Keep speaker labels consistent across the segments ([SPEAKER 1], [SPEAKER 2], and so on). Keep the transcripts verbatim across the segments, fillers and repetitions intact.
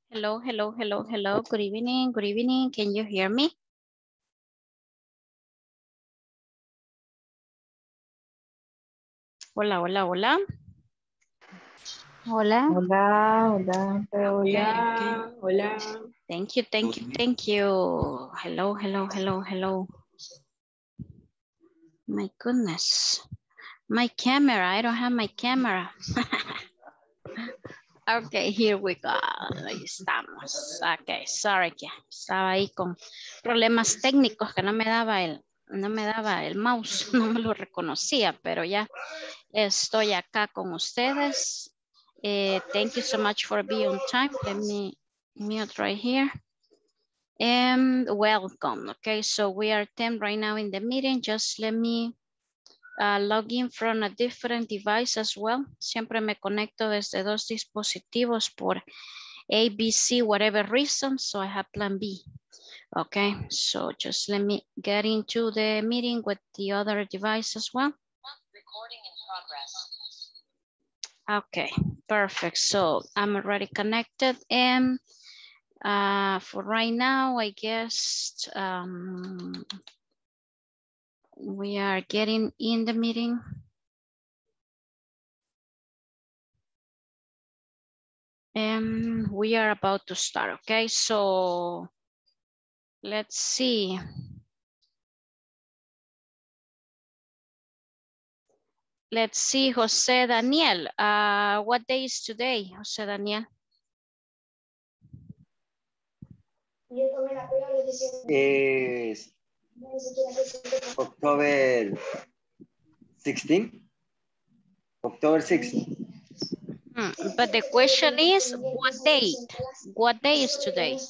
[SPEAKER 1] Hello, hello, hello, hello. Good evening, good evening. Can you hear me? Hola, hola, hola. Hola.
[SPEAKER 2] Hola, hola.
[SPEAKER 1] Okay, okay.
[SPEAKER 3] Hola, hola.
[SPEAKER 1] Thank you, thank you, thank you. Hello, hello, hello, hello. My goodness. My camera, I don't have my camera. Okay, here we go. Ahí estamos. Okay, sorry que estaba ahí con problemas técnicos que no me daba el, no me daba el mouse, no me lo reconocía, pero ya estoy acá con ustedes. Uh, thank you so much for being on time. Let me mute right here. And welcome. Okay, so we are ten right now in the meeting. Just let me uh, log in from a different device as well. Siempre me conecto desde dos dispositivos por A, B, C, whatever reason. So I have plan B. Okay, so just let me get into the meeting with the other device as well. Recording in progress. Okay, perfect. So I'm already connected, and uh, for right now, I guess um, we are getting in the meeting. And we are about to start, okay? So let's see. Let's see, Jose Daniel. Uh, what day is today, Jose Daniel?
[SPEAKER 4] Is October sixteenth? October sixth.
[SPEAKER 1] Hmm. But the question is, what date? What day is today?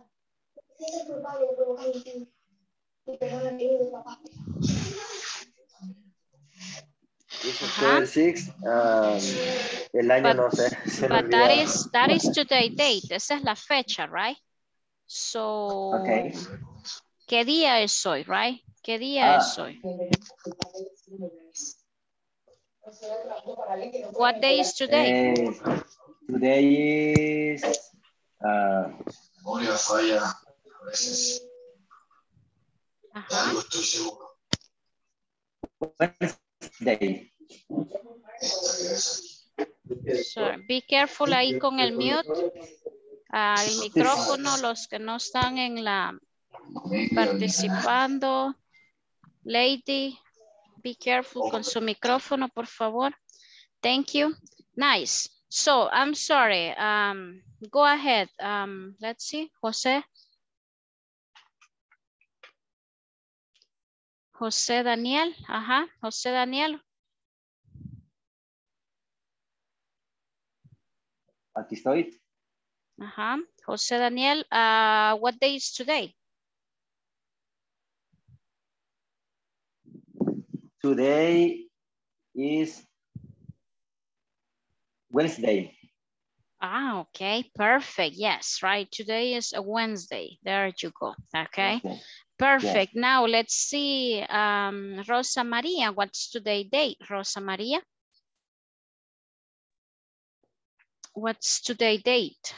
[SPEAKER 4] Is
[SPEAKER 1] Uh-huh.
[SPEAKER 4] October sixth. Um, el año
[SPEAKER 1] But,
[SPEAKER 4] no sé, se me
[SPEAKER 1] but that
[SPEAKER 4] olvidó.
[SPEAKER 1] is that is today date. Esa es la fecha, right? So,
[SPEAKER 4] Okay.
[SPEAKER 1] ¿qué día es hoy, right? ¿Qué día es
[SPEAKER 4] Ah,
[SPEAKER 1] hoy? What day is today?
[SPEAKER 4] eh, today is uh,
[SPEAKER 1] Ajá.
[SPEAKER 4] Wednesday.
[SPEAKER 1] So, be careful ahí con el mute. Uh, el micrófono, los que no están en la participando. Lady, be careful con su micrófono, por favor. Thank you. Nice. So, I'm sorry. Um, go ahead. Um, let's see, Jose. Jose Daniel. Ajá, Jose Daniel.
[SPEAKER 4] Aquí estoy.
[SPEAKER 1] Ajá, Jose Daniel. Uh, what day is today?
[SPEAKER 4] Today is Wednesday.
[SPEAKER 1] Ah, okay, perfect. Yes, right. Today is a Wednesday. There you go. Okay,
[SPEAKER 4] Wednesday.
[SPEAKER 1] perfect.
[SPEAKER 4] Yes.
[SPEAKER 1] Now let's see. Um, Rosa Maria, what's today date? Rosa Maria. What's today date?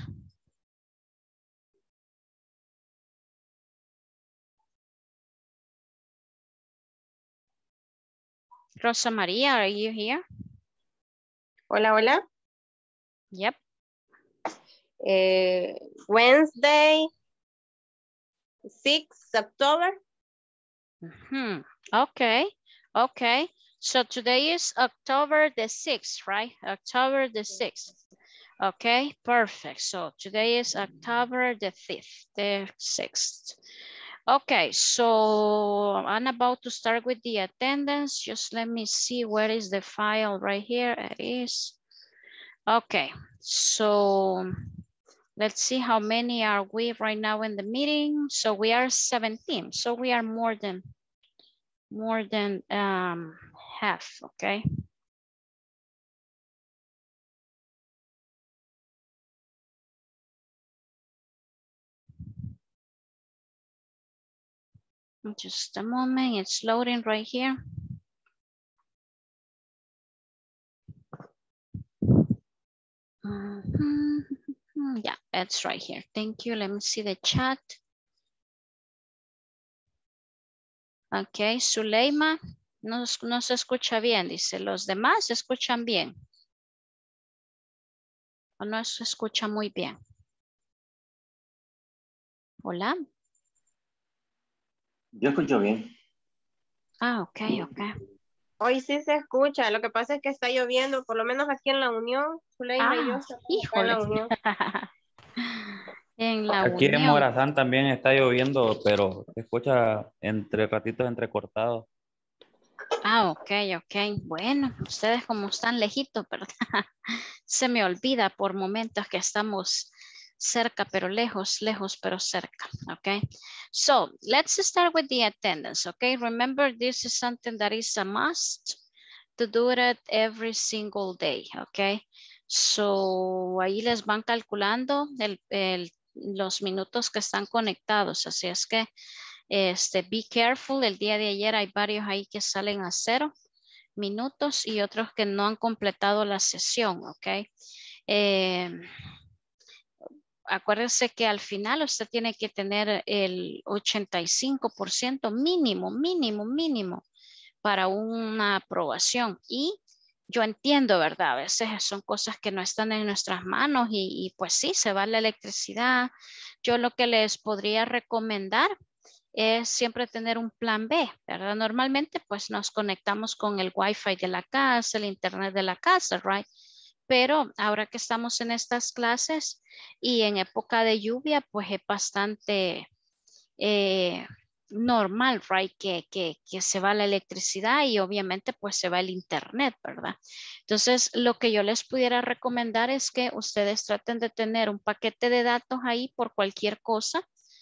[SPEAKER 1] Rosa Maria, are you here?
[SPEAKER 3] Hola, hola.
[SPEAKER 1] Yep.
[SPEAKER 3] Eh, Wednesday, sixth October.
[SPEAKER 1] Mm-hmm. Okay, okay. So today is October the sixth, right? October the sixth. Okay, perfect. So today is October the fifth, the sixth. Okay, so I'm about to start with the attendance. Just let me see where is the file right here. It is. Okay, so let's see how many are we right now in the meeting. So we are seventeen. So we are more than more than um, half, okay? Just a moment, it's loading right here. Mm-hmm. Mm, yeah, it's right here. Thank you. Let me see the chat. Ok, Zuleima, no, no se escucha bien, dice. Los demás se escuchan bien. O no se escucha muy bien. Hola.
[SPEAKER 4] Yo escucho bien.
[SPEAKER 1] Ah, ok, ok.
[SPEAKER 3] Hoy sí se escucha, lo que pasa es que está lloviendo, por lo menos aquí en la Unión, Zuleima y yo
[SPEAKER 1] Ah,
[SPEAKER 3] estamos acá en
[SPEAKER 1] híjole.
[SPEAKER 3] la Unión.
[SPEAKER 1] En la
[SPEAKER 2] Aquí en
[SPEAKER 1] Unión.
[SPEAKER 2] Morazán también está lloviendo, pero se escucha entre ratitos entrecortados.
[SPEAKER 1] Ah, ok, ok. Bueno, ustedes como están lejitos, ¿verdad? Se me olvida por momentos que estamos cerca, pero lejos, lejos, pero cerca. Okay. So let's start with the attendance. Okay. Remember, this is something that is a must to do it every single day. Okay. So ahí les van calculando el, el, los minutos que están conectados. Así es que este, be careful. El día de ayer hay varios ahí que salen a cero minutos y otros que no han completado la sesión, ¿ok? Eh, acuérdense que al final usted tiene que tener el ochenta y cinco por ciento mínimo, mínimo, mínimo para una aprobación. Y yo entiendo, ¿verdad? A veces son cosas que no están en nuestras manos y, y pues sí, se va la electricidad. Yo lo que les podría recomendar es siempre tener un plan B, ¿verdad? Normalmente pues nos conectamos con el Wi-Fi de la casa, el internet de la casa, right? Pero ahora que estamos en estas clases y en época de lluvia, pues es bastante eh, normal, right? Que, que, que se va la electricidad y obviamente pues se va el internet, ¿verdad? Entonces, lo que yo les pudiera recomendar es que ustedes traten de tener un paquete de datos ahí por cualquier cosa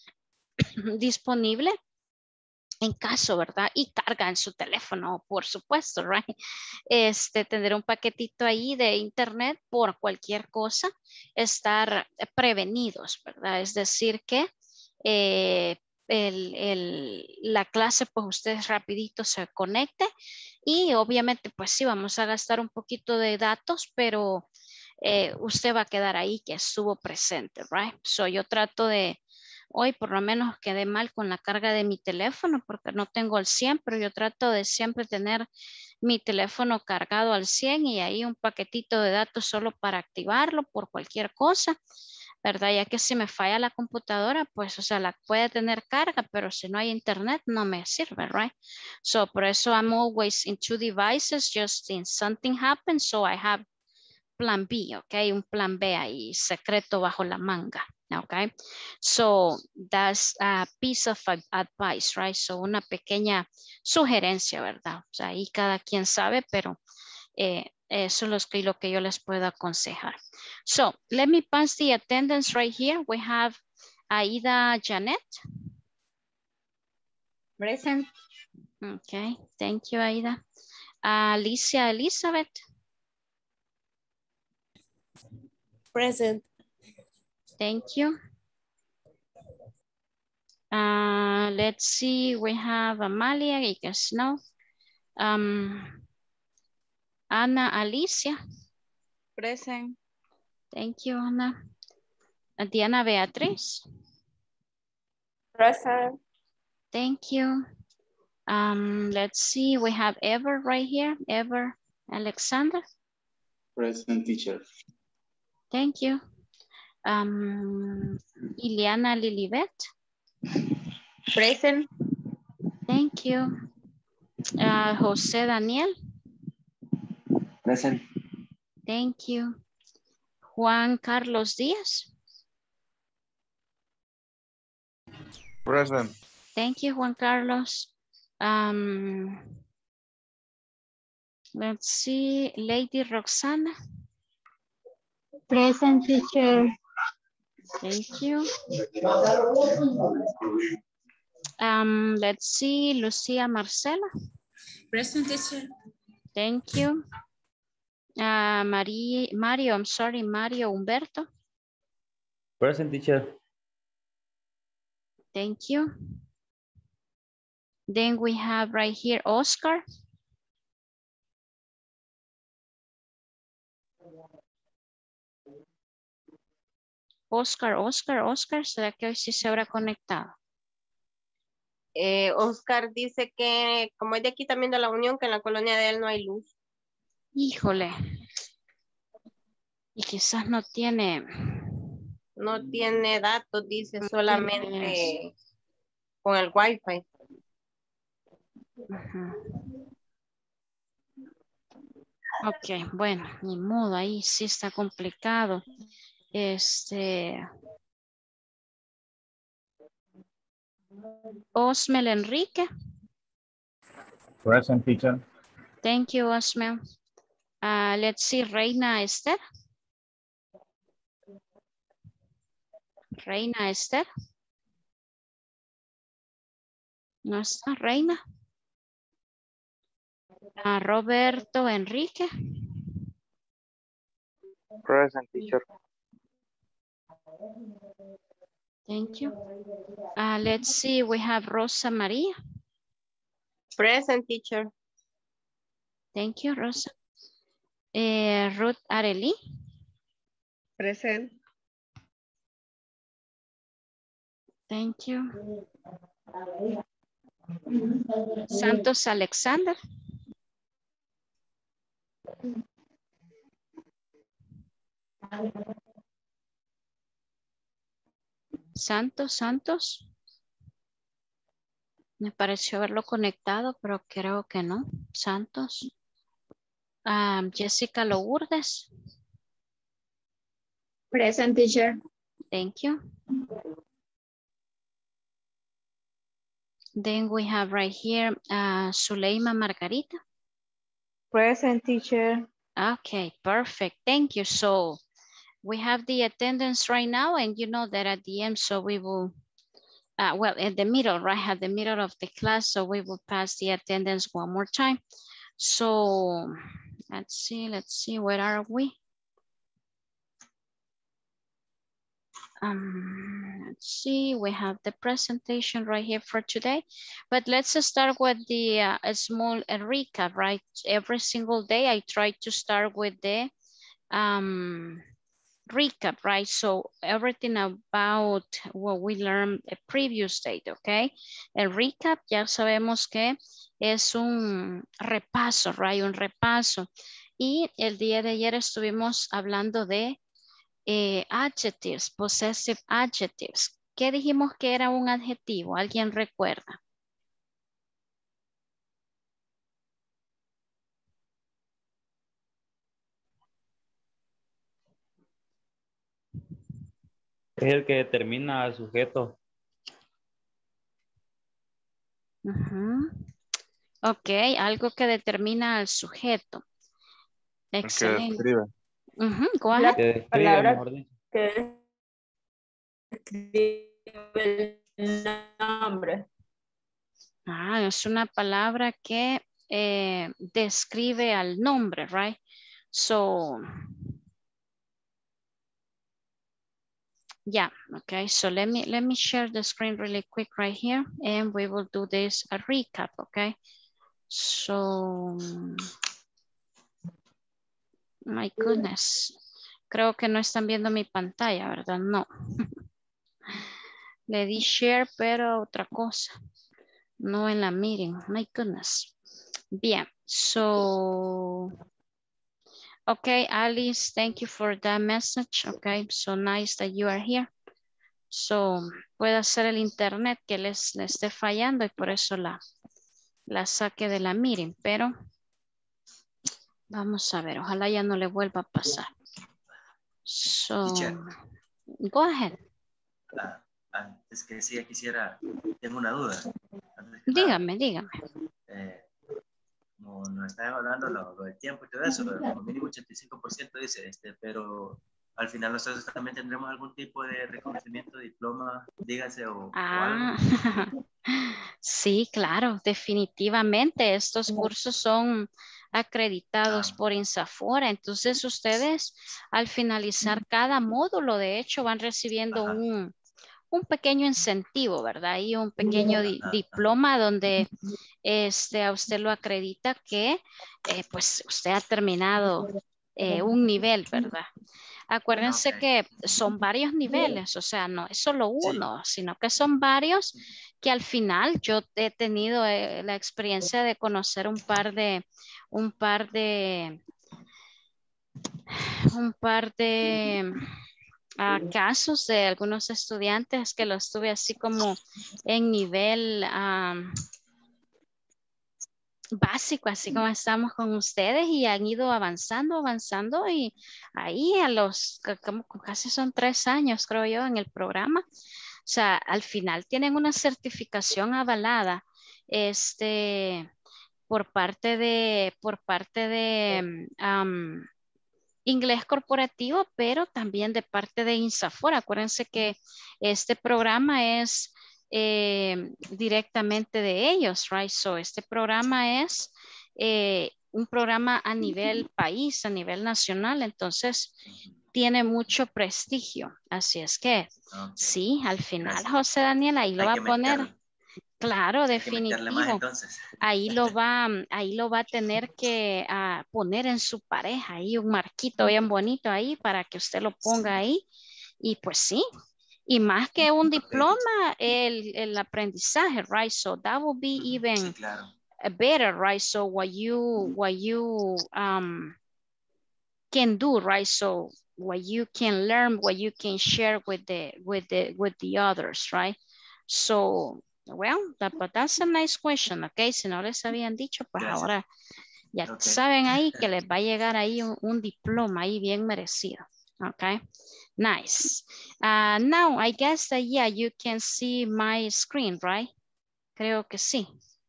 [SPEAKER 1] disponible en caso, ¿verdad? Y carga en su teléfono, por supuesto, right? Este, tener un paquetito ahí de internet por cualquier cosa, estar prevenidos, ¿verdad? Es decir que eh, el, el, la clase, pues ustedes rapidito se conecte y obviamente, pues sí, vamos a gastar un poquito de datos, pero eh, usted va a quedar ahí que estuvo presente, right? So yo trato de hoy por lo menos quedé mal con la carga de mi teléfono porque no tengo el cien, pero yo trato de siempre tener mi teléfono cargado al cien y ahí un paquetito de datos solo para activarlo por cualquier cosa, ¿verdad? Ya que si me falla la computadora, pues, o sea, la puede tener carga, pero si no hay internet no me sirve, right? So, por eso I'm always in two devices, just in something happens, so I have plan B, okay? Un plan B ahí secreto bajo la manga. Okay, so that's a piece of advice, right? So una pequeña sugerencia, ¿verdad? O sea, ahí cada quien sabe, pero eh, eso es lo que yo les puedo aconsejar. So let me pass the attendance right here. We have Aida Janet.
[SPEAKER 3] Present.
[SPEAKER 1] Okay, thank you, Aida. Alicia Elizabeth.
[SPEAKER 5] Present.
[SPEAKER 1] Thank you. Uh, let's see, we have Amalia, I guess no. Um, Ana Alicia.
[SPEAKER 5] Present.
[SPEAKER 1] Thank you, Ana. Uh, Diana Beatriz.
[SPEAKER 3] Present.
[SPEAKER 1] Thank you. Um, let's see, we have Ever right here. Ever Alexander.
[SPEAKER 6] Present, teacher.
[SPEAKER 1] Thank you. Um, Ileana Lilibet.
[SPEAKER 3] Present.
[SPEAKER 1] Thank you. Uh, Jose Daniel.
[SPEAKER 4] Present.
[SPEAKER 1] Thank you. Juan Carlos Díaz.
[SPEAKER 6] Present.
[SPEAKER 1] Thank you, Juan Carlos. Um, let's see, Lady Roxana.
[SPEAKER 7] Present, teacher.
[SPEAKER 1] Thank you. Um, let's see, Lucia Marcela.
[SPEAKER 5] Present, teacher.
[SPEAKER 1] Thank you. Uh, Marie, Mario, I'm sorry, Mario Humberto.
[SPEAKER 2] Present, teacher.
[SPEAKER 1] Thank you. Then we have right here, Oscar. Oscar, Oscar, Oscar, ¿será que hoy sí se habrá conectado?
[SPEAKER 3] Eh, Oscar dice que como es de aquí también de la Unión, que en la colonia de él no hay luz.
[SPEAKER 1] Híjole. Y quizás no tiene...
[SPEAKER 3] No tiene datos, dice,
[SPEAKER 1] no
[SPEAKER 3] solamente
[SPEAKER 1] tiene-
[SPEAKER 3] con el wifi.
[SPEAKER 1] Ujú. Ok, bueno, ni modo, ahí sí está complicado. Este... Osmel Enrique.
[SPEAKER 7] Present, teacher.
[SPEAKER 1] Thank you, Osmel. Uh, let's see, Reina Esther. Reina Esther. ¿No está Reina? Uh, Roberto Enrique.
[SPEAKER 6] Present, teacher.
[SPEAKER 1] Thank you. Uh, let's see, we have Rosa Maria.
[SPEAKER 3] Present, teacher.
[SPEAKER 1] Thank you, Rosa. Eh, Ruth Areli.
[SPEAKER 3] Present.
[SPEAKER 1] Thank you. Santos Alexander. Santos, Santos. Me pareció haberlo conectado, pero creo que no. Santos. Um, Jessica Lourdes.
[SPEAKER 5] Present, teacher.
[SPEAKER 1] Thank you. Then we have right here uh, Zuleima Margarita.
[SPEAKER 3] Present, teacher.
[SPEAKER 1] Okay, perfect. Thank you. So we have the attendance right now, and you know that at the end, so we will, uh, well, in the middle, right, at the middle of the class, so we will pass the attendance one more time. So let's see, let's see, where are we? Um, let's see, we have the presentation right here for today, but let's start with the uh, a small uh, recap, right? Every single day I try to start with the um, recap, right? So everything about what we learned the previous date, okay? El recap ya sabemos que es un repaso, right? Un repaso. Y el día de ayer estuvimos hablando de Eh, adjectives, possessive adjectives. ¿Qué dijimos que era un adjetivo? ¿Alguien recuerda?
[SPEAKER 2] Es el que determina al sujeto.
[SPEAKER 1] Uh-huh. Ok, algo que determina al sujeto. Excelente.
[SPEAKER 6] Que describe.
[SPEAKER 1] Uh-huh. Go ahead.
[SPEAKER 2] Que describe,
[SPEAKER 5] palabra
[SPEAKER 2] mejor dicho.
[SPEAKER 5] que escribe el nombre.
[SPEAKER 1] Ah, es una palabra que eh, describe al nombre, right? So, yeah, okay. So let me let me share the screen really quick right here, and we will do this a recap, okay? So, my goodness. Creo que no están viendo mi pantalla, ¿verdad? No. Le di share, pero otra cosa. No en la meeting. My goodness. Bien. So, okay, Alice, thank you for that message. Okay, so nice that you are here. So, puede ser el internet que les, les esté fallando y por eso la, la saque de la meeting, pero vamos a ver, ojalá ya no le vuelva a pasar. So,
[SPEAKER 8] Teacher.
[SPEAKER 1] go ahead.
[SPEAKER 8] Ah, antes que sí, quisiera, tengo una duda. Antes que
[SPEAKER 1] Dígame,
[SPEAKER 8] nada,
[SPEAKER 1] dígame.
[SPEAKER 8] eh, como nos están hablando lo, lo del tiempo y todo eso, como mínimo ochenta y cinco por ciento dice, este, pero al final nosotros también tendremos algún tipo de reconocimiento, diploma, dígase, o,
[SPEAKER 1] Ah,
[SPEAKER 8] o algo.
[SPEAKER 1] sí, claro, definitivamente. Estos cursos son acreditados
[SPEAKER 8] Ah.
[SPEAKER 1] por INSAFORA. Entonces ustedes al finalizar cada módulo, de hecho, van recibiendo un, un pequeño incentivo, ¿verdad? Y un pequeño di-
[SPEAKER 8] Ajá,
[SPEAKER 1] diploma donde este, a usted lo acredita que eh, pues usted ha terminado eh, un nivel, ¿verdad? Acuérdense
[SPEAKER 8] Ok.
[SPEAKER 1] que son varios niveles, o sea, no es solo
[SPEAKER 8] Sí.
[SPEAKER 1] uno, sino que son varios que al final yo he tenido eh, la experiencia de conocer un par de, un par de, un par de ah, casos de algunos estudiantes que los tuve así como en nivel am, básico, así como estamos con ustedes y han ido avanzando, avanzando y ahí a los, ca- como casi son tres años creo yo en el programa. O sea, al final tienen una certificación avalada este, por parte de, por parte de mm, am, inglés corporativo, pero también de parte de INSAFOR. Acuérdense que este programa es eh, directamente de ellos, right? So, este programa es eh, un programa a nivel país, a nivel nacional, entonces tiene mucho prestigio. Así es que,
[SPEAKER 8] Ok.
[SPEAKER 1] sí, al final,
[SPEAKER 8] Gracias.
[SPEAKER 1] José Daniel, ahí lo
[SPEAKER 8] Hay
[SPEAKER 1] va
[SPEAKER 8] que
[SPEAKER 1] a poner.
[SPEAKER 8] meterle,
[SPEAKER 1] Claro,
[SPEAKER 8] hay que meterle más
[SPEAKER 1] definitivo.
[SPEAKER 8] entonces.
[SPEAKER 1] Ahí lo va, ahí lo va a tener que ah, poner en su pareja, ahí un marquito bien bonito ahí para que usted lo ponga ahí. Y pues sí, y más que un
[SPEAKER 8] Ok, teacher.
[SPEAKER 1] diploma, el, el aprendizaje, right? So that will be
[SPEAKER 8] Sí,
[SPEAKER 1] even
[SPEAKER 8] claro.
[SPEAKER 1] better, right? So what you, what you um, can do, right? So what you can learn, what you can share with the, with the, with the others, right? So, well, that, but that's a nice question, okay? Si no les habían dicho, pues
[SPEAKER 8] Gracias.
[SPEAKER 1] ahora ya
[SPEAKER 8] Ok.
[SPEAKER 1] saben ahí que les va a llegar ahí un, un diploma ahí bien merecido, okay? Nice. Uh, now, I guess that, yeah, you can see my screen, right? Creo que sí.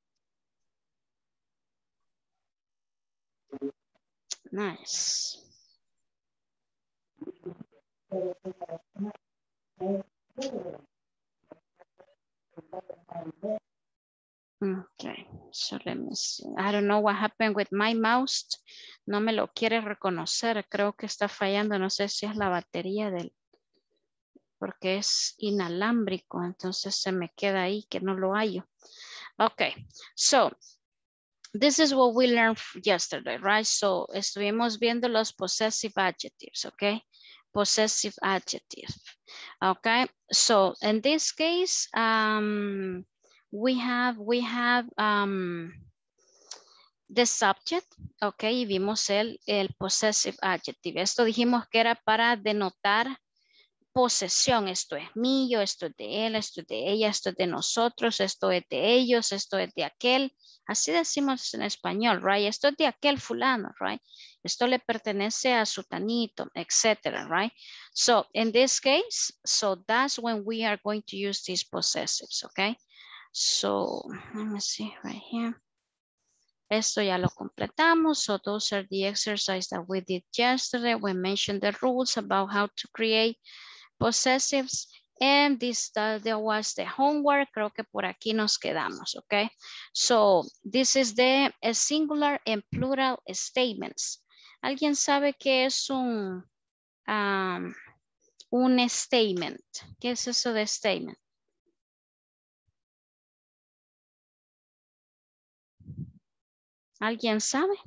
[SPEAKER 1] Nice. Okay, so let me see. I don't know what happened with my mouse. No me lo quiere reconocer. Creo que está fallando. No sé si es la batería del, porque es inalámbrico. Entonces se me queda ahí que no lo hallo. Okay, so this is what we learned yesterday, right? So estuvimos viendo los possessive adjectives, okay? Possessive adjective, okay? So in this case, um, we have, we have um, the subject, ok, y vimos el, el possessive adjective. Esto dijimos que era para denotar posesión. Esto es mío, esto es de él, esto es de ella, esto es de nosotros, esto es de ellos, esto es de aquel. Así decimos en español, right? Esto es de aquel fulano, right? Esto le pertenece a su tanito, etcétera, right? So in this case, so that's when we are going to use these possessives, okay? So let me see right here. Esto ya lo completamos. So those are the exercises that we did yesterday. We mentioned the rules about how to create possessives. And this uh, there was the homework. Creo que por aquí nos quedamos, okay? So this is the uh, singular and plural statements. ¿Alguien sabe qué es un, um, un statement? ¿Qué es eso de statement? ¿Alguien sabe?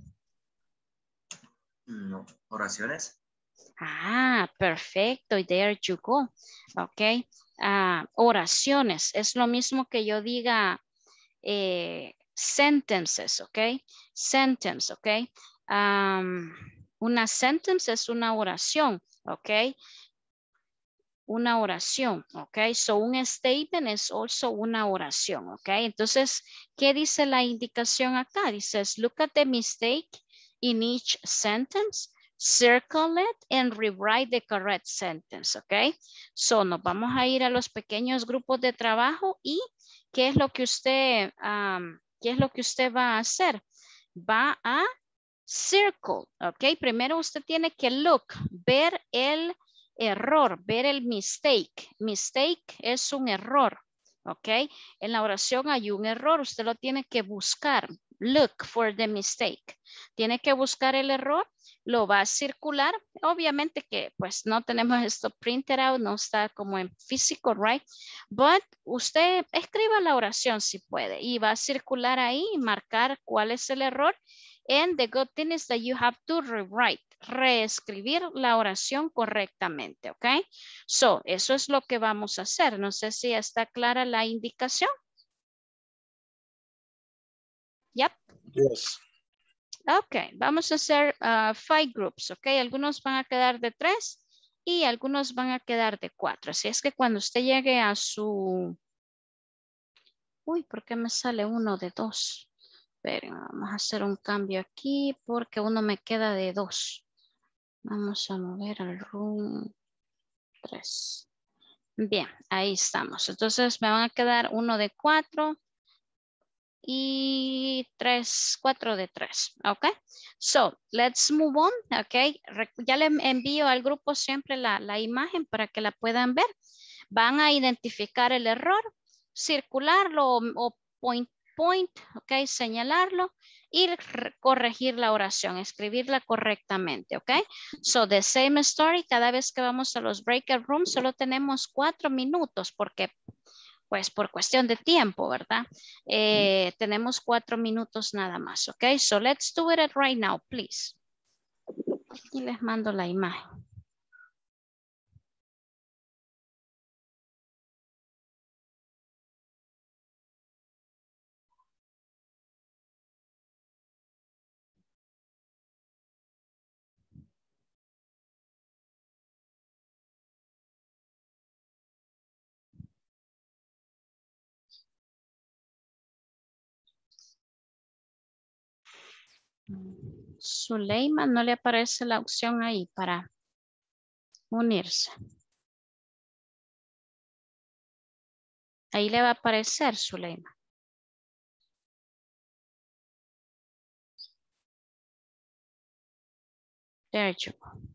[SPEAKER 8] No. Oraciones.
[SPEAKER 1] Ah, perfecto. There you go. Ok. Ah, oraciones. Es lo mismo que yo diga eh, sentences, ok. Sentence, ok. Um, una sentence es una oración, ok. Una oración, ok. So un statement es also una oración, ok. Entonces, ¿qué dice la indicación acá? Dice, look at the mistake in each sentence, circle it and rewrite the correct sentence, ok. So nos vamos a ir a los pequeños grupos de trabajo y ¿qué es lo que usted, um, qué es lo que usted va a hacer? Va a circle, ok. Primero usted tiene que look, ver el error, ver el mistake. Mistake es un error, ¿ok? En la oración hay un error, usted lo tiene que buscar. Look for the mistake. Tiene que buscar el error, lo va a circular. Obviamente que pues no tenemos esto printed out, no está como en físico, right? But usted escriba la oración si puede y va a circular ahí y marcar cuál es el error And the good thing is that you have to rewrite, reescribir la oración correctamente, ¿ok? So, eso es lo que vamos a hacer. No sé si está clara la indicación. Yep.
[SPEAKER 6] Yes.
[SPEAKER 1] Ok, vamos a hacer uh, five groups, ok. Algunos van a quedar de tres y algunos van a quedar de cuatro. Así es que cuando usted llegue a su... Uy, ¿por qué me sale uno de dos? Pero vamos a hacer un cambio aquí porque uno me queda de dos. Vamos a mover al room tres. Bien, ahí estamos. Entonces me van a quedar uno de cuatro y tres, cuatro de tres. Ok. So, let's move on. Ok. Re- Ya le envío al grupo siempre la, la imagen para que la puedan ver. Van a identificar el error, circularlo o, o point, point, ok, señalarlo y re- corregir la oración, escribirla correctamente, ok. So, the same story, cada vez que vamos a los breakout rooms solo tenemos cuatro minutos porque pues por cuestión de tiempo, ¿verdad? Eh, tenemos cuatro minutos nada más, ¿ok? So let's do it right now, please. Y les mando la imagen. Zuleima, no le aparece la opción ahí para unirse. Ahí le va a aparecer Zuleima. There you go.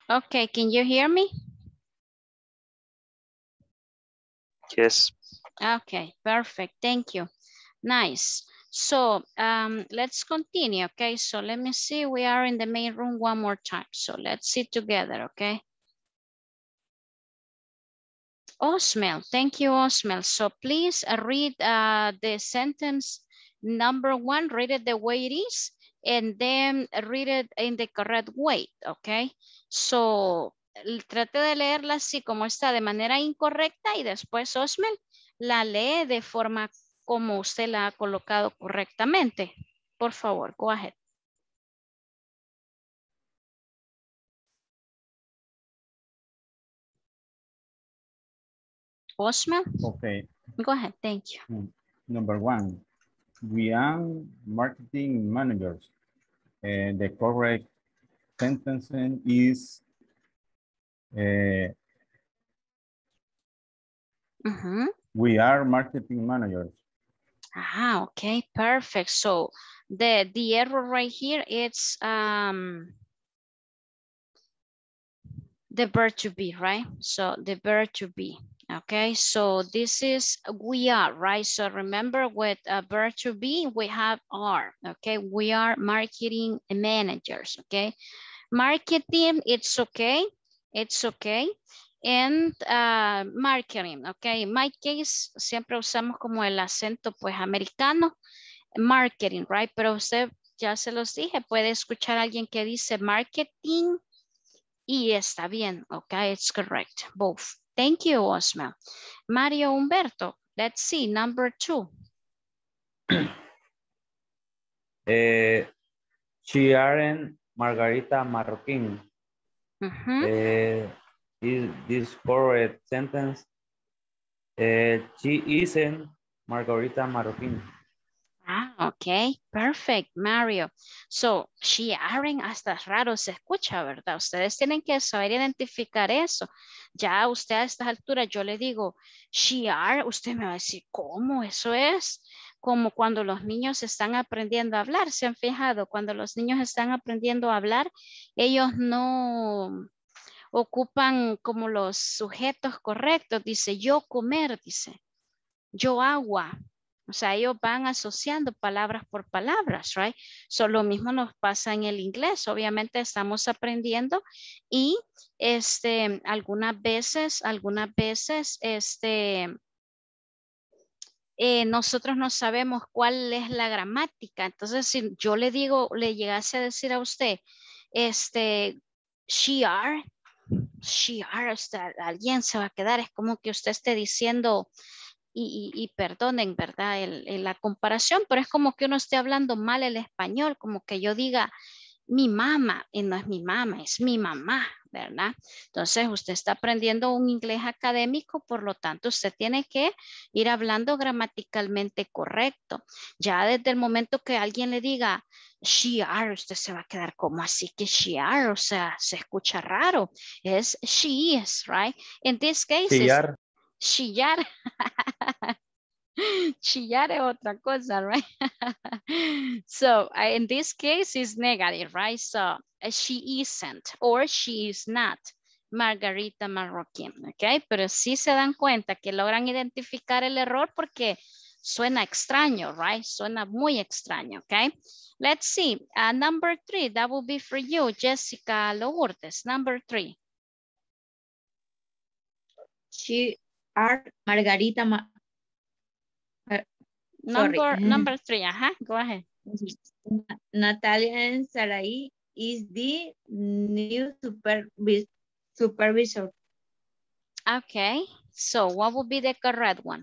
[SPEAKER 1] Okay, can you hear me?
[SPEAKER 7] Yes.
[SPEAKER 1] Okay, perfect. Thank you. Nice. So um, let's continue. Okay, so let me see. We are in the main room one more time. So let's see together. Okay. Osmel, thank you, Osmel. So please uh, read uh, the sentence number one, read it the way it is, and then read it in the correct way, okay? So trate de leerla así como está de manera incorrecta y después Osmel la lee de forma como usted la ha colocado correctamente. Por favor, go ahead. Osmel?
[SPEAKER 9] Okay.
[SPEAKER 1] Go ahead, thank you.
[SPEAKER 9] Number one, we are marketing managers. And the correct sentence is uh,
[SPEAKER 1] Uh-huh.
[SPEAKER 9] we are marketing managers.
[SPEAKER 1] Ah, okay, perfect. So the the error right here it's um the verb to be, right? So the verb to be. Okay, so this is we are, right? So remember with a verb to be, we have are. Okay, we are marketing managers. Okay, marketing, it's okay, it's okay. And uh, marketing, okay. In my case, siempre usamos como el acento pues americano, marketing, right? Pero usted, ya se los dije, puede escuchar a alguien que dice marketing y está bien, okay, it's correct, both. Thank you, Osma. Mario Humberto, let's see, number two.
[SPEAKER 2] eh, she aren't Margarita Marroquín.
[SPEAKER 1] Uh-huh.
[SPEAKER 2] eh, is this correct sentence? Eh, she isn't Margarita Marroquín.
[SPEAKER 1] Ah, ok, perfect, Mario. So, she aren't, hasta raro se escucha, ¿verdad? Ustedes tienen que saber identificar eso. Ya usted a estas alturas, yo le digo, she are, usted me va a decir, ¿cómo? Eso es como cuando los niños están aprendiendo a hablar. ¿Se han fijado? Cuando los niños están aprendiendo a hablar, ellos no ocupan como los sujetos correctos. Dice, yo comer, dice, yo agua. O sea, ellos van asociando palabras por palabras, right? So, lo mismo nos pasa en el inglés. Obviamente estamos aprendiendo y este, algunas veces, algunas veces, este, eh, nosotros no sabemos cuál es la gramática. Entonces, si yo le digo, le llegase a decir a usted, este, she are, she are, o sea, alguien se va a quedar. Es como que usted esté diciendo... Y, y, y perdonen, ¿verdad? El, el, la comparación, pero es como que uno esté hablando mal el español, como que yo diga mi mamá, y no es mi mamá, es mi mamá, ¿verdad? Entonces usted está aprendiendo un inglés académico, por lo tanto usted tiene que ir hablando gramaticalmente correcto. Ya desde el momento que alguien le diga she are, usted se va a quedar como así que she are, o sea, se escucha raro. Es she is, right? In this case,
[SPEAKER 2] Chillar.
[SPEAKER 1] Chillar. Chillar es otra cosa, right? So uh, in this case is negative, right? So uh, she isn't or she is not Margarita Marroquín, okay? Pero sí se dan cuenta que logran identificar el error porque suena extraño, right? Suena muy extraño, okay? Let's see, uh, number three, that will be for you, Jessica Lourdes, number three.
[SPEAKER 5] She are Margarita Ma uh,
[SPEAKER 1] Number,
[SPEAKER 5] sorry.
[SPEAKER 1] number three, uh-huh, go ahead.
[SPEAKER 5] Natalia and Sarai is the new supervis supervisor.
[SPEAKER 1] Okay, so what would be the correct one?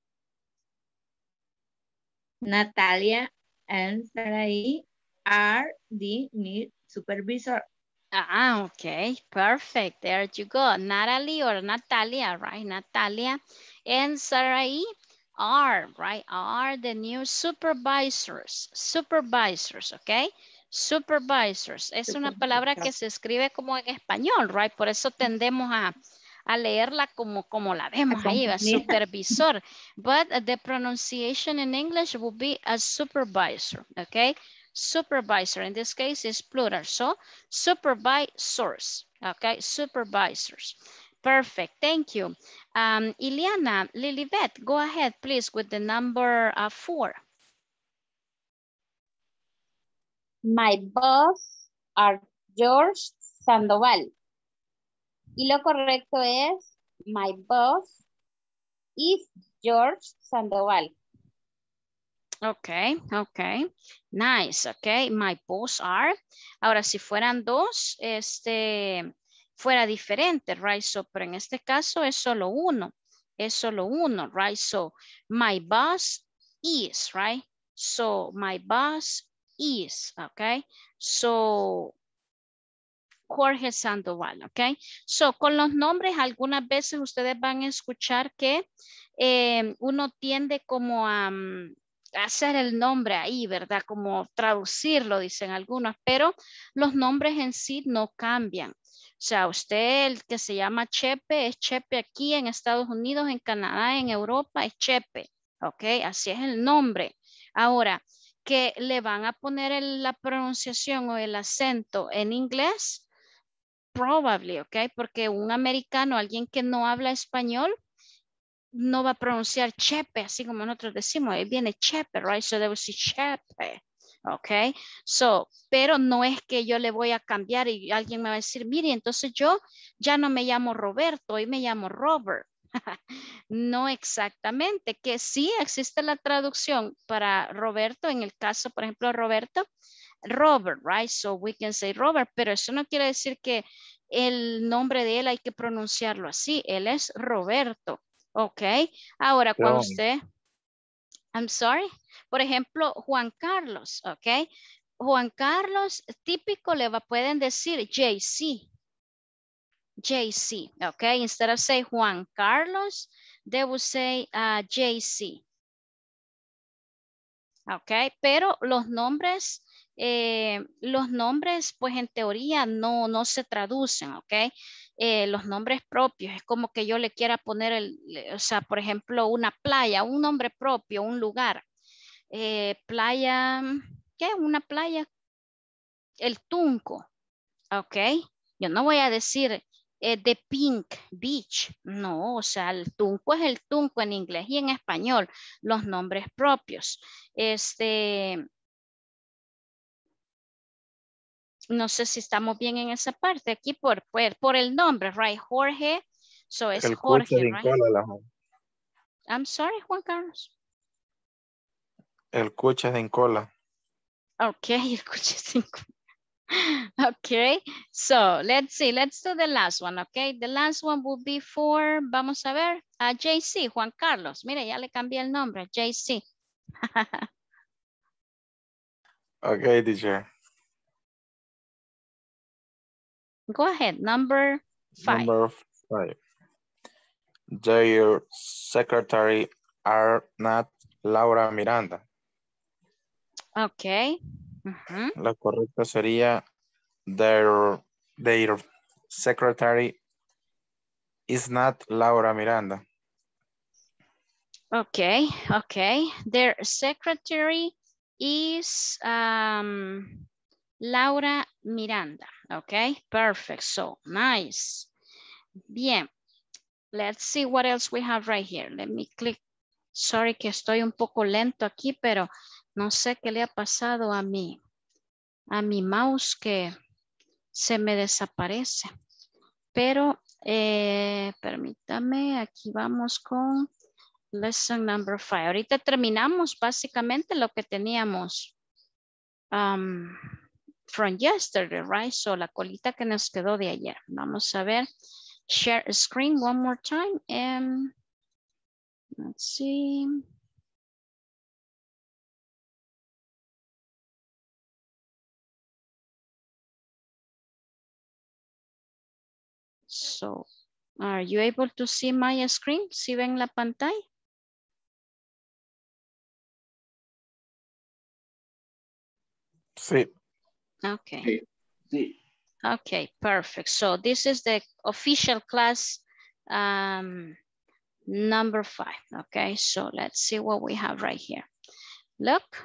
[SPEAKER 5] Natalia and Sarai are the new supervisor.
[SPEAKER 1] Ah, okay, perfect. There you go. Natalie or Natalia, right? Natalia and Sarai are, right? Are the new supervisors. Supervisors, okay? Supervisors. Es una palabra que se escribe como en español, right? Por eso tendemos a, a leerla como, como la vemos ahí, a supervisor. But the pronunciation in English will be a supervisor, okay? Supervisor, in this case is plural, so supervisors, Okay, supervisors. Perfect, thank you. Um, Ileana, Lilibet, go ahead, please, with the number uh, four.
[SPEAKER 10] My boss are George Sandoval. Y lo correcto es, my boss is George Sandoval.
[SPEAKER 1] Okay, okay, nice, okay, my boss are. Ahora, si fueran dos, este, fuera diferente, right? So, pero en este caso es solo uno, es solo uno, right? So, my boss is, right? So, my boss is, okay? So, Jorge Sandoval, ok. So, con los nombres, algunas veces ustedes van a escuchar que eh, uno tiende como a um, hacer el nombre ahí, ¿verdad? Como traducirlo, dicen algunos, pero los nombres en sí no cambian. O sea, usted, el que se llama Chepe, es Chepe aquí en Estados Unidos, en Canadá, en Europa, es Chepe, ok. Así es el nombre. Ahora, que le van a poner el, la pronunciación o el acento en inglés, probably, ok, porque un americano, alguien que no habla español, no va a pronunciar Chepe, así como nosotros decimos, ahí viene Chepe, right? So they will say Chepe, ok, so, pero no es que yo le voy a cambiar y alguien me va a decir, mire, entonces yo ya no me llamo Roberto, hoy me llamo Robert. No exactamente, que sí existe la traducción para Roberto, en el caso, por ejemplo, Roberto, Robert, right? So we can say Robert, pero eso no quiere decir que el nombre de él hay que pronunciarlo así. Él es Roberto, ¿ok? Ahora, cuando usted, I'm sorry, por ejemplo, Juan Carlos, ¿ok? Juan Carlos, típico le va, pueden decir J C. J C, ¿ok? Instead of say Juan Carlos, they will say uh, J C. ¿Ok? Pero los nombres... Eh, los nombres, pues en teoría no, no se traducen, ¿ok? Eh, los nombres propios, es como que yo le quiera poner, el, o sea, por ejemplo, una playa, un nombre propio, un lugar. Eh, playa, ¿qué? Una playa, el Tunco, ¿ok? Yo no voy a decir eh, The Pink Beach, no, o sea, el Tunco es el Tunco en inglés y en español, los nombres propios. Este... No sé si estamos bien en esa parte. Aquí por, por, por el nombre, right? Jorge. So es
[SPEAKER 6] El
[SPEAKER 1] Jorge,
[SPEAKER 6] cuche de
[SPEAKER 1] right?
[SPEAKER 6] Incola, la joven.
[SPEAKER 1] I'm sorry, Juan Carlos.
[SPEAKER 6] El cuche de Incola.
[SPEAKER 1] Okay, el cuche cinco. Okay, so let's see. Let's do the last one, okay? The last one will be for, vamos a ver, a J C, Juan Carlos. Mire, ya le cambié el nombre, J C.
[SPEAKER 6] Okay, teacher.
[SPEAKER 1] Go ahead, number five.
[SPEAKER 6] Number five. Their secretary are not Laura Miranda.
[SPEAKER 1] Okay. Uh-huh.
[SPEAKER 6] La correcta sería their, their secretary is not Laura Miranda.
[SPEAKER 1] Okay, okay. Their secretary is um, Laura Miranda. Okay, perfect. So nice. Bien. Let's see what else we have right here. Let me click. Sorry que estoy un poco lento aquí, pero no sé qué le ha pasado a mi, a mi mouse que se me desaparece. Pero eh, permítame, aquí vamos con lesson number five. Ahorita terminamos básicamente lo que teníamos um, from yesterday, right? So la colita que nos quedó de ayer. Vamos a ver. Share screen one more time. And let's see. So, are you able to see my screen? ¿Sí ven la pantalla?
[SPEAKER 6] Sí.
[SPEAKER 1] Okay.
[SPEAKER 4] Sí.
[SPEAKER 1] Okay, perfect. So this is the official class um, number five. Okay, so let's see what we have right here. Look.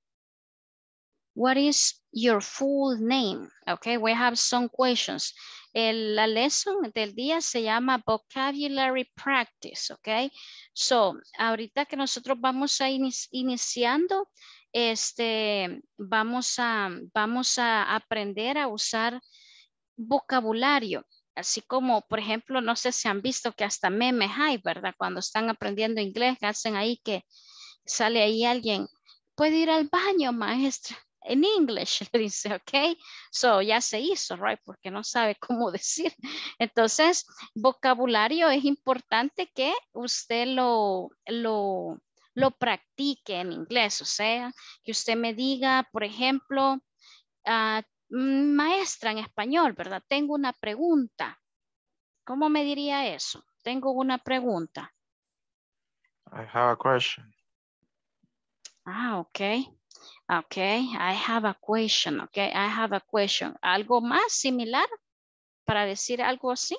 [SPEAKER 1] What is your full name? Okay, we have some questions. el, la lesson del día se llama Vocabulary Practice, ¿ok? So, ahorita que nosotros vamos a inici iniciando, este, vamos a, vamos a aprender a usar vocabulario. Así como, por ejemplo, no sé si han visto que hasta memes hay, ¿verdad? Cuando están aprendiendo inglés, hacen ahí que sale ahí alguien, puede ir al baño, maestra, en English, le dice, ok, so ya se hizo, right, porque no sabe cómo decir. Entonces, vocabulario es importante que usted lo, lo, lo practique en inglés, o sea, que usted me diga, por ejemplo, uh, maestra en español, ¿verdad? Tengo una pregunta. ¿Cómo me diría eso? Tengo una pregunta.
[SPEAKER 6] I have a question.
[SPEAKER 1] Ah, ok. Ok, I have a question. Ok, I have a question. ¿Algo más similar para decir algo así?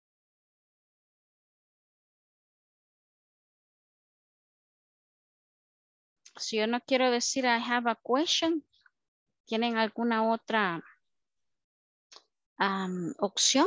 [SPEAKER 1] Si yo no quiero decir I have a question, ¿tienen alguna otra um, opción?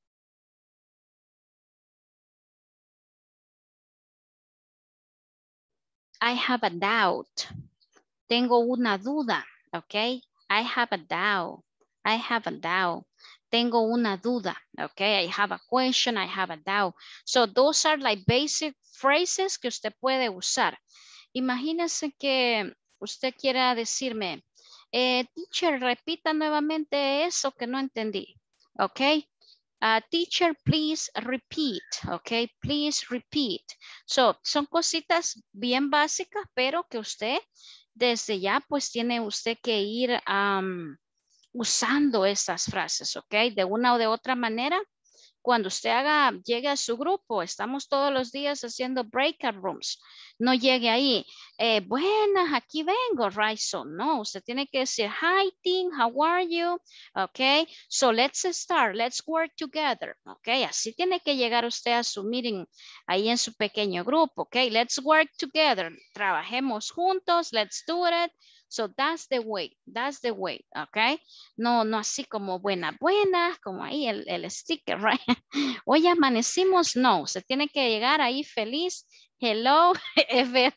[SPEAKER 1] I have a doubt. Tengo una duda, okay? I have a doubt. I have a doubt. Tengo una duda, okay? I have a question, I have a doubt. So those are like basic phrases que usted puede usar. Imagínese que usted quiera decirme, eh, teacher, repita nuevamente eso que no entendí, okay? Uh, teacher, please repeat, okay? Please repeat. So, son cositas bien básicas, pero que usted desde ya pues tiene usted que ir um, usando estas frases, ok, de una o de otra manera. Cuando usted haga, llegue a su grupo, estamos todos los días haciendo breakout rooms, no llegue ahí, eh, buenas, aquí vengo, right? So, no, usted tiene que decir, hi, team, how are you? Ok, so let's start, let's work together, ok, así tiene que llegar usted a su meeting ahí en su pequeño grupo, ok, let's work together, trabajemos juntos, let's do it. So that's the way, that's the way, okay? No, no así como buena, buena, como ahí el, el sticker, right? Hoy amanecimos, no, se tiene que llegar ahí feliz. Hello, Ever.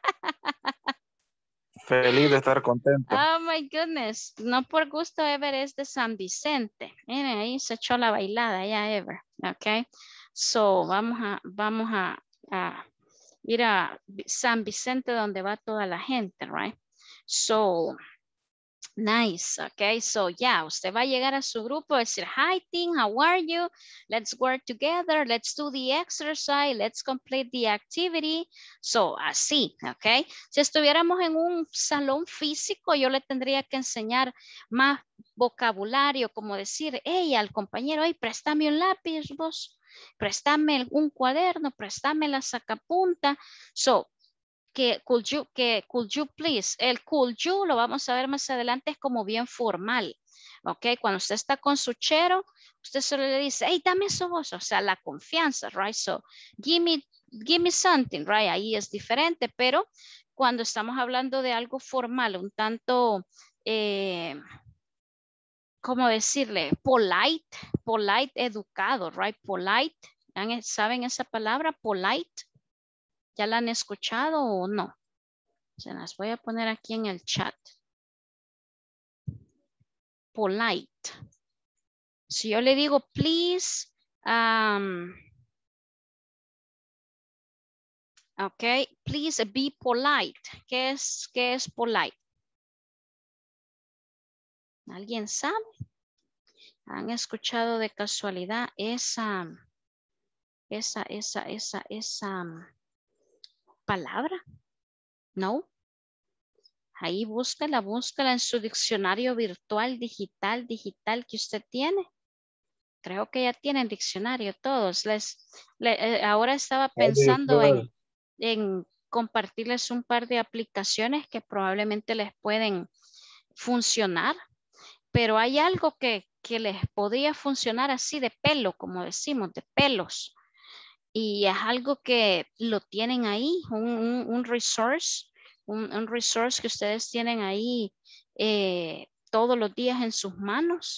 [SPEAKER 6] Feliz de estar contento.
[SPEAKER 1] Oh my goodness, no por gusto Ever es de San Vicente. Miren, ahí se echó la bailada ya Ever, okay? So vamos a, vamos a, a ir a San Vicente donde va toda la gente, right? So, nice, okay, so ya, yeah, usted va a llegar a su grupo, decir, hi team, how are you? Let's work together, let's do the exercise, let's complete the activity. So, así, okay. Si estuviéramos en un salón físico, yo le tendría que enseñar más vocabulario, como decir, hey, al compañero, hey, préstame un lápiz, vos, préstame un cuaderno, préstame la sacapunta. So, que could you, que could you please, el could you lo vamos a ver más adelante, es como bien formal, ok, cuando usted está con su chero, usted solo le dice, hey, dame eso vos, o sea, la confianza, right, so, give me, give me something, right, ahí es diferente, pero cuando estamos hablando de algo formal, un tanto, eh, ¿cómo decirle? Polite, polite, educado, right, polite, ¿saben esa palabra, polite? ¿Ya la han escuchado o no? Se las voy a poner aquí en el chat. Polite. Si yo le digo, please, um, ok, please be polite. ¿Qué es, qué es polite? ¿Alguien sabe? ¿Han escuchado de casualidad esa, esa, esa, esa, esa palabra? ¿No? Ahí búscala, búscala en su diccionario virtual, digital, digital que usted tiene. Creo que ya tienen diccionario todos. Les, le, eh, ahora estaba pensando en, en compartirles un par de aplicaciones que probablemente les pueden funcionar, pero hay algo que, que les podría funcionar así de pelo, como decimos, de pelos. Y es algo que lo tienen ahí, un, un, un resource, un, un resource que ustedes tienen ahí eh, todos los días en sus manos.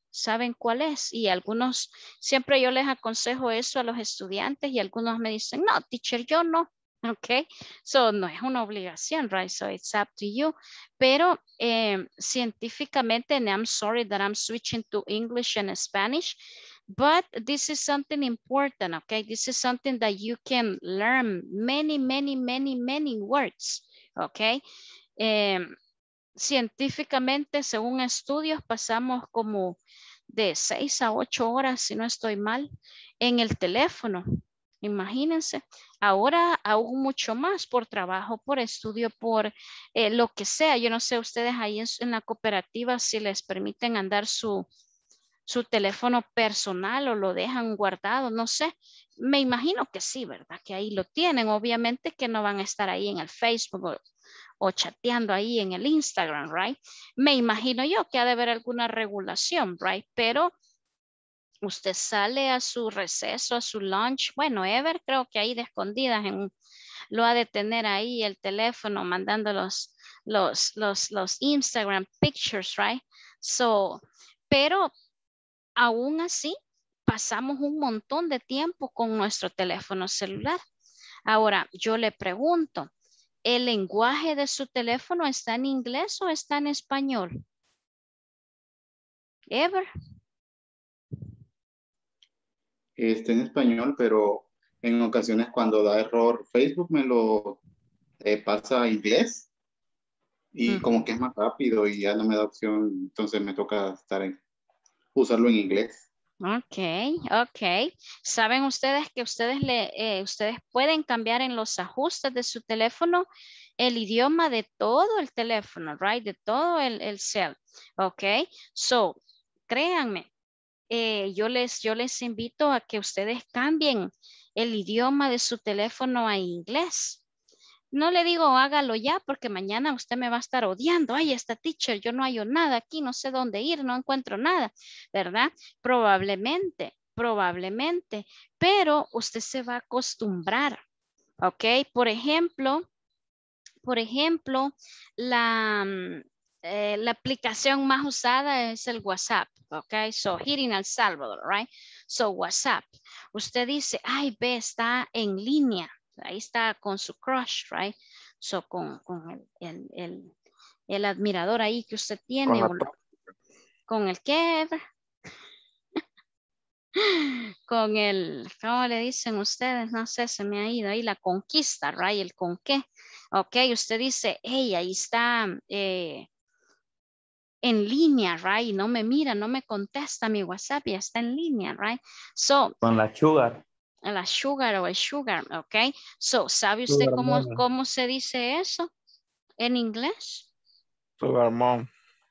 [SPEAKER 1] ¿Saben cuál es? Y algunos, siempre yo les aconsejo eso a los estudiantes y algunos me dicen, no, teacher, yo no. Ok, so no es una obligación, right? So it's up to you. Pero eh, científicamente, and I'm sorry that I'm switching to English and Spanish, but this is something important, okay? This is something that you can learn many, many, many, many words, okay? Eh, científicamente, según estudios, pasamos como de seis a ocho horas, si no estoy mal, en el teléfono. Imagínense, ahora aún mucho más por trabajo, por estudio, por eh, lo que sea. Yo no sé ustedes ahí en, en la cooperativa si les permiten andar su, su teléfono personal o lo dejan guardado, no sé. Me imagino que sí, ¿verdad? Que ahí lo tienen. Obviamente que no van a estar ahí en el Facebook o, o chateando ahí en el Instagram, right? Me imagino yo que ha de haber alguna regulación, right? Pero usted sale a su receso, a su lunch. Bueno, Ever creo que ahí de escondidas en, lo ha de tener ahí el teléfono mandando los, los, los, los Instagram pictures, right? So, pero aún así pasamos un montón de tiempo con nuestro teléfono celular. Ahora, yo le pregunto, ¿el lenguaje de su teléfono está en inglés o está en español? Ever.
[SPEAKER 11] Está en español, pero en ocasiones cuando da error Facebook me lo eh, pasa a inglés y
[SPEAKER 1] Mm.
[SPEAKER 11] como que es más rápido y ya no me da opción, entonces me toca estar en, usarlo en inglés.
[SPEAKER 1] Ok, ok. Saben ustedes que ustedes, le, eh, ustedes pueden cambiar en los ajustes de su teléfono el idioma de todo el teléfono, right? De todo el, el cel. Ok, so, créanme, eh, yo, les, yo les invito a que ustedes cambien el idioma de su teléfono a inglés. No le digo hágalo ya porque mañana usted me va a estar odiando. Ay, esta teacher, yo no hallo nada aquí, no sé dónde ir, no encuentro nada, ¿verdad? Probablemente, probablemente, pero usted se va a acostumbrar, ¿ok? Por ejemplo, por ejemplo, la, mm, eh, la aplicación más usada es el WhatsApp, ¿ok? So, here in El Salvador, right? So, WhatsApp. Usted dice, ay, ve, está en línea. Ahí está con su crush, right? So, con, con el, el, el, el admirador ahí que usted tiene.
[SPEAKER 6] Con la
[SPEAKER 1] o- ¿Con el qué? Con el, ¿cómo le dicen ustedes? No sé, se me ha ido ahí la conquista, right? El con qué. Ok, usted dice, hey, ahí está eh, en línea, right? No me mira, no me contesta mi WhatsApp, ya está en línea, right? So,
[SPEAKER 2] Con la sugar.
[SPEAKER 1] la sugar o el sugar, ok. So, ¿sabe usted
[SPEAKER 6] Sugar
[SPEAKER 1] cómo,
[SPEAKER 6] mom.
[SPEAKER 1] cómo se dice eso en inglés?
[SPEAKER 6] Sugar mom.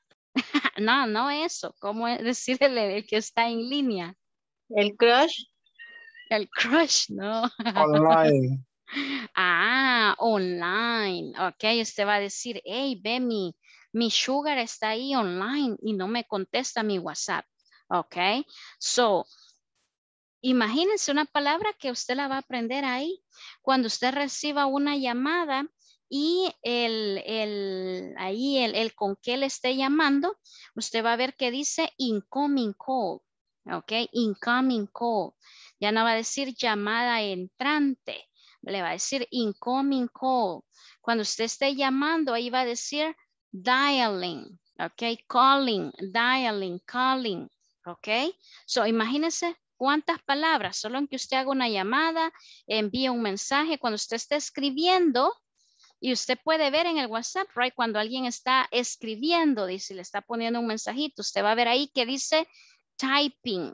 [SPEAKER 1] No, no eso. ¿Cómo es decirle el que está en línea?
[SPEAKER 3] El crush.
[SPEAKER 1] El crush, no.
[SPEAKER 6] Online.
[SPEAKER 1] Ah, online. Ok, usted va a decir, hey, ve, mi, mi sugar está ahí online y no me contesta mi WhatsApp. Ok, so, imagínense una palabra que usted la va a aprender ahí. Cuando usted reciba una llamada y el, el, ahí el, el con qué le esté llamando, usted va a ver que dice incoming call. Ok, incoming call. Ya no va a decir llamada entrante. Le va a decir incoming call. Cuando usted esté llamando, ahí va a decir dialing. Ok, calling, dialing, calling. Ok, so imagínense cuántas palabras, solo en que usted haga una llamada, envíe un mensaje, cuando usted esté escribiendo, y usted puede ver en el WhatsApp, right, cuando alguien está escribiendo, dice, le está poniendo un mensajito, usted va a ver ahí que dice typing,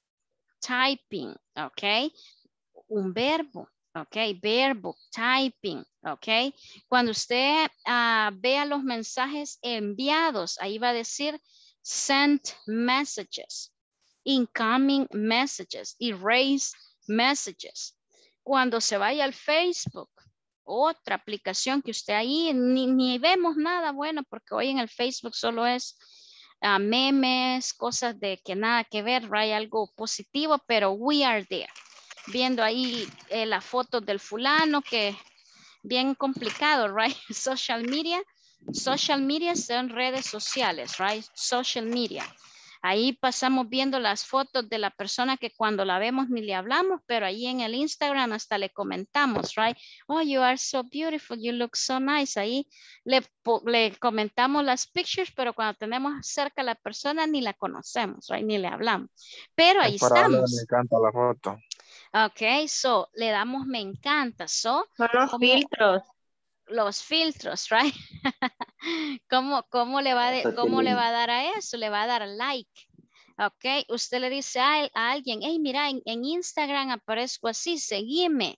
[SPEAKER 1] typing, ok, un verbo, ok, verbo, typing, ok. Cuando usted uh, vea los mensajes enviados, ahí va a decir sent messages, incoming messages, erase messages. Cuando se vaya al Facebook, otra aplicación que usted ahí ni, ni vemos nada bueno porque hoy en el Facebook solo es uh, memes, cosas de que nada que ver, right? Algo positivo, pero we are there. Viendo ahí eh, la foto del fulano que bien complicado, right? Social media, social media son redes sociales, right? Social media. Ahí pasamos viendo las fotos de la persona que cuando la vemos ni le hablamos, pero ahí en el Instagram hasta le comentamos, right? Oh, you are so beautiful, you look so nice. Ahí le, le comentamos las pictures, pero cuando tenemos cerca a la persona ni la conocemos, right? Ni le hablamos. Pero ahí
[SPEAKER 6] Es para darle
[SPEAKER 1] estamos.
[SPEAKER 6] me encanta la foto.
[SPEAKER 1] Ok, so le damos me encanta. So,
[SPEAKER 3] Son los
[SPEAKER 1] como
[SPEAKER 3] filtros.
[SPEAKER 1] los filtros, right? ¿Cómo, cómo, le va de,
[SPEAKER 4] Eso
[SPEAKER 1] ¿Cómo le
[SPEAKER 4] tiene-
[SPEAKER 1] va a dar a eso? Le va a dar like. Ok, usted le dice a, a alguien, hey, mira, en, en Instagram aparezco así, seguime.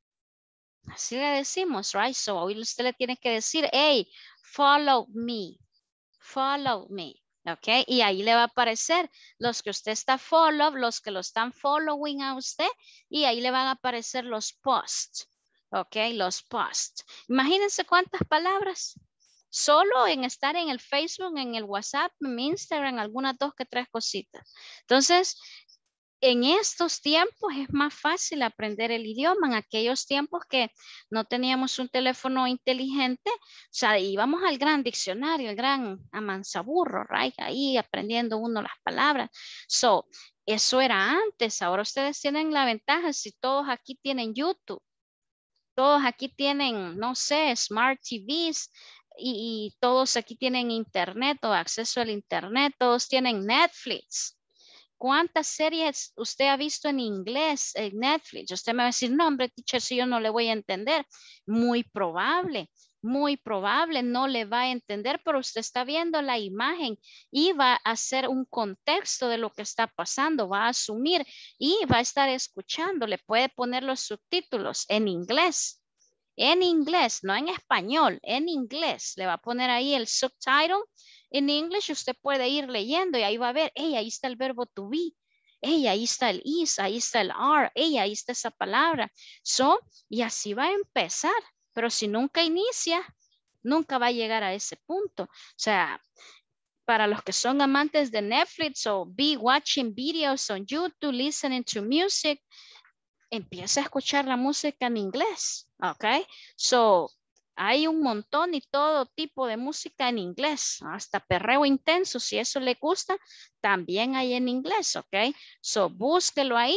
[SPEAKER 1] Así le decimos, right? So, hoy usted le tiene que decir, hey, follow me, follow me. Ok, y ahí le va a aparecer los que usted está follow, los que lo están following a usted, y ahí le van a aparecer los posts. Ok, los posts. Imagínense cuántas palabras. Solo en estar en el Facebook, en el WhatsApp, en Instagram, algunas dos que tres cositas. Entonces, en estos tiempos es más fácil aprender el idioma. En aquellos tiempos que no teníamos un teléfono inteligente, o sea, íbamos al gran diccionario, el gran amansaburro, right? Ahí aprendiendo uno las palabras. So, eso era antes. Ahora ustedes tienen la ventaja si todos aquí tienen YouTube. Todos aquí tienen, no sé, Smart T Vs y, y todos aquí tienen internet o acceso al internet. Todos tienen Netflix. ¿Cuántas series usted ha visto en inglés en Netflix? Usted me va a decir, no, hombre, teacher, si yo no le voy a entender. Muy probable, muy probable no le va a entender, pero usted está viendo la imagen y va a hacer un contexto de lo que está pasando, va a asumir y va a estar escuchando. Le puede poner los subtítulos en inglés. En inglés, no en español, en inglés. Le va a poner ahí el subtitle. En inglés usted puede ir leyendo y ahí va a ver, hey, ahí está el verbo to be. Hey, ahí está el is, ahí está el are. Hey, ahí está esa palabra. So, y así va a empezar. Pero si nunca inicia, nunca va a llegar a ese punto. O sea, para los que son amantes de Netflix o be watching videos on YouTube, listening to music, empieza a escuchar la música en inglés, ¿ok? So, hay un montón y todo tipo de música en inglés, hasta perreo intenso, si eso le gusta, también hay en inglés, ¿ok? So, búsquelo ahí.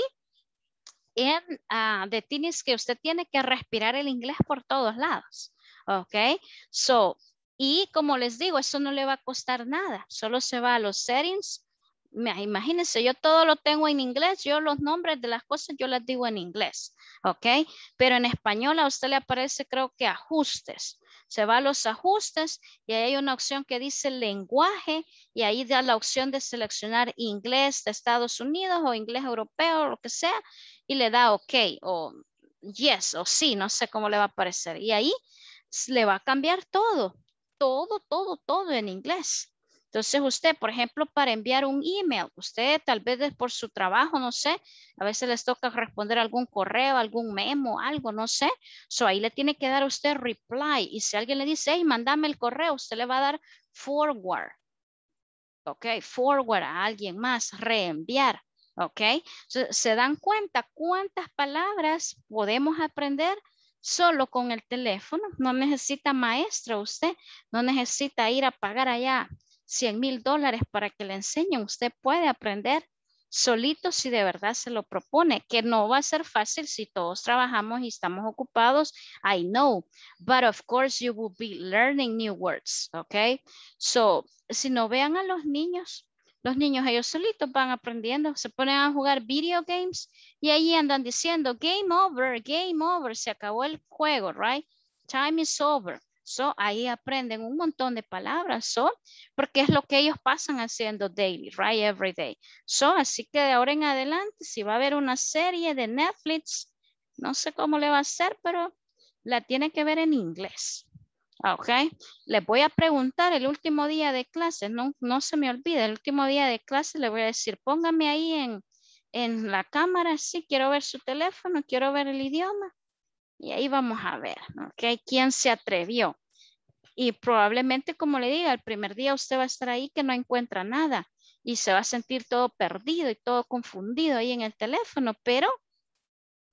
[SPEAKER 1] En uh, the thing is que usted tiene que respirar el inglés por todos lados, ¿ok? So, y como les digo, eso no le va a costar nada, solo se va a los settings. Imagínense, yo todo lo tengo en inglés, yo los nombres de las cosas yo las digo en inglés, ¿ok? Pero en español a usted le aparece creo que ajustes. Se va a los ajustes y ahí hay una opción que dice lenguaje y ahí da la opción de seleccionar inglés de Estados Unidos o inglés europeo o lo que sea y le da OK o yes o sí, no sé cómo le va a aparecer. Y ahí le va a cambiar todo, todo, todo, todo en inglés. Entonces usted, por ejemplo, para enviar un email, usted tal vez por su trabajo, no sé, a veces les toca responder algún correo, algún memo, algo, no sé. So ahí le tiene que dar a usted reply. Y si alguien le dice, hey, mándame el correo, usted le va a dar forward. Ok, forward a alguien más, reenviar. Ok, so, ¿se dan cuenta cuántas palabras podemos aprender solo con el teléfono? No necesita maestra usted, no necesita ir a pagar allá cien mil dólares para que le enseñen. Usted puede aprender solito si de verdad se lo propone, que no va a ser fácil si todos trabajamos y estamos ocupados. I know, but of course you will be learning new words, okay? So, si no vean a los niños, los niños ellos solitos van aprendiendo, se ponen a jugar video games y ahí andan diciendo game over, game over, se acabó el juego, right? Time is over. So, ahí aprenden un montón de palabras, so, porque es lo que ellos pasan haciendo daily, right, every day. So, así que de ahora en adelante, si va a haber una serie de Netflix, no sé cómo le va a hacer, pero la tiene que ver en inglés. Ok, les voy a preguntar el último día de clase, no, no se me olvide, el último día de clase le voy a decir, póngame ahí en, en la cámara, sí, quiero ver su teléfono, quiero ver el idioma. Y ahí vamos a ver, ¿ok? ¿Quién se atrevió? Y probablemente, como le diga, el primer día usted va a estar ahí que no encuentra nada y se va a sentir todo perdido y todo confundido ahí en el teléfono, pero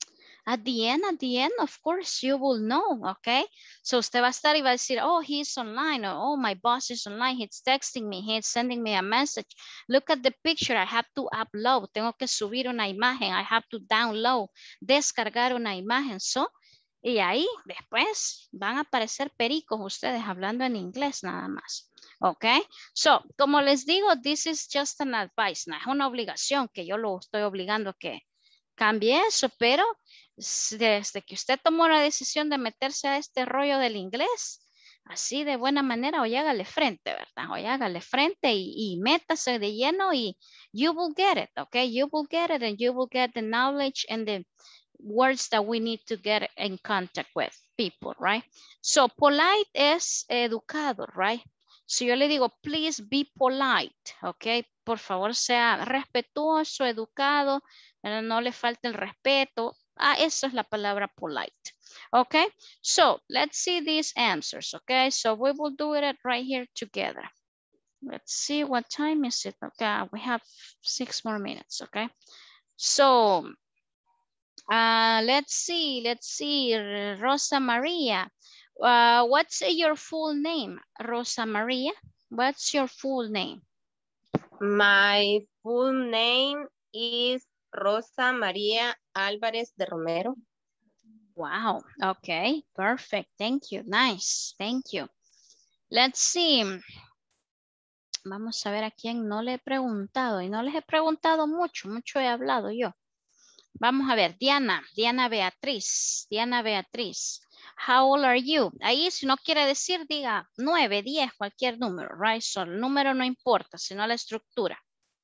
[SPEAKER 1] At the end, at the end, of course, you will know, okay? So usted va a estar y va a decir, oh, he's online, or oh, my boss is online, he's texting me, he's sending me a message. Look at the picture, I have to upload, tengo que subir una imagen, I have to download, descargar una imagen, so, y ahí después van a aparecer pericos ustedes hablando en inglés nada más. Ok, so, como les digo, this is just an advice, no es una obligación que yo lo estoy obligando a que cambie eso, pero desde que usted tomó la decisión de meterse a este rollo del inglés, así de buena manera, hoy hágale frente, ¿verdad? Hoy hágale frente y, y métase de lleno y you will get it, ok? You will get it and you will get the knowledge and the words that we need to get in contact with people, right? So, polite es educado, right? Si yo le digo, please be polite, ok? Por favor, sea respetuoso, educado, no le falte el respeto. Ah, esa es la palabra polite. Okay, so let's see these answers. Okay, so we will do it right here together. Let's see what time is it. Okay, we have six more minutes. Okay, so uh, let's see, let's see, Rosa Maria. Uh, what's your full name, Rosa Maria? What's your full name?
[SPEAKER 3] My full name is Rosa María Álvarez de Romero.
[SPEAKER 1] Wow, okay, perfect, thank you, nice, thank you. Let's see. Vamos a ver a quién no le he preguntado y no les he preguntado mucho, mucho he hablado yo. Vamos a ver, Diana, Diana Beatriz, Diana Beatriz. How old are you? Ahí si no quiere decir, diga nueve, diez, cualquier número, right? So, el número no importa, sino la estructura.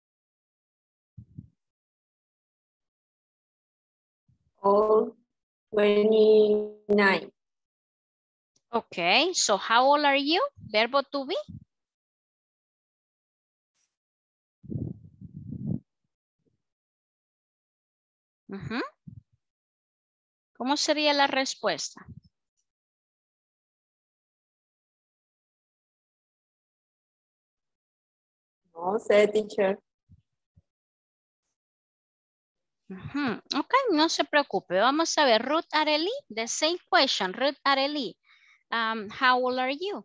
[SPEAKER 12] Oh, twenty-nine.
[SPEAKER 1] Okay, so how old are you? Verbo to be. Uh-huh. ¿Cómo sería la respuesta?
[SPEAKER 12] No sé, teacher.
[SPEAKER 1] Uh-huh. Ok, no se preocupe. Vamos a ver, Ruth Arely, the same question. Ruth Arely, um, how old are you?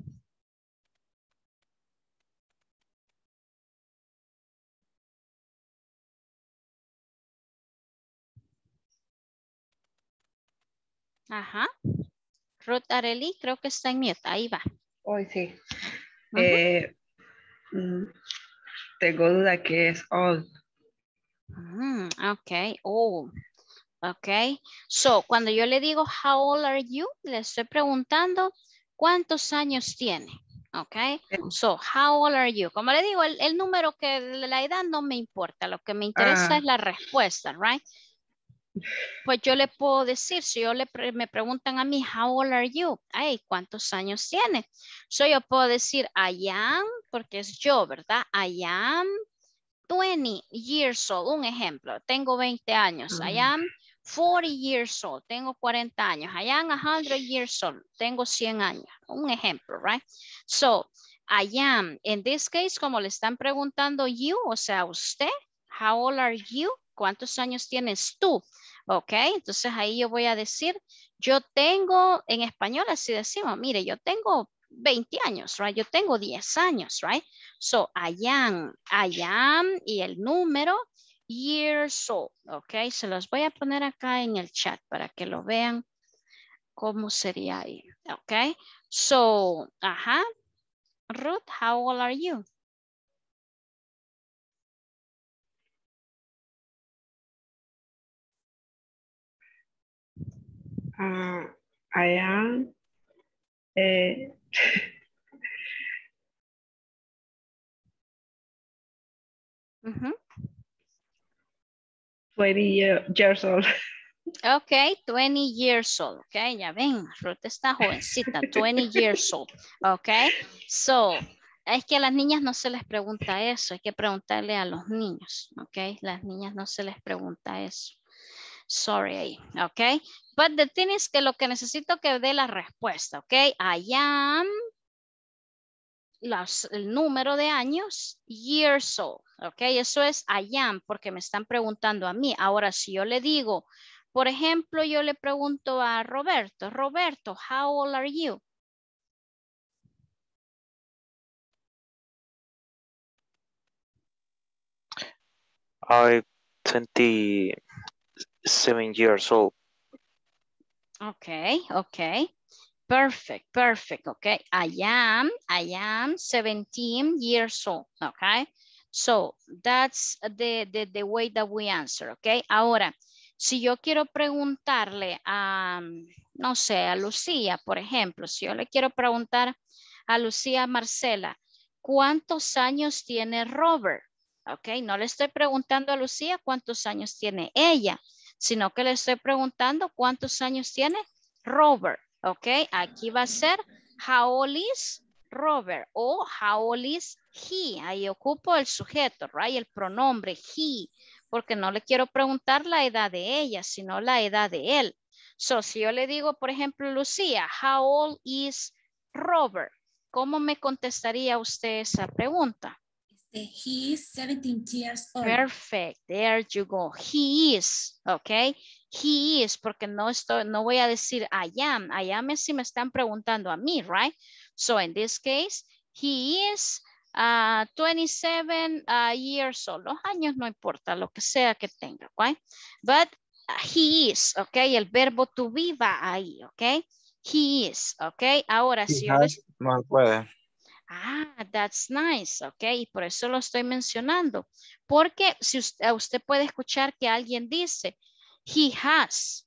[SPEAKER 1] Ajá. Ruth Arely, creo que está en mute. Ahí va.
[SPEAKER 13] Hoy sí.
[SPEAKER 1] Uh-huh.
[SPEAKER 13] eh, mm, tengo duda que es old.
[SPEAKER 1] Mm, ok, old. Ok, so cuando yo le digo how old are you, le estoy preguntando cuántos años tiene. Ok, so how old are you? Como le digo, el, el número que la edad no me importa, lo que me interesa
[SPEAKER 13] Ah.
[SPEAKER 1] es la respuesta, right? Pues yo le puedo decir, si yo le pre me preguntan a mí, how old are you? Ay, ¿cuántos años tiene? So yo puedo decir, I am, porque es yo, ¿verdad? I am twenty years old, un ejemplo, tengo veinte años. I am forty years old, tengo cuarenta años. I am one hundred years old, tengo cien años. Un ejemplo, right? So, I am, in this case, como le están preguntando you, o sea, usted, how old are you? ¿Cuántos años tienes tú? Ok, entonces ahí yo voy a decir, yo tengo, en español así decimos, mire, yo tengo veinte años, right? Yo tengo diez años, right? So, I am, I am, y el número, years old, ok? Se los voy a poner acá en el chat para que lo vean cómo sería ahí, ok? So, ajá. Ruth, how old are you?
[SPEAKER 13] Uh, I am eh,
[SPEAKER 1] Uh-huh.
[SPEAKER 13] twenty year, years old.
[SPEAKER 1] Ok, twenty years old. Ok, ya ven, Ruth está jovencita, twenty years old. Ok, so, es que a las niñas no se les pregunta eso, hay que preguntarle a los niños. Ok, las niñas no se les pregunta eso. Sorry ahí, ok. But the thing is que lo que necesito que dé la respuesta, ok. I am, los, el número de años, years old, ok. Eso es I am porque me están preguntando a mí. Ahora, si yo le digo, Por ejemplo, yo le pregunto a Roberto, Roberto, how old are you?
[SPEAKER 7] I'm twenty-seven years old.
[SPEAKER 1] Okay, okay. Perfect, perfect, okay. I am, I am seventeen years old, okay. So, that's the, the, the way that we answer, okay. Ahora, si yo quiero preguntarle a, no sé, a Lucía, por ejemplo, si yo le quiero preguntar a Lucía Marcela, ¿cuántos años tiene Robert? Ok, no le estoy preguntando a Lucía cuántos años tiene ella, sino que le estoy preguntando cuántos años tiene Robert. Ok, aquí va a ser how old is Robert o how old is he. Ahí ocupo el sujeto, right? El pronombre he, porque no le quiero preguntar la edad de ella, sino la edad de él. So, si yo le digo, por ejemplo, Lucía, how old is Robert? ¿Cómo me contestaría usted esa pregunta?
[SPEAKER 14] He is seventeen years old.
[SPEAKER 1] Perfect. There you go. He is. Okay. He is. Porque no estoy, no voy a decir I am. I am es si me están preguntando a mí, right? So in this case, he is uh, twenty-seven uh, years old. Los años no importa, lo que sea que tenga, right? But uh, he is. Okay. El verbo to be va ahí. Okay. He is. Okay. Ahora,
[SPEAKER 6] He
[SPEAKER 1] si yo
[SPEAKER 6] has,
[SPEAKER 1] les...
[SPEAKER 6] no puede.
[SPEAKER 1] Ah, that's nice, ok, y por eso lo estoy mencionando, porque si usted, usted puede escuchar que alguien dice, he has,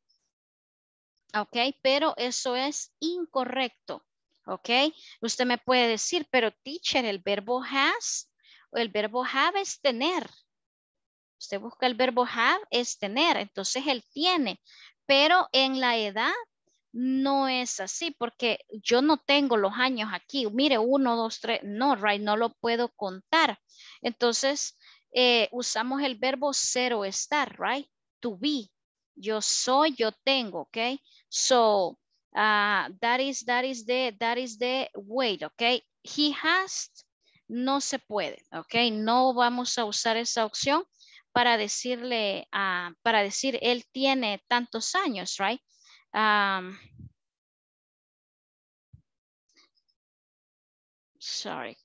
[SPEAKER 1] ok, pero eso es incorrecto, ok, usted me puede decir, pero teacher, el verbo has, o el verbo have es tener, usted busca el verbo have es tener, entonces él tiene, pero en la edad no es así porque yo no tengo los años aquí. Mire, uno, dos, tres, no, right, no lo puedo contar. Entonces, eh, usamos el verbo ser o estar, right? To be. Yo soy, yo tengo, ok? So, uh, that is, that is the, that is the way, ok? He has, no se puede, ok? No vamos a usar esa opción para decirle, uh, para decir él tiene tantos años, right? Um, sorry.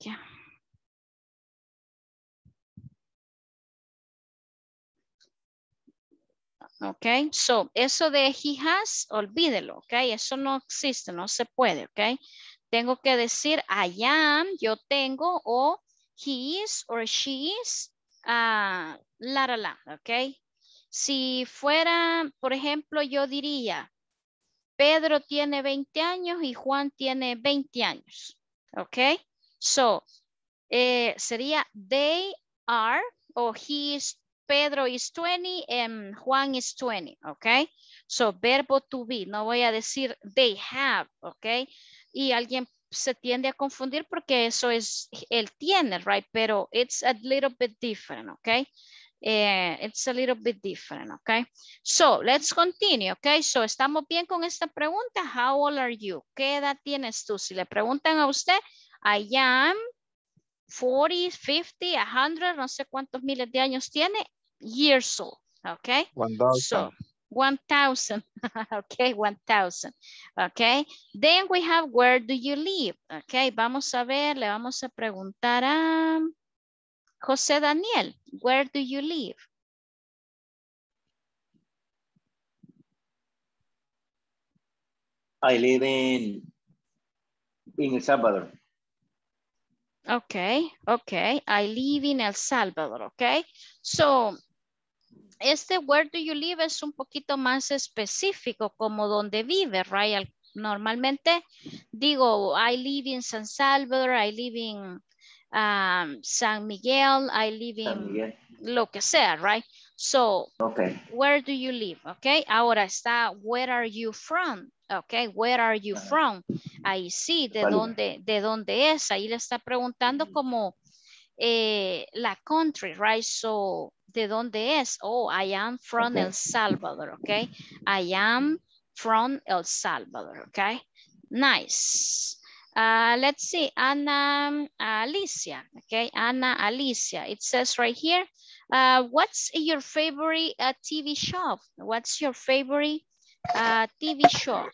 [SPEAKER 1] Ok, so, eso de he has, olvídelo, ok, eso no existe, no se puede, ok. Tengo que decir I am, yo tengo, o he is, or she is, uh, la, la, la, ok. Si fuera, por ejemplo, yo diría, Pedro tiene veinte años y Juan tiene veinte años. Ok. So, eh, sería they are o he is, Pedro is twenty and Juan is twenty. Ok. So, verbo to be. No voy a decir they have. Ok. Y alguien se tiende a confundir porque eso es, él tiene, right? Pero it's a little bit different. Ok. Uh, it's a little bit different, okay? So, let's continue, okay? So, ¿estamos bien con esta pregunta? How old are you? ¿Qué edad tienes tú? Si le preguntan a usted, I am forty, fifty, one hundred, no sé cuántos miles de años tiene, years old, okay?
[SPEAKER 6] One thousand.
[SPEAKER 1] So, one thousand, okay, one thousand, okay? Then we have, where do you live? Okay, vamos a ver, le vamos a preguntar a... José Daniel, where do you live?
[SPEAKER 4] I live in, in El Salvador.
[SPEAKER 1] Okay, okay. I live in El Salvador, okay. So, este where do you live es un poquito más específico, como donde vive, right? Normalmente digo, I live in San Salvador, I live in um, San Miguel, I live in lo que sea, right? So,
[SPEAKER 4] okay.
[SPEAKER 1] Where do you live? Okay, ahora está, where are you from? Okay, where are you from? Ahí sí, ¿de dónde, de dónde es? Ahí le está preguntando como eh, la country, right? So, ¿de dónde es? Oh, I am from okay. El Salvador, okay? I am from El Salvador, okay? Nice. Uh, let's see, Ana Alicia, okay? Ana Alicia, it says right here, Uh, what's your favorite uh, T V show? What's your favorite uh, T V show?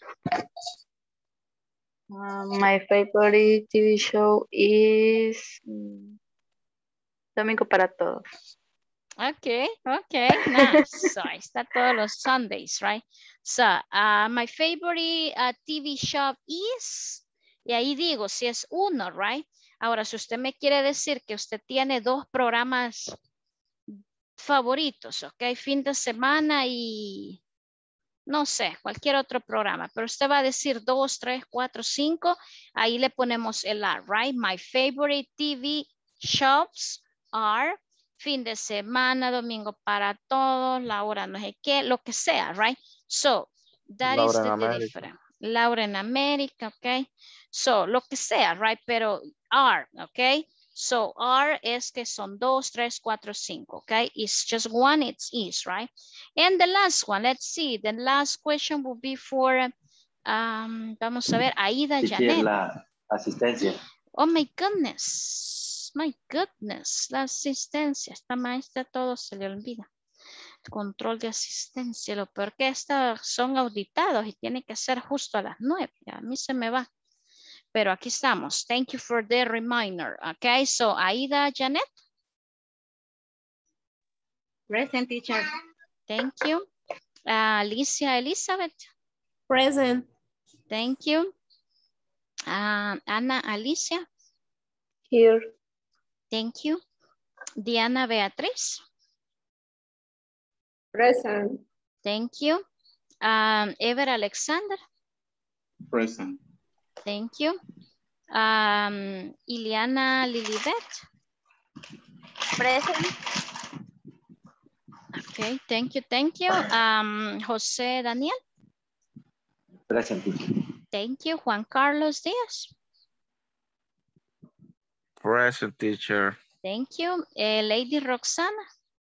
[SPEAKER 12] Uh, my favorite T V show is mm, Domingo para Todos.
[SPEAKER 1] Okay, okay, nice. So ahí está todos los Sundays, right? So, uh, my favorite uh, T V show is, y ahí digo, si es uno, right? Ahora, si usted me quiere decir que usted tiene dos programas favoritos, ok, fin de semana y no sé, cualquier otro programa, pero usted va a decir dos, tres, cuatro, cinco, ahí le ponemos el R, right? My favorite T V shows are fin de semana, domingo para todos, la hora no sé qué, lo que sea, right? So, that
[SPEAKER 6] Laura
[SPEAKER 1] is
[SPEAKER 6] en
[SPEAKER 1] the, the
[SPEAKER 6] América.
[SPEAKER 1] difference. Laura en América, ok? So, lo que sea, right? Pero are, ok? So, are es que son dos, tres, cuatro, cinco, okay? It's just one, it's is, right? And the last one, let's see, the last question will be for, um, vamos a ver, Aida
[SPEAKER 4] Si tiene
[SPEAKER 1] Janet.
[SPEAKER 4] la asistencia.
[SPEAKER 1] Oh my goodness, my goodness, la asistencia, esta maestra todo se le olvida. Control de asistencia, lo peor que estas son auditados y tiene que ser justo a las nueve, a mí se me va. Pero aquí estamos, thank you for the reminder, okay, so Aida Janet.
[SPEAKER 3] Present, teacher.
[SPEAKER 1] Thank you. Uh, Alicia Elizabeth.
[SPEAKER 12] Present.
[SPEAKER 1] Thank you. Uh, Ana Alicia.
[SPEAKER 12] Here.
[SPEAKER 1] Thank you. Diana Beatriz.
[SPEAKER 12] Present.
[SPEAKER 1] Thank you. Um, Ever Alexander.
[SPEAKER 11] Present.
[SPEAKER 1] Thank you. Um, Iliana Lilibet.
[SPEAKER 10] Present.
[SPEAKER 1] Okay, thank you, thank you. Um, José Daniel.
[SPEAKER 4] Present.
[SPEAKER 1] Thank you. Juan Carlos Díaz.
[SPEAKER 6] Present, teacher.
[SPEAKER 1] Thank you. Eh, Lady Roxana.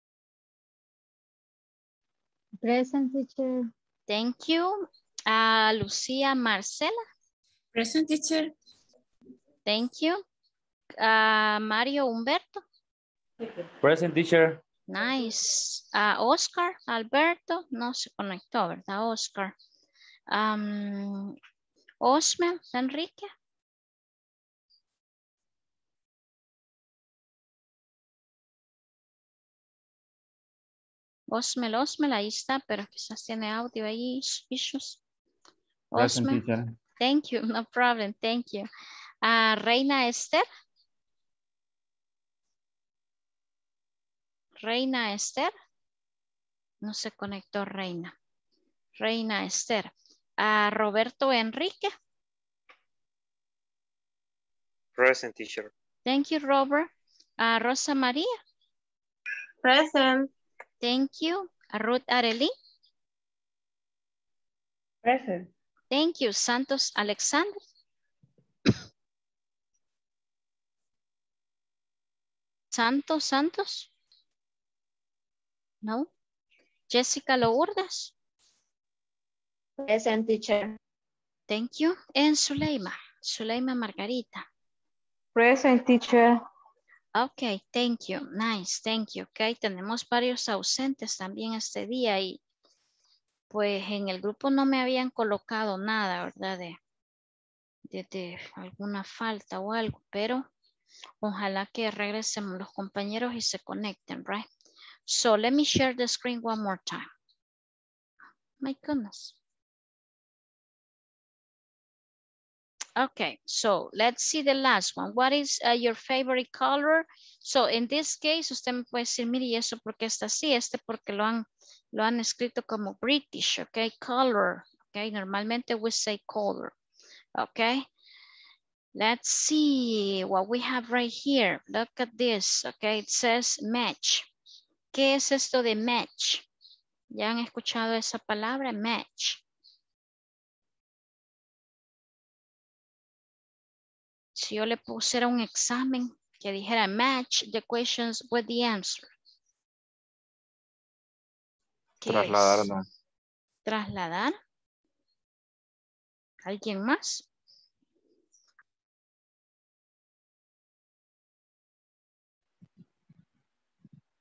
[SPEAKER 10] Present, teacher.
[SPEAKER 1] Thank you. Uh, Lucía Marcela.
[SPEAKER 14] Present, teacher.
[SPEAKER 1] Thank you. Uh, Mario Humberto.
[SPEAKER 2] Present, teacher.
[SPEAKER 1] Nice. Uh, Oscar Alberto. No se conectó, ¿verdad? Oscar. Um, Osmel Enrique. Osmel, Osmel, ahí está, pero quizás tiene audio ahí, issues.
[SPEAKER 9] Present,
[SPEAKER 1] Osmel,
[SPEAKER 9] teacher.
[SPEAKER 1] thank you, no problem, thank you. Uh, Reina Esther. Reina Esther. No se conectó Reina. Reina Esther. Uh, Roberto Enrique.
[SPEAKER 7] Present, teacher.
[SPEAKER 1] Thank you, Robert. Uh, Rosa María.
[SPEAKER 3] Present.
[SPEAKER 1] Thank you. Ruth Arely.
[SPEAKER 5] Present.
[SPEAKER 1] Thank you. Santos Alexander. Santos Santos. No. Jessica Lourdes.
[SPEAKER 10] Present, teacher.
[SPEAKER 1] Thank you. And Zuleima. Zuleima Margarita.
[SPEAKER 12] Present, teacher.
[SPEAKER 1] Ok, thank you. Nice, thank you. Ok, tenemos varios ausentes también este día y pues en el grupo no me habían colocado nada, ¿verdad? De, de, de alguna falta o algo, pero ojalá que regresen los compañeros y se conecten, right? So let me share the screen one more time. My goodness. Okay, so let's see the last one. What is uh, your favorite color? So in this case, usted me puede decir, mire, ¿y eso por qué está así? Este porque lo han, lo han escrito como British, okay? Color, okay? Normalmente we say color, okay? Let's see what we have right here. Look at this, okay? It says match. ¿Qué es esto de match? ¿Ya han escuchado esa palabra? Match. Si yo le pusiera un examen que dijera match the questions with the answer. ¿Qué
[SPEAKER 6] Trasladar,
[SPEAKER 1] es?
[SPEAKER 6] no.
[SPEAKER 1] ¿Trasladar? ¿Alguien más?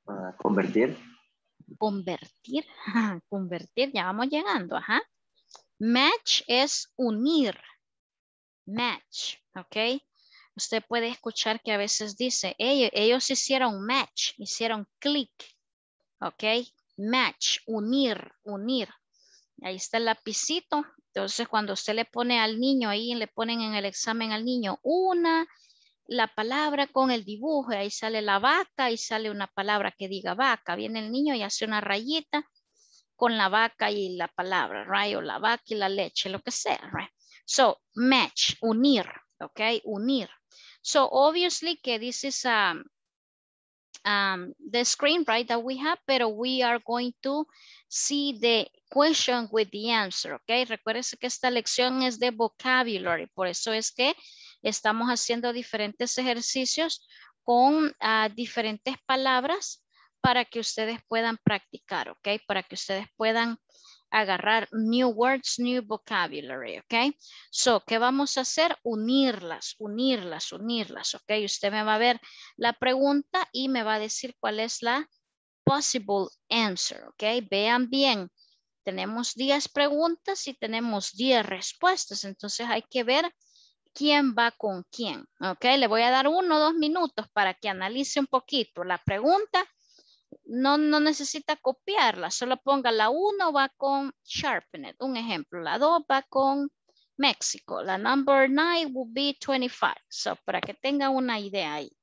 [SPEAKER 4] Uh, convertir.
[SPEAKER 1] Convertir. Convertir, ya vamos llegando, ajá. Match es unir. Match, ¿ok? Usted puede escuchar que a veces dice, ellos, ellos hicieron match, hicieron clic, ¿ok? Match, unir, unir. Ahí está el lapicito. Entonces, cuando usted le pone al niño, ahí le ponen en el examen al niño una, la palabra con el dibujo, ahí sale la vaca y sale una palabra que diga vaca. Viene el niño y hace una rayita con la vaca y la palabra, right? O la vaca y la leche, lo que sea, right? So, match, unir, okay? Unir. So, obviously que this is um, um, the screen, right, that we have, pero we are going to see the question with the answer, okay? Recuérdense que esta lección es de vocabulary, por eso es que estamos haciendo diferentes ejercicios con uh, diferentes palabras para que ustedes puedan practicar, ok? Para que ustedes puedan agarrar new words, new vocabulary, ok? So, ¿qué vamos a hacer? Unirlas, unirlas, unirlas, ok? Usted me va a ver la pregunta y me va a decir cuál es la possible answer, ok? Vean bien, tenemos diez preguntas y tenemos diez respuestas, entonces hay que ver quién va con quién, ok? Le voy a dar uno o dos minutos para que analice un poquito la pregunta. No, no necesita copiarla, solo ponga la uno va con sharpened, un ejemplo, la dos va con México, la number nine will be twenty-five, so para que tenga una idea ahí.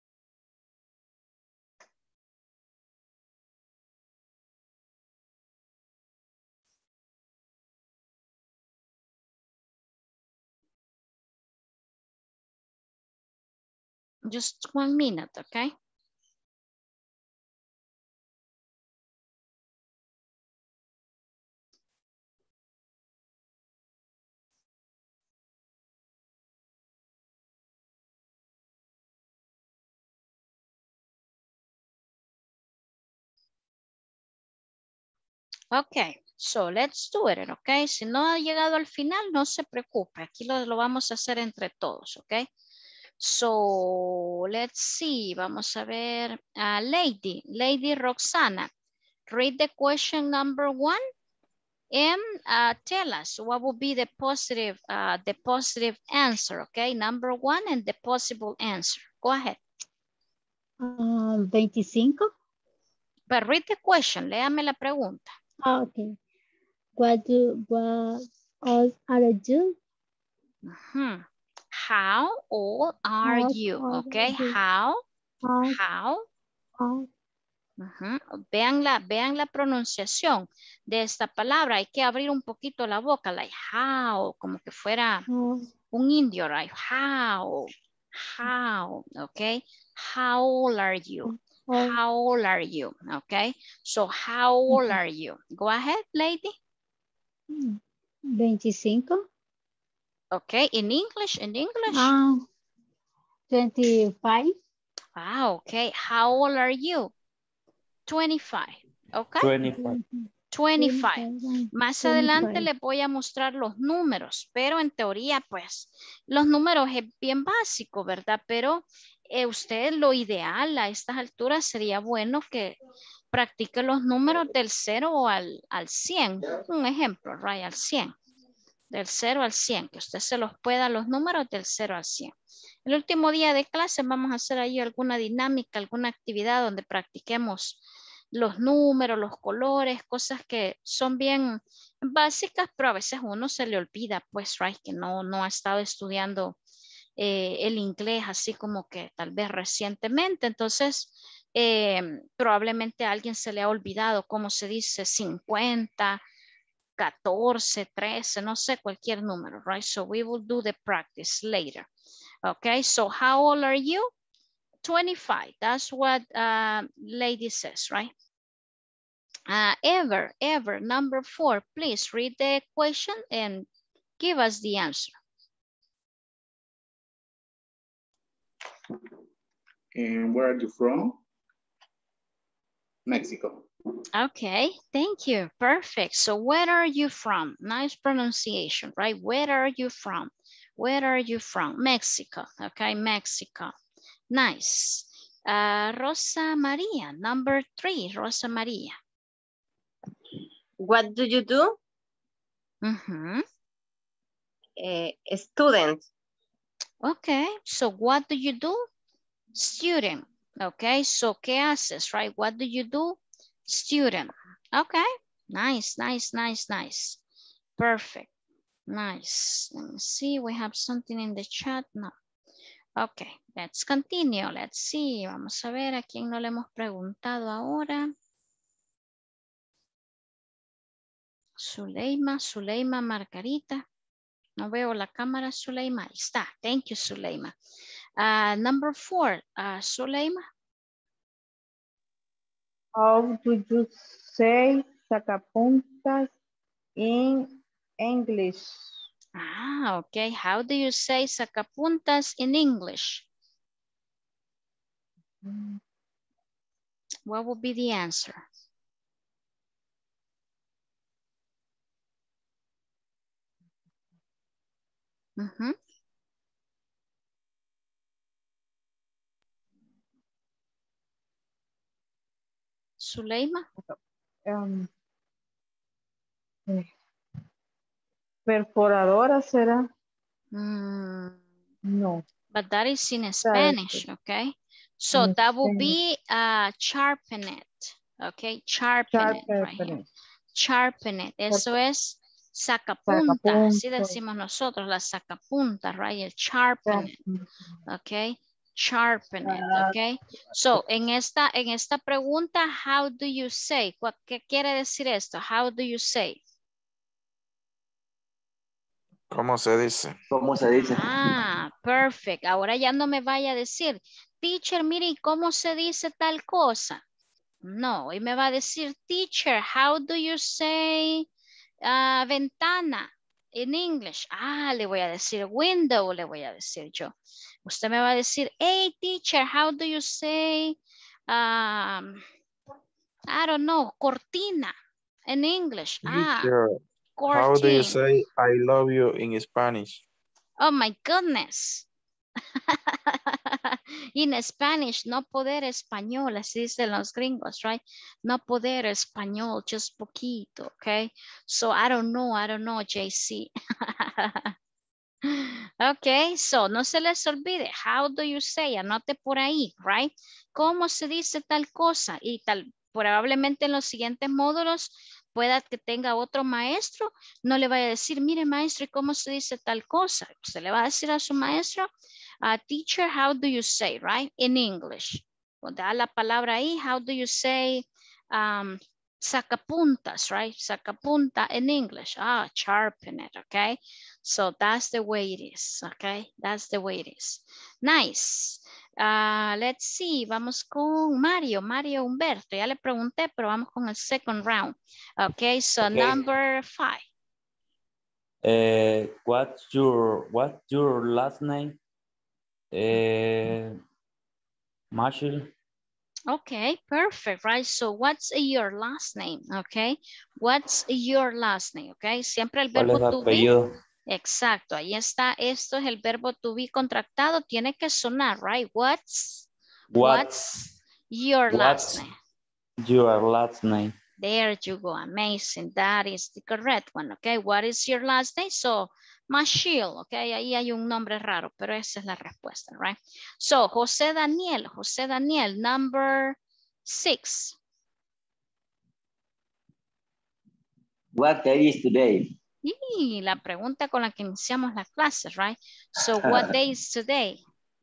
[SPEAKER 1] Just one minute, okay? Ok, so let's do it, ok. Si no ha llegado al final, no se preocupe. Aquí lo, lo vamos a hacer entre todos, ok. So, let's see. Vamos a ver. Uh, Lady, Lady Roxana. Read the question number one and uh, tell us what would be the positive, uh, the positive answer, okay? Number one and the possible answer. Go ahead.
[SPEAKER 10] Um, veinticinco.
[SPEAKER 1] But read the question. Léame la pregunta.
[SPEAKER 10] Ah, okay. What do, what old are you?
[SPEAKER 1] Uh-huh. How old are
[SPEAKER 10] How
[SPEAKER 1] you?
[SPEAKER 10] old
[SPEAKER 1] Okay,
[SPEAKER 10] are you?
[SPEAKER 1] how,
[SPEAKER 10] How,
[SPEAKER 1] how.
[SPEAKER 10] how,
[SPEAKER 1] Uh-huh. Vean la, vean la pronunciación de esta palabra. Hay que abrir un poquito la boca, like how, como que fuera
[SPEAKER 10] how,
[SPEAKER 1] un indio, right? How, how, okay? How old are you?
[SPEAKER 10] how,
[SPEAKER 1] How old are you? Okay, so how old are you? Go ahead, lady.
[SPEAKER 10] veinticinco.
[SPEAKER 1] Okay, in English, in English.
[SPEAKER 10] Ah, twenty-five.
[SPEAKER 1] Ah, okay. How old are you? twenty-five. Okay.
[SPEAKER 2] twenty-five.
[SPEAKER 1] twenty-five. Más adelante
[SPEAKER 10] twenty-five.
[SPEAKER 1] les voy a mostrar los números, pero en teoría, pues, los números es bien básico, ¿verdad? Pero eh, usted lo ideal a estas alturas sería bueno que practique los números del cero al, al cien. Un ejemplo, right, al cien. Del cero al cien, que usted se los pueda los números del cero al cien. El último día de clase vamos a hacer ahí alguna dinámica, alguna actividad donde practiquemos los números, los colores, cosas que son bien básicas, pero a veces uno se le olvida, pues, right, que no, no ha estado estudiando eh, el inglés así como que tal vez recientemente. Entonces, eh, probablemente a alguien se le ha olvidado cómo se dice cincuenta, catorce, trece, no sé, cualquier número, right? So we will do the practice later. Okay, so how old are you? twenty-five, that's what uh, lady says, right? Uh, ever, ever, number four, please read the question and give us the answer.
[SPEAKER 11] And where are you from? Mexico.
[SPEAKER 1] Okay, thank you. Perfect. So where are you from? Nice pronunciation, right? Where are you from? Where are you from? Mexico. Okay, Mexico. Nice. Uh, Rosa Maria, number three, Rosa Maria.
[SPEAKER 3] What do you do?
[SPEAKER 1] Mm-hmm.
[SPEAKER 3] Uh, student.
[SPEAKER 1] Okay, so what do you do? Student. Okay, so ¿qué haces, right? What do you do? Student. Okay, nice, nice, nice, nice. Perfect. Nice. Let me see, we have something in the chat. No. Okay, let's continue. Let's see. Vamos a ver a quién no le hemos preguntado ahora. Zuleima, Zuleima, Margarita. No veo la cámara, Zuleima. Ahí está. Thank you, Zuleima. Uh, number four, uh, Zuleima.
[SPEAKER 15] How do you say sacapuntas in English?
[SPEAKER 1] Ah, okay. How do you say sacapuntas in English?
[SPEAKER 15] Mm.
[SPEAKER 1] What would be the answer? Mm-hmm. Zuleima?
[SPEAKER 15] Um, eh, perforadora será.
[SPEAKER 1] Mm,
[SPEAKER 15] No.
[SPEAKER 1] but that is in Spanish, okay? So
[SPEAKER 15] In
[SPEAKER 1] that will
[SPEAKER 15] Spanish.
[SPEAKER 1] be uh, sharpen it, okay? Sharpen it, right here. Sharpen it, eso es sacapunta, así decimos nosotros, la sacapunta, right? El sharpen it, okay? Sharpen it, okay? So, en esta, en esta pregunta, how do you say? ¿Qué quiere decir esto? How do you say?
[SPEAKER 6] ¿Cómo se dice?
[SPEAKER 4] ¿Cómo se dice?
[SPEAKER 1] Ah, perfect. Ahora ya no me vaya a decir, teacher, mire, ¿y cómo se dice tal cosa? No, y me va a decir, teacher, how do you say uh, ventana in English? Ah, le voy a decir window, le voy a decir yo. Usted me va a decir, hey, teacher, how do you say, um, I don't know, cortina in English?
[SPEAKER 6] Teacher,
[SPEAKER 1] Ah,
[SPEAKER 6] how do you
[SPEAKER 1] curtain.
[SPEAKER 6] say I love you in Spanish?
[SPEAKER 1] Oh my goodness. In Spanish, no poder español, así dicen los gringos, right? No poder español, just poquito, okay? So I don't know, I don't know, J C. Okay, so no se les olvide, how do you say? Anote por ahí, right? ¿Cómo se dice tal cosa? Y tal, probablemente en los siguientes módulos pueda que tenga otro maestro, no le vaya a decir, mire maestro, ¿y cómo se dice tal cosa? Usted le va a decir a su maestro, uh, teacher, how do you say, right? In English. O da la palabra ahí, how do you say, um, sacapuntas, right? Sacapunta in English. Ah, sharpen it, okay? So that's the way it is, okay? That's the way it is. Nice. Uh, let's see, vamos con Mario, Mario Humberto. Ya le pregunté, pero vamos con el second round. Okay, so
[SPEAKER 2] Okay.
[SPEAKER 1] number five.
[SPEAKER 2] Uh, what's your what's your last name? Uh, Marshall.
[SPEAKER 1] Okay, perfect, right? So what's your last name? Okay, what's your last name? Okay, siempre el
[SPEAKER 2] ¿Cuál es
[SPEAKER 1] verbo
[SPEAKER 2] su
[SPEAKER 1] to be.
[SPEAKER 2] apellido?
[SPEAKER 1] Exacto, ahí está. Esto es el verbo to be contractado. Tiene que sonar, right? What's,
[SPEAKER 2] What,
[SPEAKER 1] what's your
[SPEAKER 2] what's
[SPEAKER 1] last name?
[SPEAKER 2] your last name?
[SPEAKER 1] There you go. Amazing. That is the correct one. Okay. What is your last name? So, Machil. Okay. Ahí hay un nombre raro, pero esa es la respuesta, right? So, José Daniel. José Daniel, number six.
[SPEAKER 4] What day is today?
[SPEAKER 1] Y la pregunta con la que iniciamos las clases, right? So, what day is today?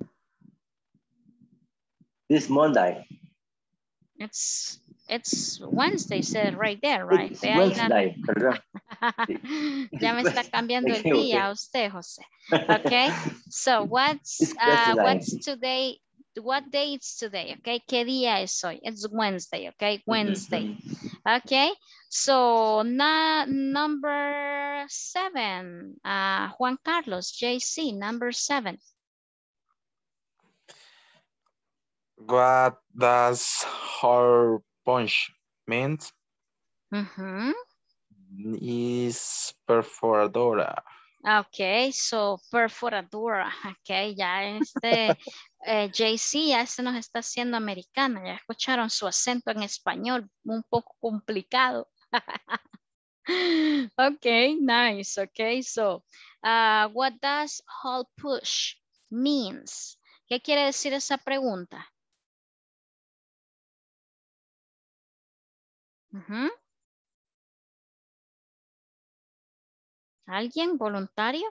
[SPEAKER 4] This Monday.
[SPEAKER 1] It's it's Wednesday, said right there, right?
[SPEAKER 4] It's
[SPEAKER 1] Ve ahí la-
[SPEAKER 4] Wednesday, perdón.
[SPEAKER 1] Ya me está cambiando
[SPEAKER 4] Me
[SPEAKER 1] el
[SPEAKER 4] equivoqué.
[SPEAKER 1] día a usted, José. Okay, so what's
[SPEAKER 4] It's
[SPEAKER 1] uh,
[SPEAKER 4] Wednesday.
[SPEAKER 1] what's today? What day is today? Okay, ¿qué día es hoy? It's Wednesday, okay, Wednesday. Okay, so na number seven, uh, Juan Carlos, J C, number seven.
[SPEAKER 6] What does hole punch mean?
[SPEAKER 1] Mm-hmm.
[SPEAKER 6] Is perforadora.
[SPEAKER 1] Ok, so perforadora. Ok, ya este eh, J C ya se nos está haciendo americana. Ya escucharon su acento en español, un poco complicado. Okay, nice. Okay, so uh, what does hole push means? ¿Qué quiere decir esa pregunta? Uh-huh. ¿Alguien voluntario?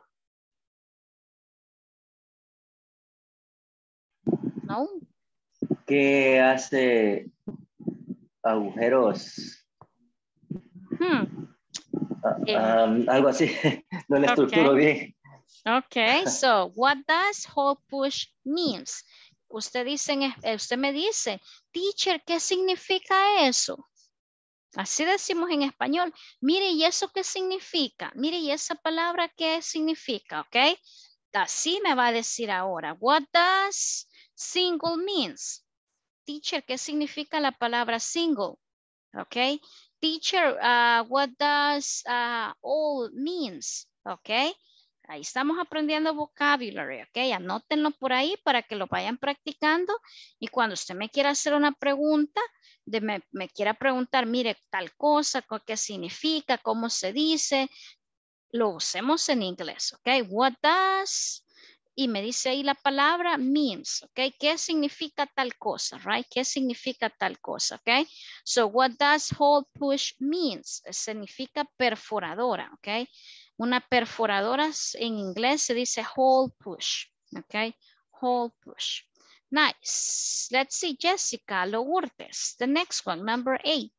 [SPEAKER 1] No.
[SPEAKER 4] ¿Qué hace agujeros?
[SPEAKER 1] Hmm.
[SPEAKER 4] Ah,
[SPEAKER 1] Yeah.
[SPEAKER 4] um, algo así. No la estructuro
[SPEAKER 1] Okay.
[SPEAKER 4] bien.
[SPEAKER 1] Okay, so what does hole push means? Usted, dice, en es- eh, usted me dice, teacher, ¿qué significa eso? Así decimos en español. Mire, ¿y eso qué significa? Mire, ¿y esa palabra qué significa? ¿Ok? Así me va a decir ahora. What does single means? Teacher, ¿qué significa la palabra single? ¿Ok? Teacher, uh, what does uh, all means? ¿Ok? Ahí estamos aprendiendo vocabulary, ¿ok? Anótenlo por ahí para que lo vayan practicando y cuando usted me quiera hacer una pregunta, de me, me quiera preguntar, mire, tal cosa, qué significa, cómo se dice, lo usemos en inglés, ¿ok? What does, y me dice ahí la palabra means, ¿ok? ¿Qué significa tal cosa, right? ¿Qué significa tal cosa, ¿ok? So, what does hole push means? Significa perforadora, ¿ok? Una perforadora en inglés se dice hole push, ¿ok? Hole push. Nice. Let's see, Jessica Lourdes. The next one, number eight.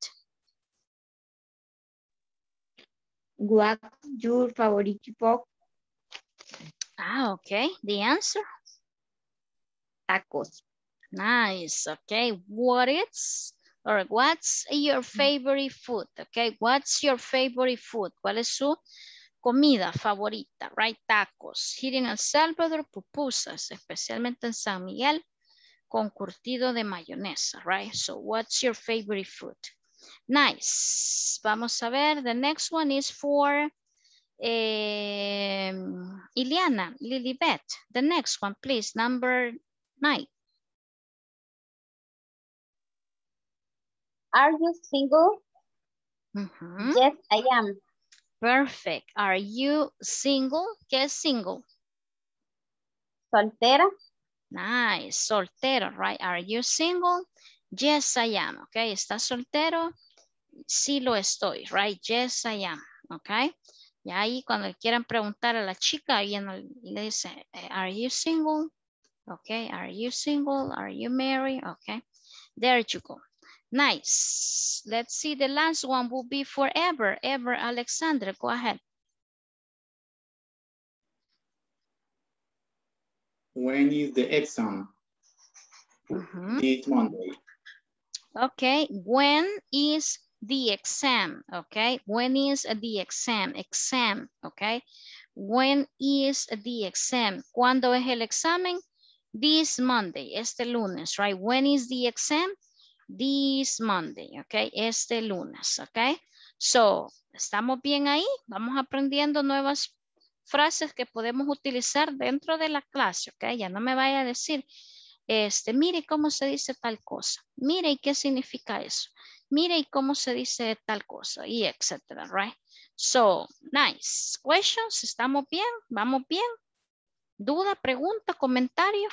[SPEAKER 5] What's your favorite book?
[SPEAKER 1] Ah, okay. The answer?
[SPEAKER 5] Tacos.
[SPEAKER 1] Nice. Okay. What is or what's your favorite food? Okay. What's your favorite food? ¿Cuál es su comida favorita? Right? Tacos. Here in El Salvador, pupusas, especialmente en San Miguel, con curtido de mayonesa, right? So what's your favorite food? Nice. Vamos a ver. The next one is for Eh, Iliana, Lilibet, the next one, please, number nine.
[SPEAKER 3] Are you single?
[SPEAKER 1] Mm-hmm.
[SPEAKER 3] Yes, I am.
[SPEAKER 1] Perfect. Are you single? ¿Qué es single?
[SPEAKER 3] Soltera.
[SPEAKER 1] Nice, soltero, right? Are you single? Yes, I am, okay. ¿Estás soltero? Sí lo estoy, right? Yes, I am, okay. Y ahí cuando le quieran preguntar a la chica, y le dice, are you single? Okay, are you single? Are you married? Okay, there you go. Nice. Let's see, the last one will be forever. Ever, Alexandra, go ahead.
[SPEAKER 11] When is the exam?
[SPEAKER 1] Mm-hmm.
[SPEAKER 11] This Monday.
[SPEAKER 1] Okay, when is the exam? Okay, when is the exam? Exam, okay. When is the exam? ¿Cuándo es el examen? This Monday, este lunes, right? When is the exam? This Monday, okay, este lunes, okay. So, ¿estamos bien ahí? Vamos aprendiendo nuevas frases que podemos utilizar dentro de la clase, okay. Ya no me vaya a decir, este, mire cómo se dice tal cosa. Mire y qué significa eso. Mire y cómo se dice tal cosa y etcétera, right? So, nice. Questions, ¿estamos bien? ¿Vamos bien? ¿Duda, pregunta, comentario?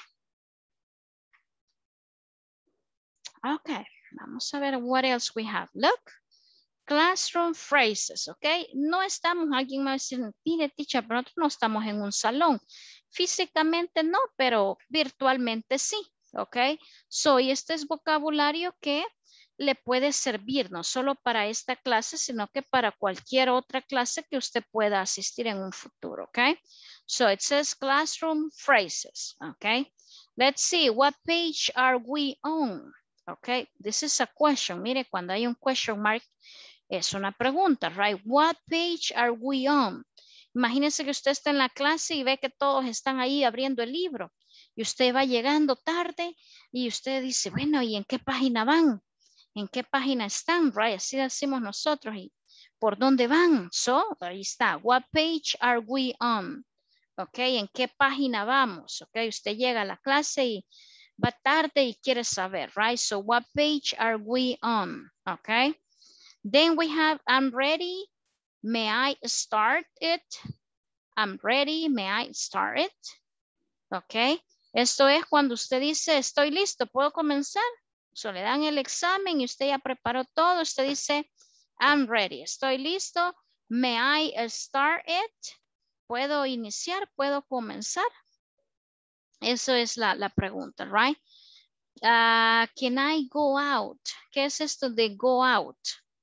[SPEAKER 1] Okay, vamos a ver what else we have. Look, classroom phrases, okay. No estamos, alguien me va a decir, mire, teacher, pero nosotros no estamos en un salón. Físicamente no, pero virtualmente sí, okay. So, y este es vocabulario que le puede servir no solo para esta clase, sino que para cualquier otra clase que usted pueda asistir en un futuro, okay. So, it says classroom phrases, okay. Let's see, what page are we on? Okay, this is a question. Mire, cuando hay un question mark, es una pregunta, right? What page are we on? Imagínese que usted está en la clase y ve que todos están ahí abriendo el libro y usted va llegando tarde y usted dice, bueno, ¿y en qué página van? ¿En qué página están? Right? Así decimos nosotros. Y ¿por dónde van? So, ahí está. What page are we on? Ok, ¿en qué página vamos? Ok, usted llega a la clase y va tarde y quiere saber, right? So, what page are we on? Ok. Then we have, I'm ready. May I start it? I'm ready. May I start it? Ok. Esto es cuando usted dice, estoy listo, ¿puedo comenzar? So, le dan el examen y usted ya preparó todo. Usted dice, I'm ready. Estoy listo. May I start it? ¿Puedo iniciar? ¿Puedo comenzar? Eso es la, la pregunta, right? Uh, can I go out? ¿Qué es esto de go out?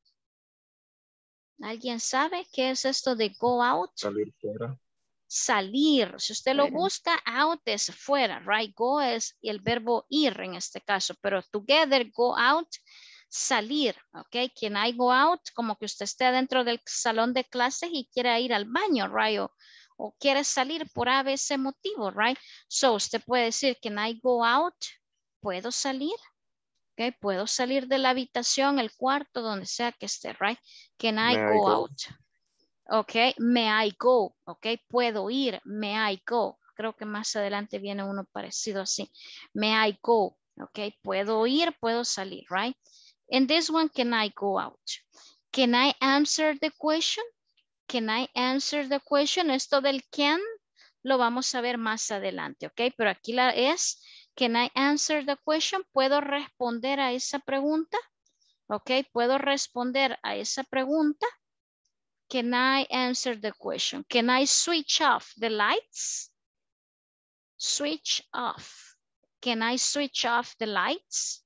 [SPEAKER 1] ¿Alguien sabe qué es esto de go out?
[SPEAKER 6] Salir fuera.
[SPEAKER 1] Salir. Si usted lo
[SPEAKER 12] Fuera.
[SPEAKER 1] busca, out es fuera, right? Go es el verbo ir en este caso, pero together, go out, salir, ok. Can I go out? Como que usted esté dentro del salón de clases y quiera ir al baño, right? O, o quiere salir por A, B, C motivo, right? So, usted puede decir, can I go out? ¿Puedo salir? Okay, puedo salir de la habitación, el cuarto, donde sea que esté, right? Can I
[SPEAKER 6] May I
[SPEAKER 1] go
[SPEAKER 6] go?
[SPEAKER 1] out? Ok, may I go? Ok, puedo ir, may I go? Creo que más adelante viene uno parecido así. May I go? Ok, puedo ir, puedo salir, right? And this one, can I go out? Can I answer the question? Can I answer the question? Esto del can lo vamos a ver más adelante, ok? Pero aquí la es, can I answer the question? ¿Puedo responder a esa pregunta? Ok, ¿puedo responder a esa pregunta? Can I answer the question? Can I switch off the lights? Switch off. Can I switch off the lights?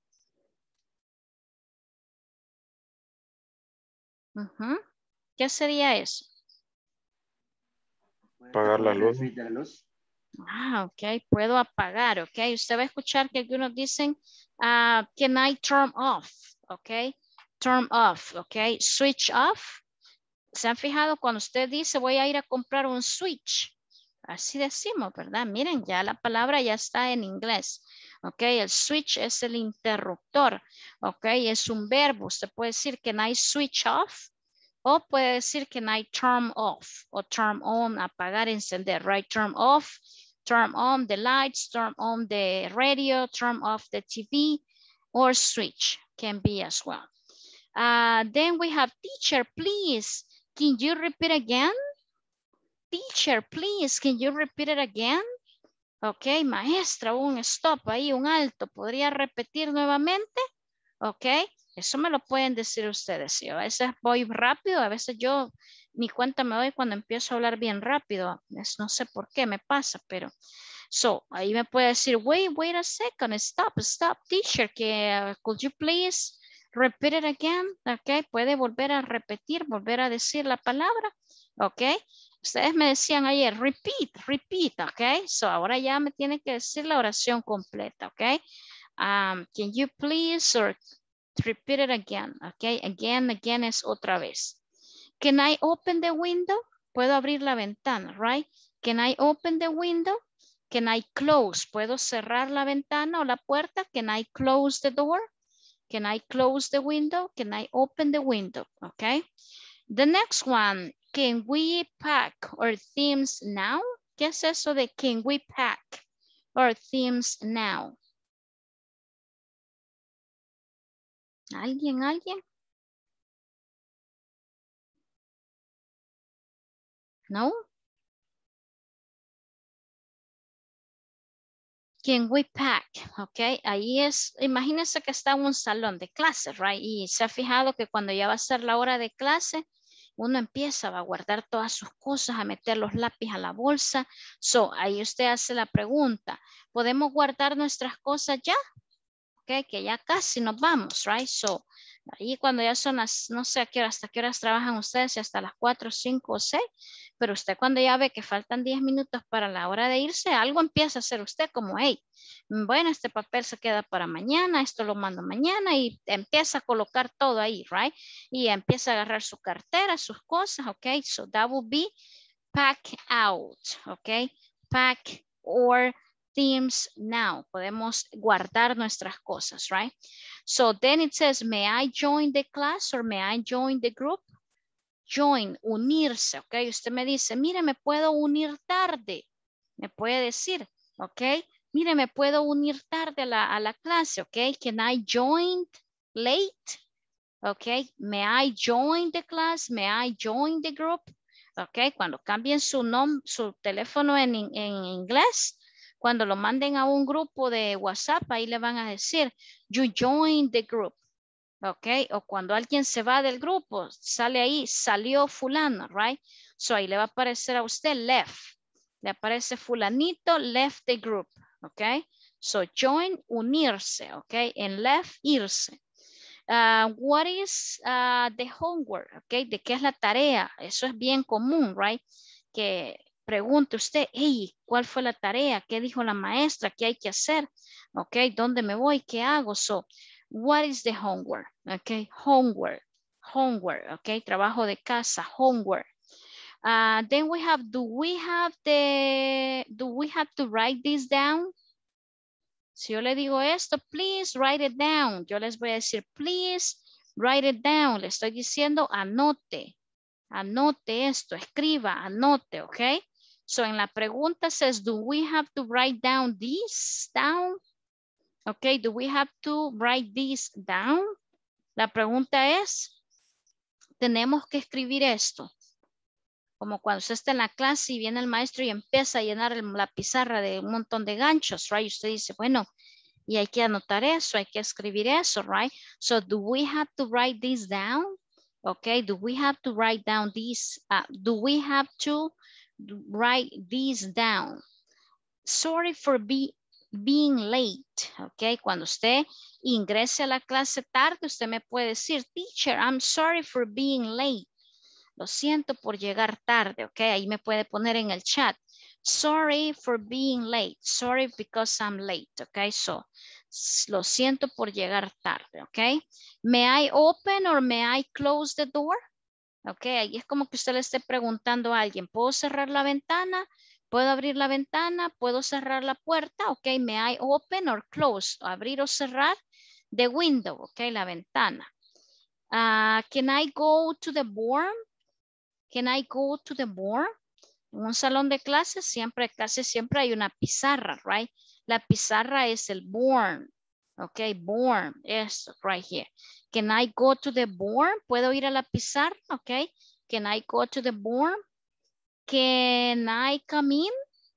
[SPEAKER 1] Uh-huh. ¿Qué sería eso?
[SPEAKER 6] Apagar la luz.
[SPEAKER 1] Ah, ok. Puedo apagar, ok. Usted va a escuchar que algunos dicen, uh, can I turn off? Ok. Turn off, ok. Switch off. ¿Se han fijado cuando usted dice voy a ir a comprar un switch? Así decimos, ¿verdad? Miren, ya la palabra ya está en inglés. Ok, el switch es el interruptor. Ok, es un verbo. Usted puede decir, can I switch off? O puede decir, can I turn off? O turn on, apagar, encender, right? Turn off, turn on the lights, turn on the radio, turn off the T V, or switch can be as well. Uh, then we have teacher, please. Can you repeat again? Teacher, please, can you repeat it again? Ok, maestra, un stop ahí, un alto. ¿Podría repetir nuevamente? Ok, eso me lo pueden decir ustedes. Yo a veces voy rápido, a veces yo ni cuenta me doy cuando empiezo a hablar bien rápido. Es, no sé por qué me pasa, pero... So, ahí me puede decir, wait, wait a second, stop, stop, teacher, que, uh, could you please repeat it again? Ok, puede volver a repetir, volver a decir la palabra. Ok, ustedes me decían ayer, repeat, repeat, ok. So, ahora ya me tiene que decir la oración completa, ok. Um, can you please or repeat it again, ok. Again, again es otra vez. Can I open the window? Puedo abrir la ventana, right? Can I open the window? Can I close? ¿Puedo cerrar la ventana o la puerta? Can I close the door? Can I close the window? Can I open the window? Okay. The next one, can we pack our themes now? ¿Qué es eso de can we pack our themes now? ¿Alguien, alguien? ¿No? Can we pack? Ok, ahí es, imagínense que está en un salón de clases, right? Y se ha fijado que cuando ya va a ser la hora de clase, uno empieza a guardar todas sus cosas, a meter los lápices a la bolsa. So, ahí usted hace la pregunta, ¿podemos guardar nuestras cosas ya? Ok, que ya casi nos vamos, right? So, ahí cuando ya son las, no sé a qué hora, hasta qué horas trabajan ustedes, si hasta las cuatro, cinco o seis, pero usted cuando ya ve que faltan diez minutos para la hora de irse, algo empieza a hacer usted como, hey, bueno, este papel se queda para mañana, esto lo mando mañana y empieza a colocar todo ahí, right? Y empieza a agarrar su cartera, sus cosas, ok? So that would be pack out, ok? Pack or themes now. Podemos guardar nuestras cosas, right? So then it says, may I join the class or may I join the group? join, unirse, ok. Usted me dice, mire, me puedo unir tarde. Me puede decir, ok. Mire, me puedo unir tarde a la, a la clase, ok. Can I join late? Ok. May I join the class? May I join the group? Ok. Cuando cambien su nombre, su teléfono en, en inglés, cuando lo manden a un grupo de WhatsApp, ahí le van a decir, you join the group. Ok, o cuando alguien se va del grupo, sale ahí, salió fulano, right? So ahí le va a aparecer a usted left. Le aparece fulanito, left the group, ok? So join, unirse, ok? En left, irse. Uh, what is uh, the homework, ok? ¿De qué es la tarea? Eso es bien común, right? Que pregunte usted, hey, ¿cuál fue la tarea? ¿Qué dijo la maestra? ¿Qué hay que hacer? Ok, ¿dónde me voy? ¿Qué hago? So, what is the homework? Okay, homework, homework, okay, trabajo de casa, homework. Uh, then we have, do we have the, do we have to write this down? Si yo le digo esto, please write it down. Yo les voy a decir, please write it down. Le estoy diciendo, anote, anote esto, escriba, anote, okay? So en la pregunta says, do we have to write down this down? Okay, do we have to write this down? La pregunta es, tenemos que escribir esto. Como cuando usted está en la clase y viene el maestro y empieza a llenar el, la pizarra de un montón de ganchos, right? Y usted dice, bueno, y hay que anotar eso, hay que escribir eso, right? So, do we have to write this down? Okay, do we have to write down this? Uh, do we have to write this down? Sorry for being being late, ok, cuando usted ingrese a la clase tarde, usted me puede decir, teacher, I'm sorry for being late, lo siento por llegar tarde, ok, ahí me puede poner en el chat, sorry for being late, sorry because I'm late, ok, so, lo siento por llegar tarde, ok, may I open or may I close the door? Ok, ahí es como que usted le esté preguntando a alguien, ¿puedo cerrar la ventana? ¿Puedo abrir la ventana? ¿Puedo cerrar la puerta? Ok, may I open or close? Abrir o cerrar the window, ok, la ventana. Uh, can I go to the board? Can I go to the board? En un salón de clases siempre, casi siempre hay una pizarra, right? La pizarra es el board, ok, board, es right here. Can I go to the board? ¿Puedo ir a la pizarra? Ok, can I go to the board? Can I come in?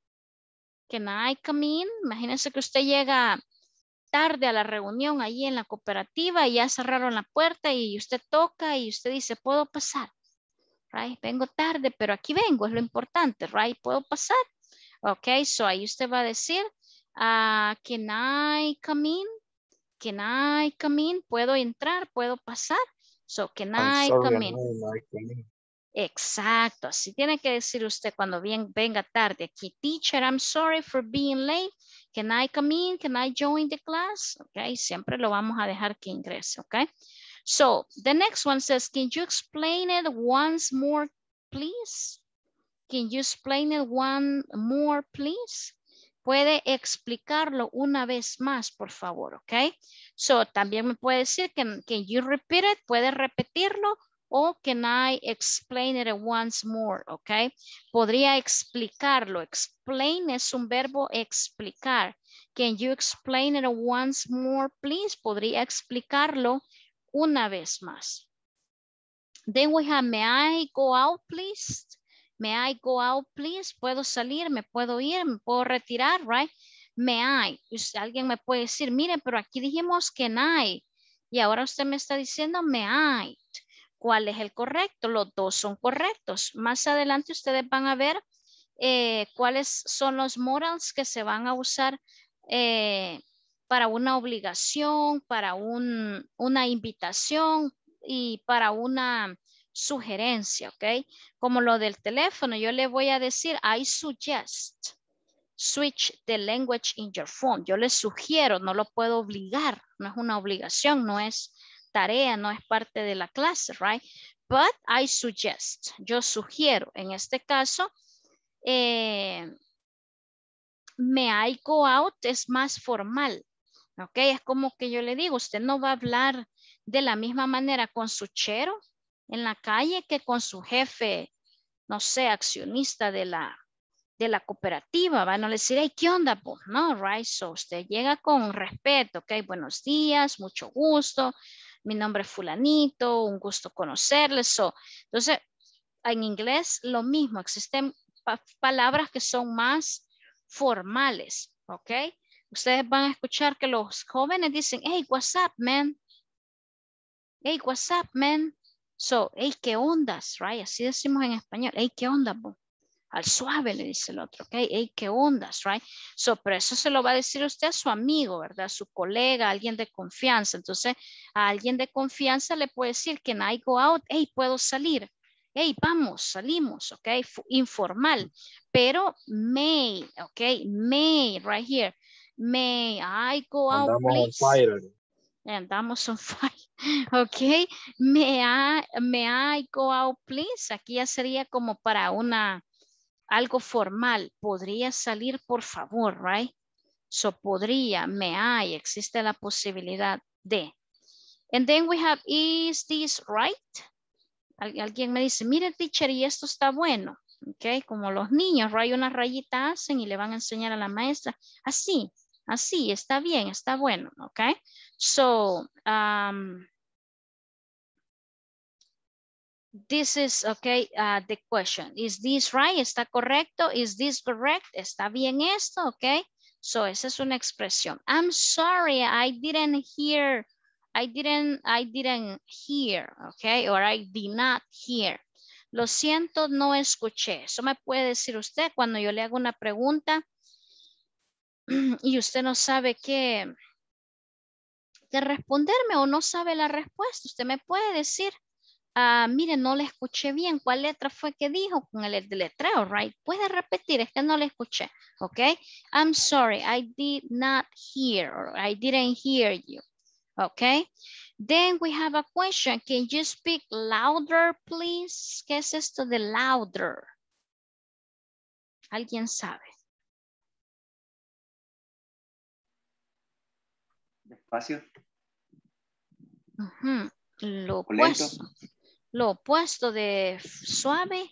[SPEAKER 1] Can I come in? Imagínense que usted llega tarde a la reunión allí en la cooperativa y ya cerraron la puerta y usted toca y usted dice, ¿puedo pasar? Right? Vengo tarde, pero aquí vengo, es lo importante, right? ¿Puedo pasar? Ok, so ahí usted va a decir, uh, can I come in? Can I come in? ¿Puedo entrar? ¿Puedo pasar? So, can
[SPEAKER 6] I'm
[SPEAKER 1] I
[SPEAKER 6] sorry,
[SPEAKER 1] come
[SPEAKER 6] I'm
[SPEAKER 1] in?
[SPEAKER 6] not like me.
[SPEAKER 1] Exacto, así tiene que decir usted cuando bien, venga tarde aquí. Teacher, I'm sorry for being late. Can I come in? Can I join the class? Ok, siempre lo vamos a dejar que ingrese, ok. So, the next one says, can you explain it once more, please? Can you explain it one more, please? Puede explicarlo una vez más, por favor, ok. So, también me puede decir, can, can you repeat it? Puede repetirlo. O can I explain it once more, ok? Podría explicarlo. Explain es un verbo explicar. Can you explain it once more, please? Podría explicarlo una vez más. Then we have, may I go out, please? May I go out, please? ¿Puedo salir? ¿Me puedo ir? ¿Me puedo retirar? Right? May I? Usted, alguien me puede decir, mire, pero aquí dijimos can I. Y ahora usted me está diciendo may I. ¿Cuál es el correcto? Los dos son correctos. Más adelante ustedes van a ver eh, cuáles son los modals que se van a usar eh, para una obligación, para un, una invitación y para una sugerencia, ¿ok? Como lo del teléfono, yo le voy a decir, I suggest, switch the language in your phone. Yo le sugiero, no lo puedo obligar, no es una obligación, no es tarea, no es parte de la clase, right? But I suggest, yo sugiero, en este caso, eh, may I go out es más formal, ok, es como que yo le digo, usted no va a hablar de la misma manera con su chero, en la calle que con su jefe, no sé, accionista de la, de la cooperativa. Van a decir, hey, ¿qué onda? Pues? No, right? So usted llega con respeto, ok, buenos días, mucho gusto. Mi nombre es fulanito, un gusto conocerles. So, entonces, en inglés lo mismo, existen pa palabras que son más formales, ¿ok? Ustedes van a escuchar que los jóvenes dicen, hey, what's up, man? Hey, what's up, man? So, hey, ¿qué ondas? Right? Así decimos en español, hey, ¿qué onda, bo? Al suave le dice el otro, ok, hey, ¿qué ondas? Right? So, pero eso se lo va a decir usted a su amigo, ¿verdad? Su colega, alguien de confianza. Entonces, a alguien de confianza le puede decir, can I go out? Hey, ¿puedo salir? Hey, vamos, salimos, ok, informal, pero may, ok, may, right here, may I go out,
[SPEAKER 6] Andamos on
[SPEAKER 1] please?
[SPEAKER 6] fire.
[SPEAKER 1] Andamos on fire, ok, may I, may I go out, please? Aquí ya sería como para una, algo formal, podría salir, por favor, right? So, podría, may I, existe la posibilidad de. And then we have, is this right? Alguien me dice, mire, teacher, y esto está bueno. Ok, como los niños, hay una rayita hacen y le van a enseñar a la maestra. Así, así, está bien, está bueno. Ok, so, um, this is, okay, uh, the question. Is this right? ¿Está correcto? Is this correct? ¿Está bien esto? Ok, so esa es una expresión. I'm sorry, I didn't hear. I didn't, I didn't hear, okay, or I did not hear. Lo siento, no escuché. Eso me puede decir usted cuando yo le hago una pregunta y usted no sabe qué, qué responderme o no sabe la respuesta. Usted me puede decir, uh, mire, no le escuché bien. ¿Cuál letra fue que dijo con el deletreo, right? Puede repetir, es que no le escuché, okay? I'm sorry, I did not hear, or I didn't hear you. Okay, then we have a question. Can you speak louder, please? ¿Qué es esto de louder? ¿Alguien sabe?
[SPEAKER 4] Despacio.
[SPEAKER 1] Uh-huh. Lo
[SPEAKER 4] O lento.
[SPEAKER 1] opuesto. Lo opuesto de suave.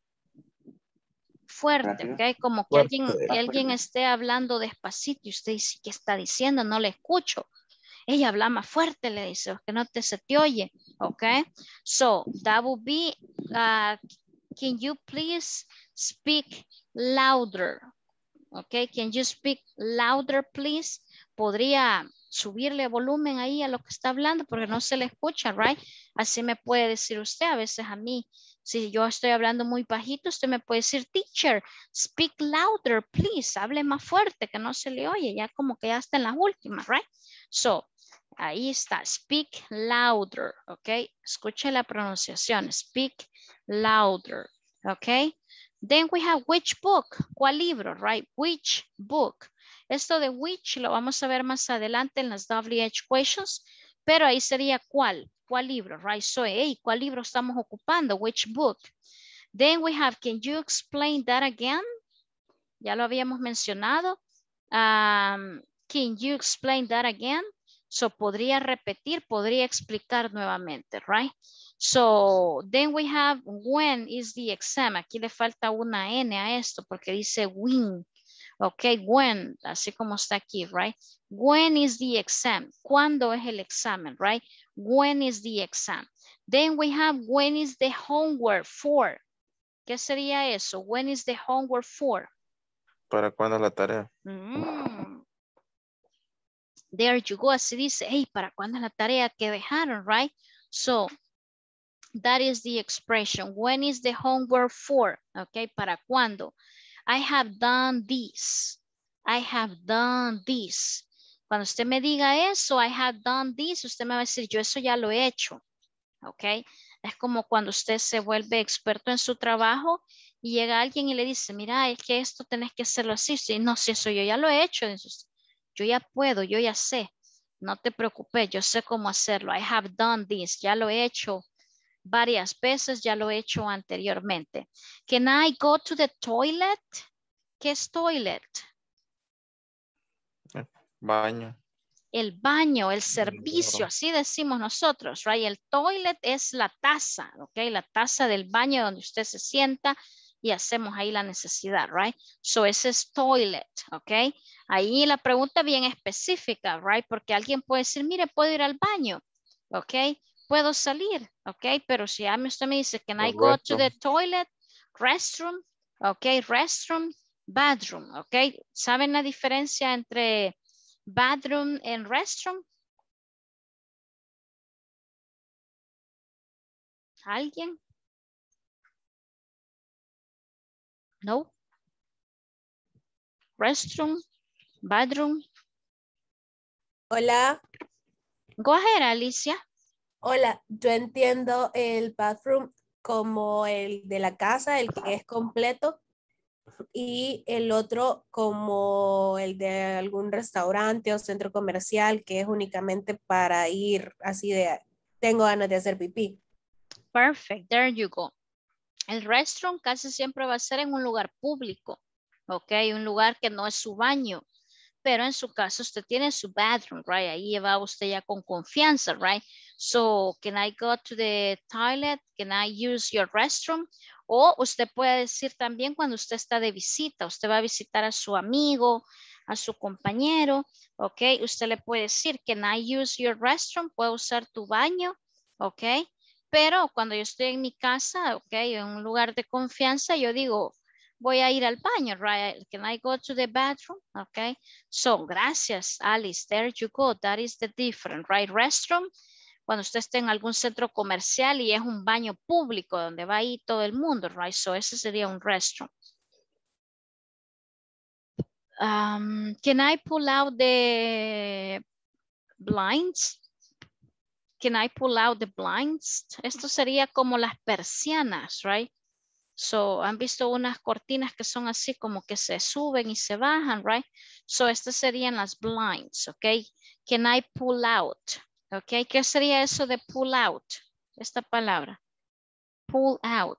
[SPEAKER 1] Fuerte,
[SPEAKER 4] Rápido.
[SPEAKER 1] ok. Como que
[SPEAKER 6] Fuerte.
[SPEAKER 1] alguien,
[SPEAKER 4] Más
[SPEAKER 1] alguien
[SPEAKER 4] fuerte.
[SPEAKER 1] esté hablando despacito y usted dice, ¿qué está diciendo? No le escucho. Ella habla más fuerte, le dice, que no te se te oye, ok? So, that would be, uh, can you please speak louder? Ok, can you speak louder, please? Podría subirle volumen ahí a lo que está hablando porque no se le escucha, right? Así me puede decir usted a veces a mí. Si yo estoy hablando muy bajito, usted me puede decir, teacher, speak louder, please. Hable más fuerte que no se le oye. Ya como que ya está en las últimas, right? So, ahí está, speak louder, ok. Escuche la pronunciación, speak louder, ok. Then we have which book, ¿cuál libro, right? Which book. Esto de which lo vamos a ver más adelante en las W H questions, pero ahí sería cuál, cuál libro, right? So, hey, ¿cuál libro estamos ocupando? Which book. Then we have, can you explain that again? Ya lo habíamos mencionado. Um, can you explain that again? So, podría repetir, podría explicar nuevamente, right? So, then we have, when is the exam? Aquí le falta una N a esto porque dice when. Ok, when, así como está aquí, right? When is the exam? ¿Cuándo es el examen, right? When is the exam? Then we have, when is the homework for? ¿Qué sería eso? When is the homework for?
[SPEAKER 6] ¿Para cuándo es la tarea?
[SPEAKER 1] Mm. There you go, así dice, hey, ¿para cuándo es la tarea que dejaron, right? So, that is the expression. When is the homework for? Okay, ¿para cuándo? I have done this. I have done this. Cuando usted me diga eso, I have done this, usted me va a decir, yo eso ya lo he hecho. Ok, es como cuando usted se vuelve experto en su trabajo y llega alguien y le dice, mira, es que esto tenés que hacerlo así. Sí, no, si eso yo ya lo he hecho. Yo ya puedo, yo ya sé. No te preocupes, yo sé cómo hacerlo. I have done this, ya lo he hecho varias veces, ya lo he hecho anteriormente. Can I go to the toilet? ¿Qué es toilet?
[SPEAKER 6] Baño.
[SPEAKER 1] el baño, el servicio, así decimos nosotros, right? El toilet es la taza, ok, la taza del baño donde usted se sienta y hacemos ahí la necesidad, right? So ese es toilet, ok. Ahí la pregunta bien específica, right? Porque alguien puede decir, mire, puedo ir al baño, ok, puedo salir, ok, pero si a mí usted me dice, can I go to the toilet, restroom, ok, restroom, bathroom, ok. ¿Saben la diferencia entre bathroom y restroom? ¿Alguien? No. Restroom, bathroom.
[SPEAKER 16] Hola.
[SPEAKER 1] Go ahead, Alicia.
[SPEAKER 16] Hola, yo entiendo el bathroom como el de la casa, el que es completo, y el otro como el de algún restaurante o centro comercial que es únicamente para ir así de, tengo ganas de hacer pipí.
[SPEAKER 1] Perfect, there you go. El restroom casi siempre va a ser en un lugar público, ok, un lugar que no es su baño, pero en su caso usted tiene su bathroom, right, ahí va usted ya con confianza, right, so can I go to the toilet, can I use your restroom, o usted puede decir también cuando usted está de visita, usted va a visitar a su amigo, a su compañero, ok, usted le puede decir, can I use your restroom, puedo usar tu baño, ok. Pero cuando yo estoy en mi casa, ok, en un lugar de confianza, yo digo, voy a ir al baño, right? Can I go to the bathroom? Ok. So, gracias, Alice. There you go. That is the difference, right? Restroom, cuando usted esté en algún centro comercial y es un baño público donde va ahí todo el mundo, right? So, ese sería un restroom. Um, can I pull out the blinds? Can I pull out the blinds? Esto sería como las persianas, right? So, han visto unas cortinas que son así como que se suben y se bajan, right? So, estas serían las blinds, ok? Can I pull out? Ok, ¿qué sería eso de pull out? Esta palabra. Pull out.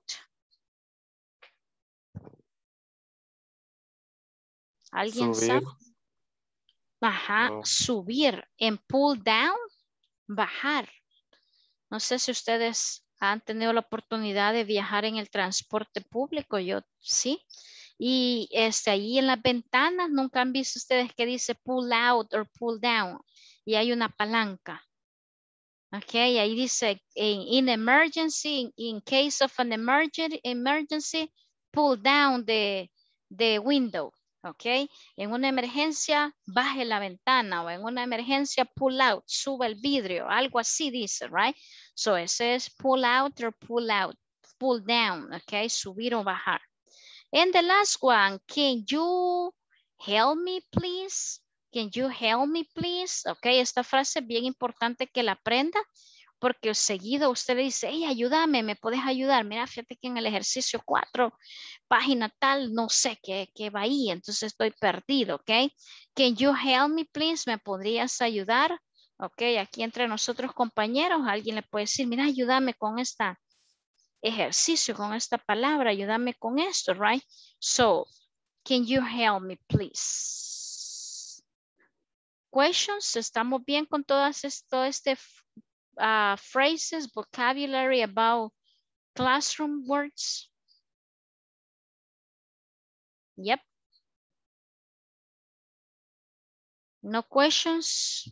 [SPEAKER 1] ¿Alguien
[SPEAKER 6] Subir.
[SPEAKER 1] sabe? Ajá,
[SPEAKER 6] Oh.
[SPEAKER 1] subir. En pull down, bajar. No sé si ustedes han tenido la oportunidad de viajar en el transporte público, yo sí. Y este, ahí en las ventanas, nunca han visto ustedes que dice pull out or pull down. Y hay una palanca. Ok, ahí dice in, in emergency, in, in case of an emergency, emergency, pull down the, the window. Ok, en una emergencia, baje la ventana, o en una emergencia, pull out, suba el vidrio, algo así dice, right? So ese es pull out or pull out, pull down, ok, subir o bajar. And the last one, can you help me please? Can you help me please? Ok, esta frase es bien importante que la aprenda porque seguido usted le dice, hey, ayúdame, ¿me puedes ayudar? Mira, fíjate que en el ejercicio cuatro, página tal, no sé qué, qué va ahí, entonces estoy perdido, ¿ok? Can you help me please? ¿Me podrías ayudar? Ok, aquí entre nosotros compañeros, alguien le puede decir, mira, ayúdame con este ejercicio, con esta palabra, ayúdame con esto, right? So, can you help me please? Questions, ¿estamos bien con todas esto, este uh, phrases, vocabulary about classroom words? Yep. No questions?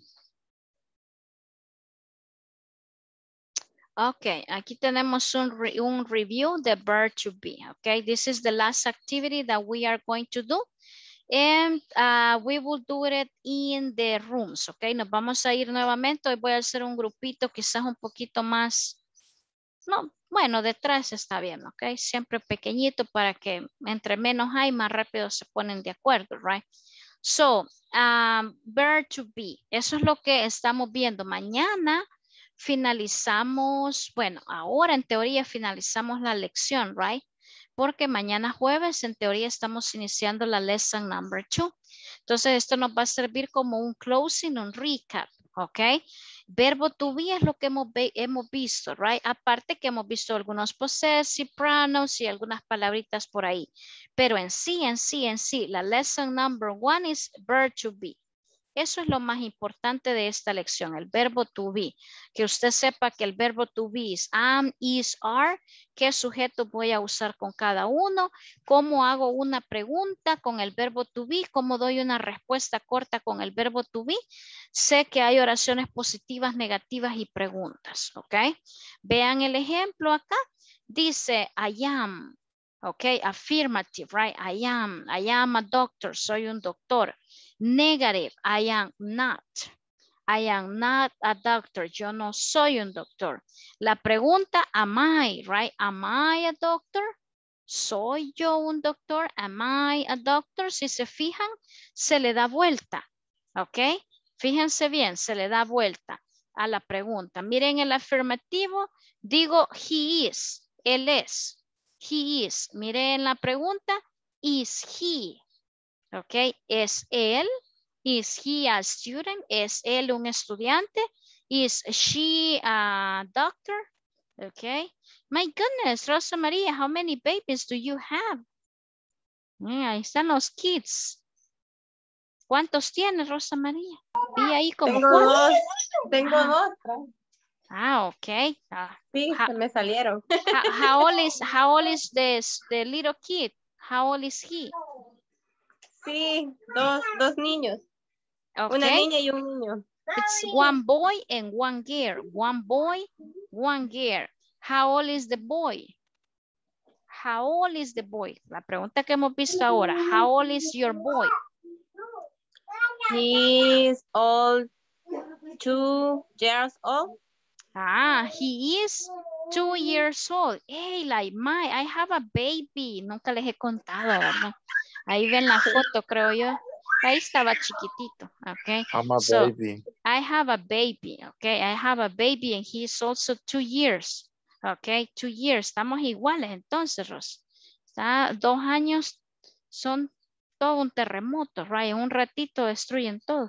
[SPEAKER 1] Ok, aquí tenemos un, re un review de verb to be. Okay, this is the last activity that we are going to do. And uh, we will do it in the rooms, ok. Nos vamos a ir nuevamente. Hoy voy a hacer un grupito quizás un poquito más, no, bueno, de tres está bien, ok. Siempre pequeñito para que entre menos hay, más rápido se ponen de acuerdo, right? So, um, verb to be. Eso es lo que estamos viendo. Mañana finalizamos, bueno, ahora en teoría finalizamos la lección, right? Porque mañana jueves en teoría estamos iniciando la lesson number two. Entonces esto nos va a servir como un closing, un recap, ¿ok? Verbo to be es lo que hemos, hemos visto, right? Aparte que hemos visto algunos possessive pronouns y algunas palabritas por ahí. Pero en sí, en sí, en sí, la lesson number one is verb to be. Eso es lo más importante de esta lección, el verbo to be. Que usted sepa que el verbo to be es am, is, are, qué sujeto voy a usar con cada uno, cómo hago una pregunta con el verbo to be, cómo doy una respuesta corta con el verbo to be. Sé que hay oraciones positivas, negativas y preguntas, ¿ok? Vean el ejemplo acá. Dice, I am, ¿ok? Affirmative, right? I am, I am a doctor, soy un doctor. Negative, I am not. I am not a doctor. Yo no soy un doctor. La pregunta, am I, right? Am I a doctor? ¿Soy yo un doctor? Am I a doctor? Si se fijan, se le da vuelta. ¿Ok? Fíjense bien, se le da vuelta a la pregunta. Miren el afirmativo, digo he is, él es. He is. Miren la pregunta, is he. ¿Ok? ¿Es él? ¿Is he a student? ¿Es él un estudiante? ¿Is she a doctor? ¿Ok? My goodness, Rosa María, how many babies do you have? Mm, ahí están los kids. ¿Cuántos tienes, Rosa María? Vi ahí como
[SPEAKER 3] Tengo
[SPEAKER 1] cuatro.
[SPEAKER 3] dos. Tengo
[SPEAKER 1] Ah.
[SPEAKER 3] dos.
[SPEAKER 1] Ah, ok. Ah,
[SPEAKER 3] Sí,
[SPEAKER 1] how,
[SPEAKER 3] se me salieron.
[SPEAKER 1] how, how old is, how old is this, the little kid? How old is he?
[SPEAKER 3] Sí, dos, dos niños.
[SPEAKER 1] Okay.
[SPEAKER 3] Una niña y un niño.
[SPEAKER 1] It's one boy and one girl. One boy, one girl. How old is the boy? How old is the boy? La pregunta que hemos visto ahora. How old is your boy?
[SPEAKER 3] He's old, two years old.
[SPEAKER 1] Ah, he is two years old. Hey, like my, I have a baby. Nunca les he contado, ¿verdad? Ahí ven la foto, creo yo. Ahí estaba chiquitito, okay?
[SPEAKER 6] I'm a
[SPEAKER 1] So,
[SPEAKER 6] baby.
[SPEAKER 1] I have a baby, okay? I have a baby and he's also two years, okay? Two years. Estamos iguales entonces, Ros. Está, dos años son todo un terremoto, right? En un ratito destruyen todo.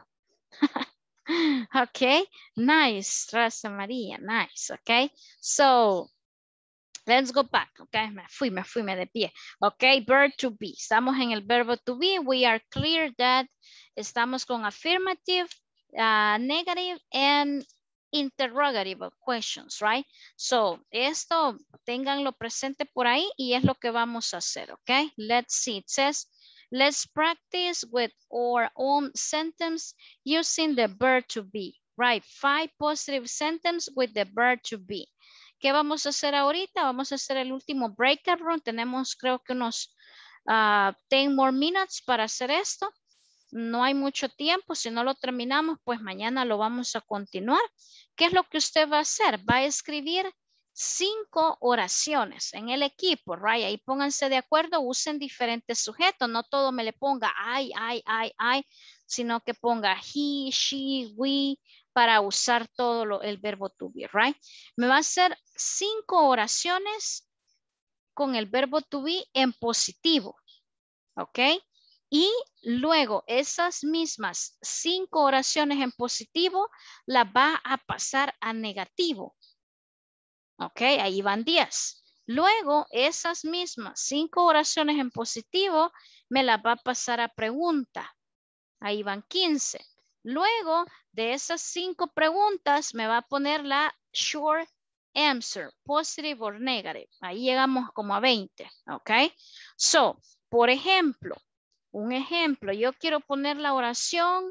[SPEAKER 1] Okay, nice, Rosa María, nice, okay? So, let's go back, okay? Me fui, me fui, me de pie. Okay, verb to be. Estamos en el verbo to be. We are clear that estamos con affirmative, uh, negative, and interrogative questions, right? So, esto, ténganlo presente por ahí y es lo que vamos a hacer, okay? Let's see, it says, let's practice with our own sentence using the verb to be, right? Five positive sentences with the verb to be. ¿Qué vamos a hacer ahorita? Vamos a hacer el último breakout room. Tenemos creo que unos uh, ten more minutes para hacer esto. No hay mucho tiempo. Si no lo terminamos, pues mañana lo vamos a continuar. ¿Qué es lo que usted va a hacer? Va a escribir cinco oraciones en el equipo, right? Ahí pónganse de acuerdo, usen diferentes sujetos. No todo me le ponga I, I, I, I, sino que ponga he, she, we, para usar todo lo, el verbo to be, right? Me va a hacer cinco oraciones con el verbo to be en positivo, ¿ok? Y luego esas mismas cinco oraciones en positivo las va a pasar a negativo. Ok, ahí van diez. Luego esas mismas cinco oraciones en positivo me las va a pasar a pregunta. Ahí van quince. Luego de esas cinco preguntas me va a poner la short answer, positive or negative. Ahí llegamos como a veinte. Ok, so, por ejemplo, un ejemplo, yo quiero poner la oración,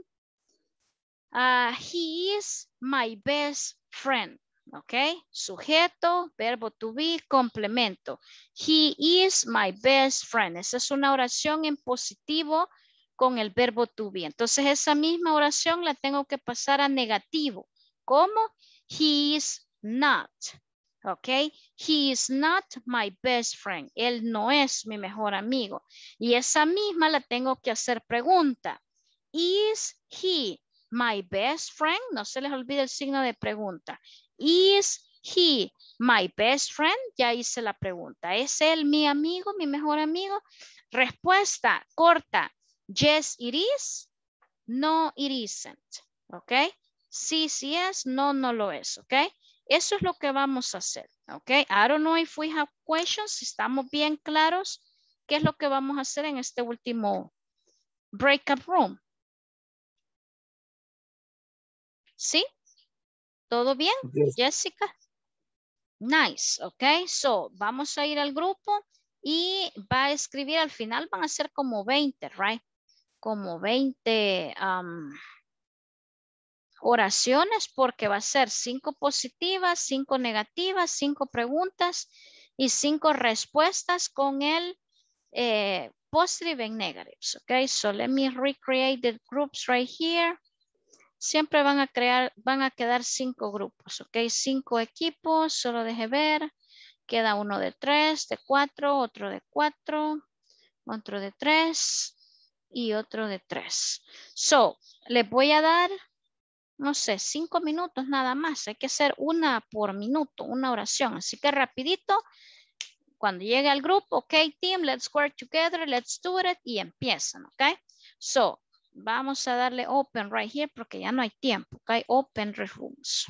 [SPEAKER 1] uh, he is my best friend. Ok, sujeto, verbo to be, complemento. He is my best friend. Esa es una oración en positivo con el verbo to be. Entonces esa misma oración la tengo que pasar a negativo. ¿Cómo? He is not. Ok, he is not my best friend. Él no es mi mejor amigo. Y esa misma la tengo que hacer pregunta. Is he my best friend? No se les olvide el signo de pregunta. Is he my best friend? Ya hice la pregunta. ¿Es él mi amigo, mi mejor amigo? Respuesta corta. Yes, it is. No, it isn't. ¿Ok? Sí, sí es. No, no lo es. ¿Ok? Eso es lo que vamos a hacer. ¿Ok? I don't know if we have questions. Si estamos bien claros, ¿qué es lo que vamos a hacer en este último breakout room? ¿Sí? ¿Todo bien, Jessica? Nice, ok. So, vamos a ir al grupo y va a escribir al final, van a ser como veinte, right? Como veinte um, oraciones porque va a ser cinco positivas, cinco negativas, cinco preguntas y cinco respuestas con el eh, positive and negatives, ok. So, let me recreate the groups right here. Siempre van a crear, van a quedar cinco grupos, ok. Cinco equipos, solo deje ver. Queda uno de tres, de cuatro, otro de cuatro, otro de tres y otro de tres. So, les voy a dar, no sé, cinco minutos nada más. Hay que hacer una por minuto, una oración. Así que rapidito, cuando llegue al grupo, ok, team, let's work together, let's do it, y empiezan, ok. So, vamos a darle open right here porque ya no hay tiempo, ok. Open the rooms.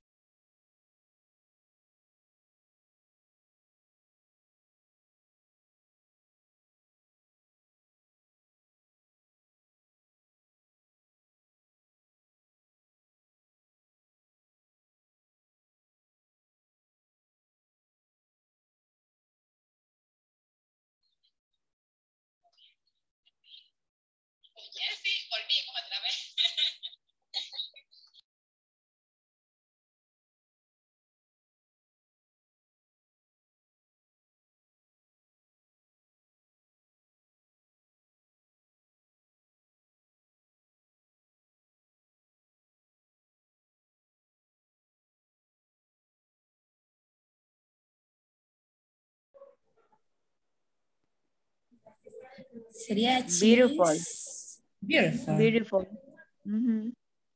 [SPEAKER 14] Sería
[SPEAKER 5] Beautiful.
[SPEAKER 14] cheese. Beautiful.
[SPEAKER 5] Beautiful. Ujú.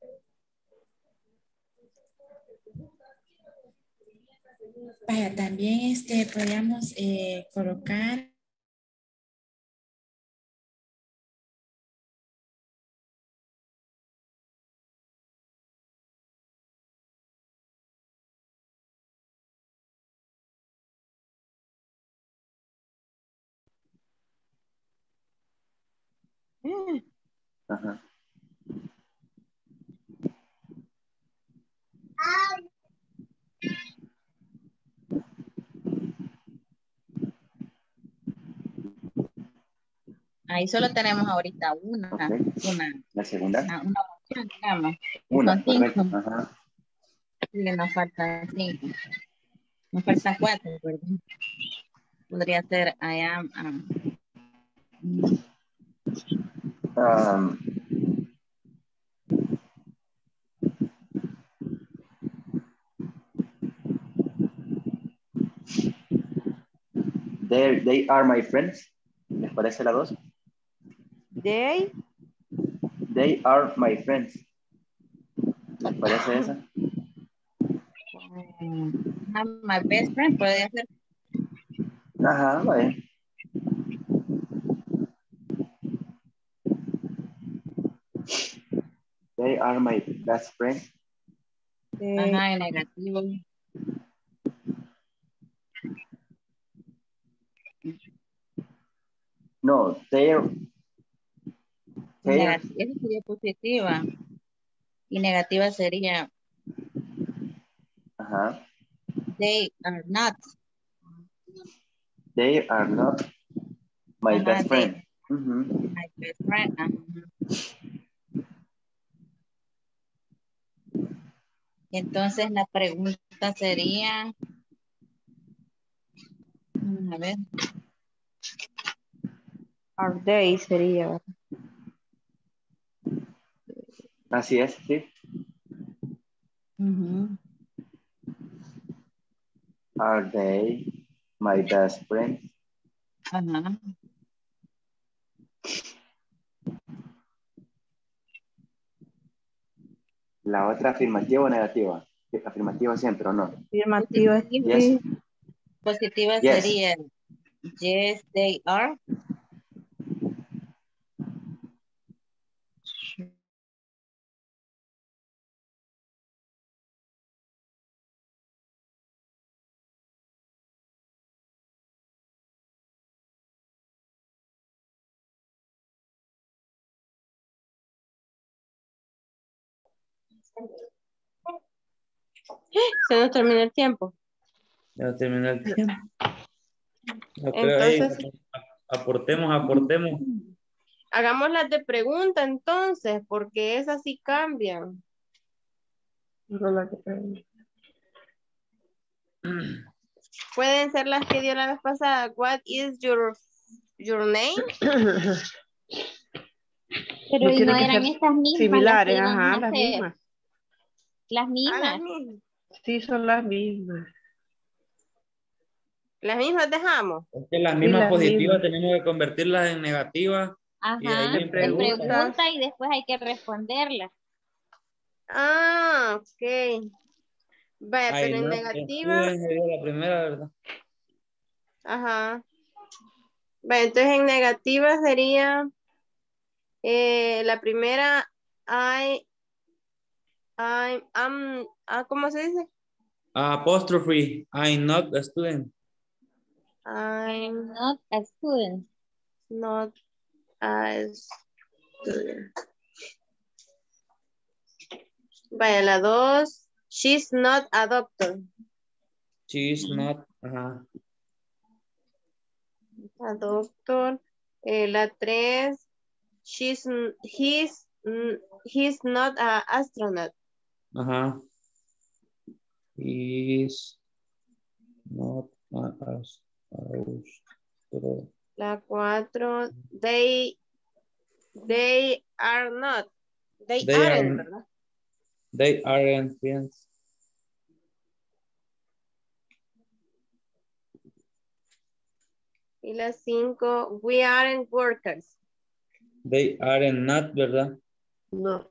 [SPEAKER 14] Vaya, también este, podríamos eh, colocar
[SPEAKER 4] Ajá.
[SPEAKER 17] Ahí solo tenemos ahorita una,
[SPEAKER 4] Ok.
[SPEAKER 17] una,
[SPEAKER 4] La segunda.
[SPEAKER 17] una, una opción, digamos. Y
[SPEAKER 4] Una,
[SPEAKER 17] son
[SPEAKER 4] correcto.
[SPEAKER 17] cinco.
[SPEAKER 4] Ajá.
[SPEAKER 17] Sí, nos faltan cinco. Nos faltan cuatro, perdón. Podría ser I am. um,
[SPEAKER 4] Um, they, they are my friends. ¿Les parece la dos?
[SPEAKER 5] They,
[SPEAKER 4] They are my friends. ¿Les parece esa?
[SPEAKER 17] um, my best friend, podría ser.
[SPEAKER 4] Ajá, vale. They are my best friends.
[SPEAKER 5] they,
[SPEAKER 17] Ajá, en negativo.
[SPEAKER 4] No, they're, they're,
[SPEAKER 17] Negati- Esa sería positiva. Y negativa sería
[SPEAKER 4] ajá.
[SPEAKER 17] they are not.
[SPEAKER 4] They are not my
[SPEAKER 17] Ajá,
[SPEAKER 4] best
[SPEAKER 17] they
[SPEAKER 4] friend.
[SPEAKER 17] are
[SPEAKER 4] Ujú.
[SPEAKER 17] my best friend. Ajá. Entonces la pregunta sería, mm, a ver,
[SPEAKER 5] are they sería, ¿verdad?
[SPEAKER 4] Así es, sí.
[SPEAKER 17] ujú,
[SPEAKER 4] Are they my best friends?
[SPEAKER 17] ajá.
[SPEAKER 4] La otra afirmativa o negativa. Afirmativa siempre o no.
[SPEAKER 5] Afirmativo es
[SPEAKER 17] Positiva,
[SPEAKER 4] Yes.
[SPEAKER 5] sí.
[SPEAKER 17] positiva
[SPEAKER 4] Yes.
[SPEAKER 17] sería yes, they are.
[SPEAKER 3] Se nos terminó el tiempo.
[SPEAKER 2] Ya terminó el tiempo. No creo, ey,
[SPEAKER 3] Entonces,
[SPEAKER 2] aportemos, aportemos.
[SPEAKER 3] hagamos las de pregunta entonces, porque esas sí cambian. Pueden ser las que dio la vez pasada. What is your, your name?
[SPEAKER 1] Pero
[SPEAKER 13] No
[SPEAKER 1] y
[SPEAKER 13] tienen
[SPEAKER 1] no
[SPEAKER 13] que
[SPEAKER 1] eran
[SPEAKER 13] ser
[SPEAKER 1] estas mismas
[SPEAKER 13] similares,
[SPEAKER 1] las que
[SPEAKER 13] ajá,
[SPEAKER 1] íbamos a
[SPEAKER 13] las
[SPEAKER 1] hacer.
[SPEAKER 13] mismas.
[SPEAKER 1] Las
[SPEAKER 3] Ah,
[SPEAKER 1] mismas.
[SPEAKER 3] las mismas.
[SPEAKER 13] Sí, son las mismas.
[SPEAKER 3] Las mismas dejamos.
[SPEAKER 2] Es que las
[SPEAKER 13] Sí,
[SPEAKER 2] mismas
[SPEAKER 13] las
[SPEAKER 2] positivas
[SPEAKER 13] mismas.
[SPEAKER 2] tenemos que convertirlas en negativas. Y
[SPEAKER 1] Ajá,
[SPEAKER 2] ahí
[SPEAKER 13] De
[SPEAKER 2] en
[SPEAKER 1] de
[SPEAKER 2] preguntas.
[SPEAKER 1] pregunta y después hay que responderla.
[SPEAKER 3] Ah, ok. Vaya,
[SPEAKER 2] Ay,
[SPEAKER 3] pero en
[SPEAKER 2] no,
[SPEAKER 3] negativa,
[SPEAKER 2] student sería la primera, ¿verdad?
[SPEAKER 3] ajá. Vaya, entonces en negativa sería eh, la primera, I, I, am, ah, ¿cómo se dice?
[SPEAKER 2] Apostrophe, I'm not a student.
[SPEAKER 3] I'm
[SPEAKER 1] Not a student.
[SPEAKER 3] not a student. Vaya, la dos, she's not a doctor.
[SPEAKER 2] She's not, ajá.
[SPEAKER 3] A doctor. Eh, la tres, she's, he's, he's not a astronaut.
[SPEAKER 2] Ajá. Is not an astro.
[SPEAKER 3] La cuatro, they, they are not. They,
[SPEAKER 2] They
[SPEAKER 3] aren't,
[SPEAKER 2] are,
[SPEAKER 3] ¿verdad?
[SPEAKER 2] they aren't friends.
[SPEAKER 3] Y la cinco, we aren't workers.
[SPEAKER 2] They aren't not, ¿verdad?
[SPEAKER 13] No.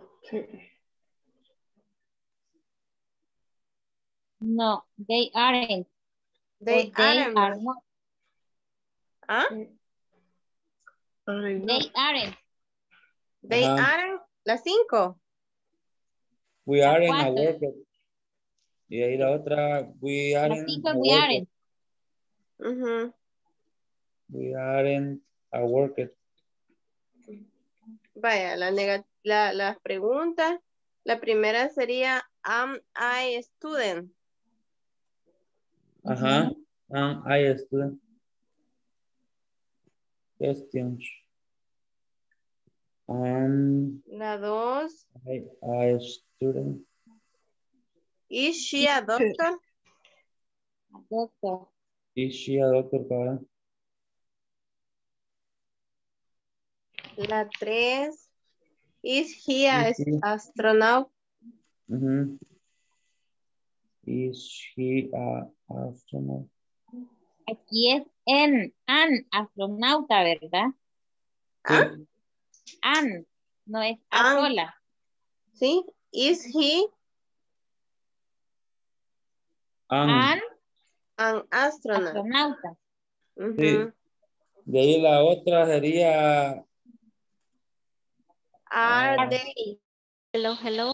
[SPEAKER 1] No, they aren't.
[SPEAKER 3] They,
[SPEAKER 1] Or they
[SPEAKER 3] aren't.
[SPEAKER 1] are not.
[SPEAKER 3] ¿Ah?
[SPEAKER 13] Ay, no.
[SPEAKER 1] They aren't.
[SPEAKER 3] They
[SPEAKER 2] Ajá.
[SPEAKER 3] aren't. La cinco.
[SPEAKER 2] We
[SPEAKER 1] La
[SPEAKER 2] aren't a
[SPEAKER 1] cuatro.
[SPEAKER 2] worker. Y ahí la otra, we
[SPEAKER 1] La
[SPEAKER 2] aren't
[SPEAKER 1] cinco,
[SPEAKER 2] a
[SPEAKER 1] we
[SPEAKER 2] worker.
[SPEAKER 1] aren't.
[SPEAKER 3] Ujú.
[SPEAKER 2] We aren't a worker.
[SPEAKER 3] Vaya, la nega- la, las preguntas. La primera sería, am I a student?
[SPEAKER 2] Ajá. Am I a student? Questions. Am
[SPEAKER 3] La dos,
[SPEAKER 2] I a student?
[SPEAKER 3] is she a doctor?
[SPEAKER 1] Doctor.
[SPEAKER 2] Is she a doctor, para?
[SPEAKER 3] La tres, is he a
[SPEAKER 2] Is he?
[SPEAKER 3] astronaut?
[SPEAKER 2] Ujú. Is she a astronaut?
[SPEAKER 1] Aquí es en, an, astronauta, ¿verdad?
[SPEAKER 3] ¿Ah?
[SPEAKER 1] An, no es a
[SPEAKER 3] An.
[SPEAKER 1] sola.
[SPEAKER 3] ¿Sí? Is he
[SPEAKER 2] Am.
[SPEAKER 1] An,
[SPEAKER 3] an astronaut?
[SPEAKER 1] astronauta.
[SPEAKER 3] Ujú.
[SPEAKER 2] Sí. De ahí la otra sería
[SPEAKER 3] Are
[SPEAKER 2] Ah.
[SPEAKER 3] they?
[SPEAKER 1] Hello, hello.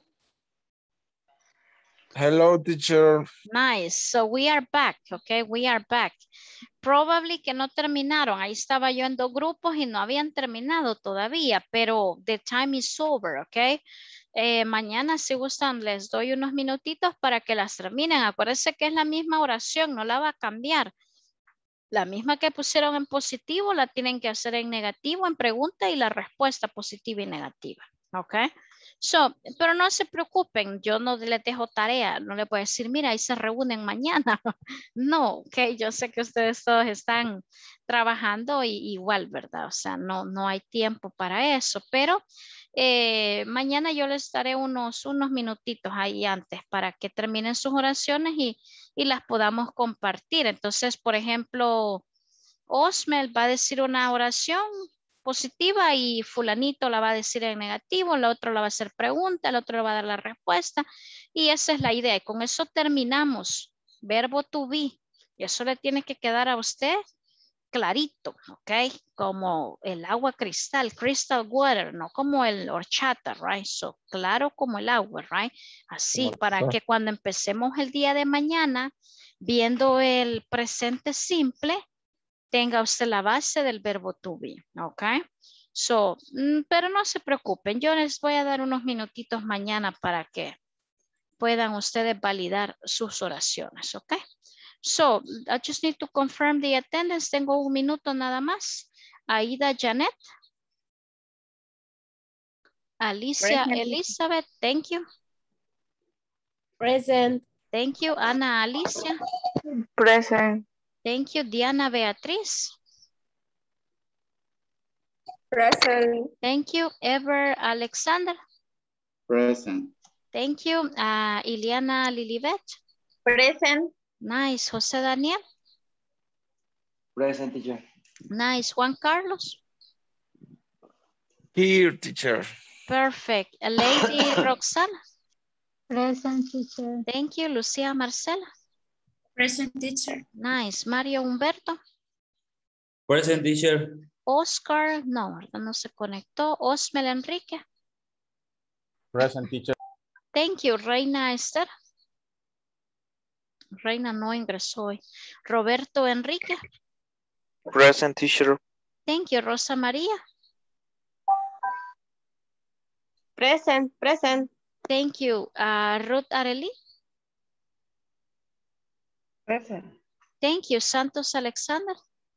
[SPEAKER 6] Hello, teacher.
[SPEAKER 1] Nice. So we are back, okay? We are back. Probably que no terminaron. Ahí estaba yo en dos grupos y no habían terminado todavía, pero the time is over, okay? Eh, mañana, si gustan, les doy unos minutitos para que las terminen. Acuérdense que es la misma oración, no la va a cambiar. La misma que pusieron en positivo, la tienen que hacer en negativo, en pregunta y la respuesta positiva y negativa, ¿ok? So, pero no se preocupen, yo no les dejo tarea, no les voy a decir, mira, ahí se reúnen mañana. No, ok, yo sé que ustedes todos están trabajando y igual, ¿verdad? O sea, no, no hay tiempo para eso, pero eh, mañana yo les daré unos, unos minutitos ahí antes para que terminen sus oraciones y, y las podamos compartir. Entonces, por ejemplo, Osmel va a decir una oración positiva y fulanito la va a decir en negativo, el otro la va a hacer pregunta, el otro le va a dar la respuesta y esa es la idea. Y con eso terminamos. Verbo to be. Y eso le tiene que quedar a usted clarito, ¿ok? Como el agua cristal, crystal water, no como el horchata, right? So, claro como el agua, right? Así, para que cuando empecemos el día de mañana, viendo el presente simple, tenga usted la base del verbo to be, ¿ok? So, mm, pero no se preocupen, yo les voy a dar unos minutitos mañana para que puedan ustedes validar sus oraciones, ¿ok? So, I just need to confirm the attendance. Tengo un minuto nada más. Aida Janet. Alicia
[SPEAKER 17] Present.
[SPEAKER 1] Elizabeth, thank you.
[SPEAKER 16] Present.
[SPEAKER 1] Thank you. Ana Alicia.
[SPEAKER 12] Present.
[SPEAKER 1] Thank you. Diana Beatriz.
[SPEAKER 12] Present.
[SPEAKER 1] Thank you. Ever Alexander.
[SPEAKER 11] Present.
[SPEAKER 1] Thank you. Uh, Iliana Lilibet.
[SPEAKER 17] Present.
[SPEAKER 1] Nice. José Daniel.
[SPEAKER 4] Present, teacher.
[SPEAKER 1] Nice. Juan Carlos.
[SPEAKER 6] Here, teacher.
[SPEAKER 1] Perfect. A lady Roxana.
[SPEAKER 10] Present, teacher.
[SPEAKER 1] Thank you. Lucia Marcela.
[SPEAKER 14] Present, teacher.
[SPEAKER 1] Nice. Mario Humberto.
[SPEAKER 2] Present, teacher.
[SPEAKER 1] Oscar. No, ¿verdad? No se conectó. Osmel Enrique.
[SPEAKER 9] Present, teacher.
[SPEAKER 1] Thank you. Reina Esther. Reina no ingresó hoy. Roberto Enrique.
[SPEAKER 7] Present, teacher.
[SPEAKER 1] Thank you. Rosa María.
[SPEAKER 3] Present, present.
[SPEAKER 1] Thank you. Uh, Ruth Arely.
[SPEAKER 5] Present.
[SPEAKER 1] Thank you. Santos Alexander.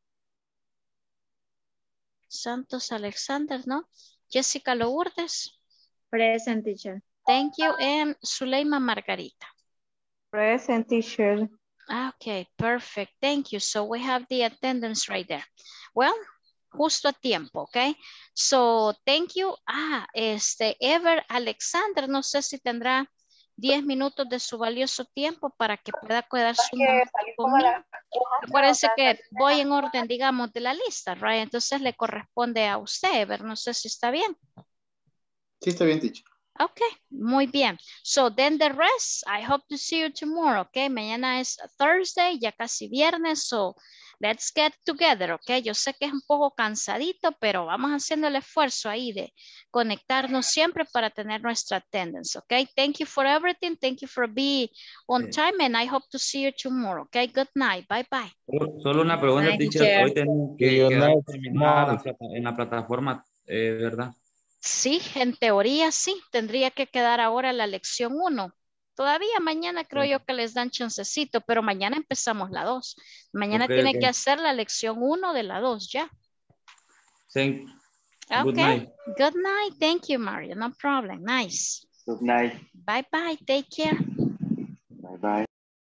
[SPEAKER 1] Santos Alexander, ¿no? Jessica Lourdes.
[SPEAKER 17] Present, teacher.
[SPEAKER 1] Thank you. And Zuleima Margarita.
[SPEAKER 15] Present, teacher.
[SPEAKER 1] Okay, perfect. Thank you. So we have the attendance right there. Well, justo a tiempo, okay? So, thank you. Ah, este, Ever Alexander, no sé si tendrá diez minutos de su valioso tiempo para que pueda quedarse un momento conmigo. Acuérdense que voy en orden, digamos, de la lista, right? Entonces le corresponde a usted, Ever, no sé si está bien.
[SPEAKER 11] Sí, está bien, teacher.
[SPEAKER 1] Okay, muy bien. So then the rest, I hope to see you tomorrow, okay? Mañana es Thursday, ya casi viernes, so let's get together, okay? Yo sé que es un poco cansadito, pero vamos haciendo el esfuerzo ahí de conectarnos siempre para tener nuestra attendance, okay? Thank you for everything. Thank you for being on time, and I hope to see you tomorrow, okay? Good night. Bye-bye.
[SPEAKER 2] Solo, solo una pregunta,
[SPEAKER 17] Ay,
[SPEAKER 2] teacher.
[SPEAKER 17] teacher.
[SPEAKER 2] Hoy tenemos que
[SPEAKER 9] See you
[SPEAKER 2] quedar
[SPEAKER 9] next
[SPEAKER 2] terminada la
[SPEAKER 9] month.
[SPEAKER 2] plata- en la plataforma, eh, ¿verdad?
[SPEAKER 1] Sí, en teoría sí. Tendría que quedar ahora la lección uno. Todavía mañana creo yo que les dan chancecito, pero mañana empezamos la dos. Mañana
[SPEAKER 2] Ok,
[SPEAKER 1] tiene
[SPEAKER 2] ok.
[SPEAKER 1] que hacer la lección uno de la dos ya.
[SPEAKER 2] Thank- Good
[SPEAKER 1] Okay.
[SPEAKER 2] night.
[SPEAKER 1] Good night. Thank you, Mario. No problem. Nice.
[SPEAKER 4] Good night.
[SPEAKER 1] Bye bye. Take care.
[SPEAKER 4] Bye bye.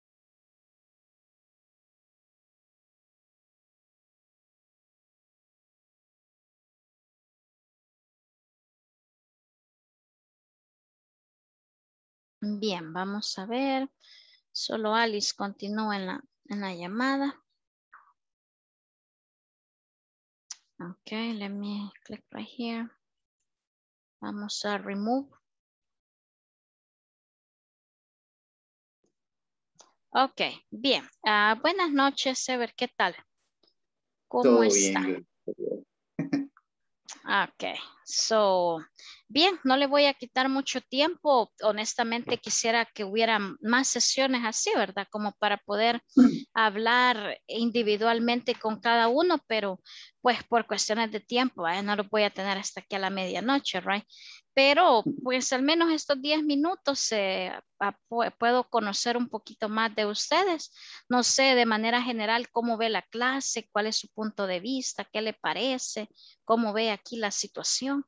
[SPEAKER 1] Bien, vamos a ver. Solo Alice continúa en la, en la llamada. Okay, let me click right here. Vamos a remove. Ok, bien. Ah, buenas noches, Ever. ¿Qué tal? ¿Cómo
[SPEAKER 11] Todo
[SPEAKER 1] está?
[SPEAKER 11] bien.
[SPEAKER 1] Ok, so, bien, no le voy a quitar mucho tiempo. Honestamente quisiera que hubiera más sesiones así, ¿verdad? Como para poder hablar individualmente con cada uno, pero pues por cuestiones de tiempo, ¿eh? No lo voy a tener hasta aquí a la medianoche, right? Pero pues al menos estos diez minutos eh, a- pu- puedo conocer un poquito más de ustedes. No sé de manera general cómo ve la clase, cuál es su punto de vista, qué le parece, cómo ve aquí la situación.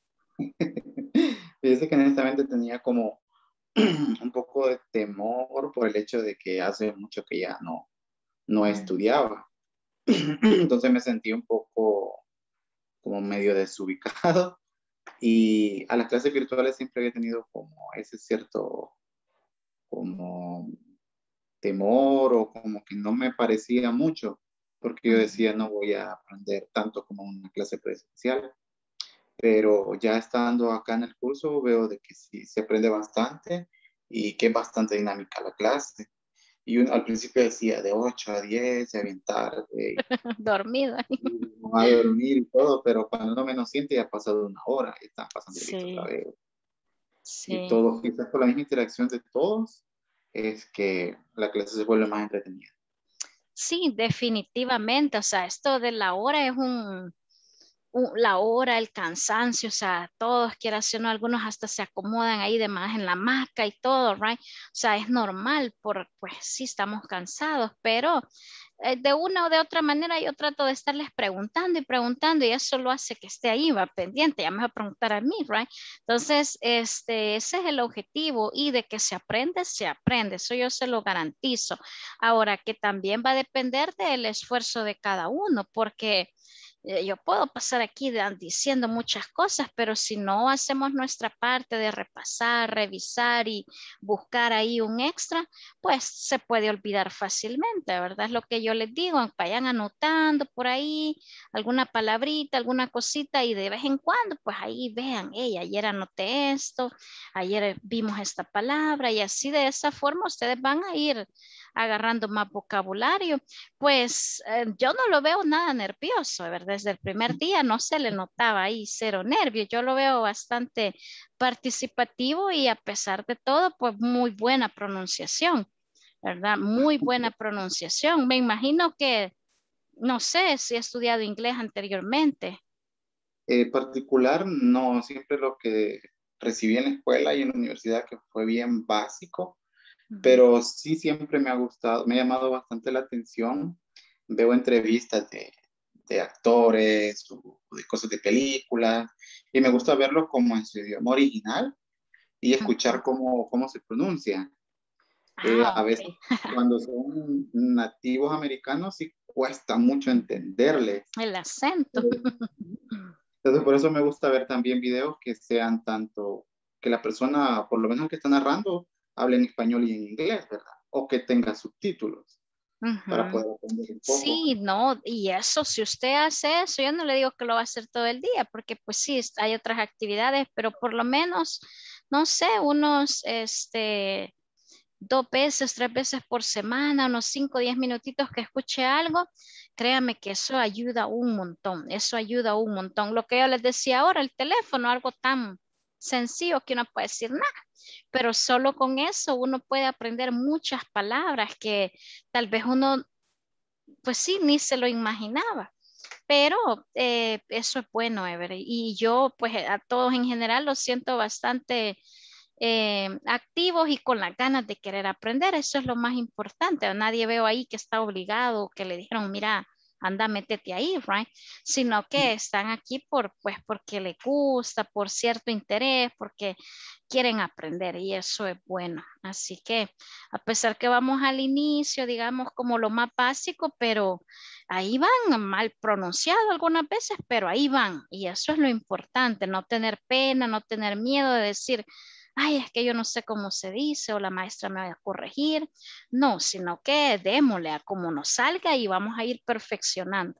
[SPEAKER 11] Fíjese que honestamente tenía como un poco de temor por el hecho de que hace mucho que ya no, no estudiaba. Entonces me sentí un poco como medio desubicado y a las clases virtuales siempre había tenido como ese cierto como temor o como que no me parecía mucho porque yo decía no voy a aprender tanto como una clase presencial. Pero ya estando acá en el curso veo de que sí se aprende bastante y que es bastante dinámica la clase. Y uno, al principio decía de ocho a diez, ya bien tarde,
[SPEAKER 1] Dormido.
[SPEAKER 11] no a dormir y todo, pero cuando uno menos siente ya ha pasado una hora y están pasando el
[SPEAKER 1] Sí.
[SPEAKER 11] listo otra vez.
[SPEAKER 1] Sí.
[SPEAKER 11] Y todo, quizás por la misma interacción de todos, es que la clase se vuelve más entretenida.
[SPEAKER 1] Sí, definitivamente. O sea, esto de la hora es un, uh, la hora, el cansancio, o sea, todos quieran si no, algunos hasta se acomodan ahí de más en la hamaca y todo, right? O sea, es normal, por, pues sí estamos cansados, pero eh, de una o de otra manera yo trato de estarles preguntando y preguntando y eso lo hace que esté ahí, va pendiente, ya me va a preguntar a mí, right? Entonces, este, ese es el objetivo y de que se aprende, se aprende, eso yo se lo garantizo. Ahora que también va a depender del esfuerzo de cada uno, porque eh, yo puedo pasar aquí de- diciendo muchas cosas, pero si no hacemos nuestra parte de repasar, revisar y buscar ahí un extra, pues se puede olvidar fácilmente, ¿verdad? Es lo que yo les digo, vayan anotando por ahí alguna palabrita, alguna cosita y de vez en cuando, pues ahí vean, hey, ayer anoté esto, ayer vimos esta palabra y así de esa forma ustedes van a ir agarrando más vocabulario. Pues eh, yo no lo veo nada nervioso, ¿verdad? Desde el primer día no se le notaba ahí cero nervio. Yo lo veo bastante participativo y a pesar de todo, pues muy buena pronunciación, ¿verdad? Muy buena pronunciación. Me imagino que, no sé si he estudiado inglés anteriormente.
[SPEAKER 11] Eh, particular, no, siempre lo que recibí en la escuela y en la universidad que fue bien básico, pero sí siempre me ha gustado, me ha llamado bastante la atención. Veo entrevistas de, de actores o de cosas de películas y me gusta verlo como en su idioma original y escuchar cómo, cómo se pronuncia. Eh,
[SPEAKER 1] Ah,
[SPEAKER 11] a
[SPEAKER 1] ok.
[SPEAKER 11] veces cuando son nativos americanos sí cuesta mucho entenderles.
[SPEAKER 1] El acento.
[SPEAKER 11] Entonces por eso me gusta ver también videos que sean tanto, que la persona, por lo menos el que está narrando, hable en español y en inglés, ¿verdad? O que tenga subtítulos para
[SPEAKER 1] Ujú.
[SPEAKER 11] poder aprender un poco.
[SPEAKER 1] Sí, no, y eso, si usted hace eso, yo no le digo que lo va a hacer todo el día, porque pues sí, es- hay otras actividades, pero por lo menos, no sé, unos, este, dos veces, tres veces por semana, unos cinco, diez minutitos que escuche algo, créame que eso ayuda un montón, eso ayuda un montón. Lo que yo les decía ahora, el teléfono, algo tan sencillo que uno puede decir nada, pero solo con eso uno puede aprender muchas palabras que tal vez uno, pues sí, ni se lo imaginaba. Pero eh, eso es bueno, Ever. Y yo, pues a todos en general los siento bastante eh, activos y con las ganas de querer aprender. Eso es lo más importante. A nadie veo ahí que está obligado, que le dijeron, mira, anda, métete ahí, right? Sino que están aquí por, pues, porque les gusta, por cierto interés, porque quieren aprender y eso es bueno. Así que a pesar que vamos al inicio, digamos como lo más básico, pero ahí van mal pronunciado algunas veces, pero ahí van y eso es lo importante, no tener pena, no tener miedo de decir, ay, es que yo no sé cómo se dice o la maestra me va a corregir. No, sino que démosle a como nos salga y vamos a ir perfeccionando.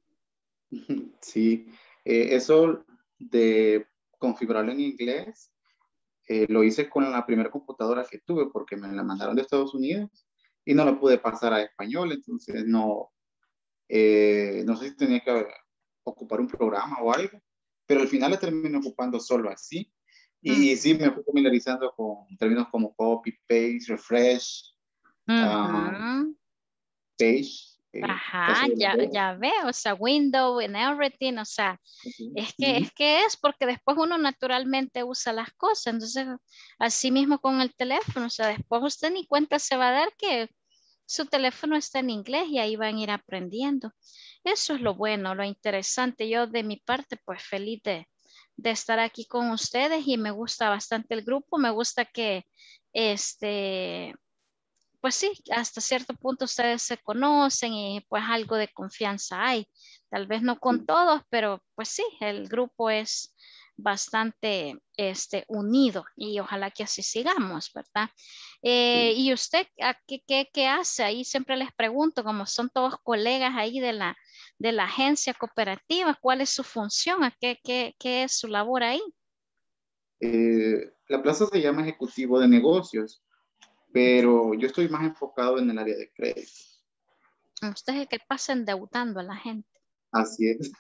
[SPEAKER 11] Sí, eh, eso de configurarlo en inglés, eh, lo hice con la primera computadora que tuve porque me la mandaron de Estados Unidos y no lo pude pasar a español, entonces no, eh, no sé si tenía que ocupar un programa o algo, pero al final la terminé ocupando solo así. Y, y sí, me fui familiarizando con términos como copy, paste, refresh, um,
[SPEAKER 1] Ujú.
[SPEAKER 11] page, eh,
[SPEAKER 1] Ajá,
[SPEAKER 11] caso de la
[SPEAKER 1] ya,
[SPEAKER 11] web.
[SPEAKER 1] ya veo, o sea, window and everything, o sea, es que,
[SPEAKER 11] Ujú.
[SPEAKER 1] es que es porque después uno naturalmente usa las cosas, entonces, así mismo con el teléfono, o sea, después usted ni cuenta se va a dar que su teléfono está en inglés y ahí van a ir aprendiendo. Eso es lo bueno, lo interesante. Yo de mi parte, pues feliz de, de estar aquí con ustedes y me gusta bastante el grupo, me gusta que, este, pues sí, hasta cierto punto ustedes se conocen y pues algo de confianza hay. Tal vez no con todos, pero pues sí, el grupo es bastante este, unido y ojalá que así sigamos, ¿verdad? Eh, ¿y usted a qué, qué, qué hace? Ahí siempre les pregunto, como son todos colegas ahí de la, de la agencia cooperativa, ¿cuál es su función? ¿A qué, qué, qué es su labor ahí?
[SPEAKER 11] Eh, la plaza se llama Ejecutivo de Negocios, pero yo estoy más enfocado en el área de crédito.
[SPEAKER 1] Usted es el que pasa endeudando a la gente.
[SPEAKER 11] Así es.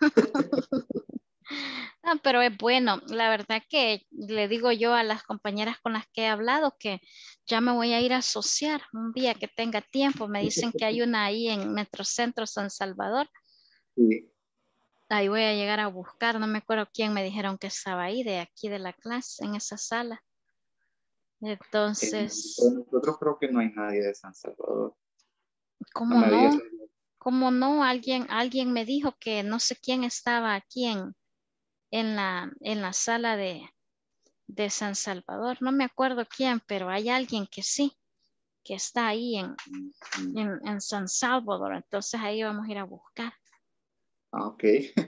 [SPEAKER 1] No, pero es bueno, la verdad que le digo yo a las compañeras con las que he hablado que ya me voy a ir a asociar un día que tenga tiempo. Me dicen que hay una ahí en Metrocentro San Salvador.
[SPEAKER 11] Sí.
[SPEAKER 1] Ahí voy a llegar a buscar, no me acuerdo quién me dijeron que estaba ahí, de aquí de la clase, en esa sala. Entonces,
[SPEAKER 11] Eh, nosotros creo que no hay nadie de San Salvador.
[SPEAKER 1] ¿cómo
[SPEAKER 11] No me había
[SPEAKER 1] no?
[SPEAKER 11] salido.
[SPEAKER 1] ¿Cómo no? Alguien, alguien me dijo que no sé quién estaba aquí en, en, la, en la sala de, de San Salvador. No me acuerdo quién, pero hay alguien que sí, que está ahí en, en, en San Salvador. Entonces ahí vamos a ir a buscar.
[SPEAKER 11] Ah, ok.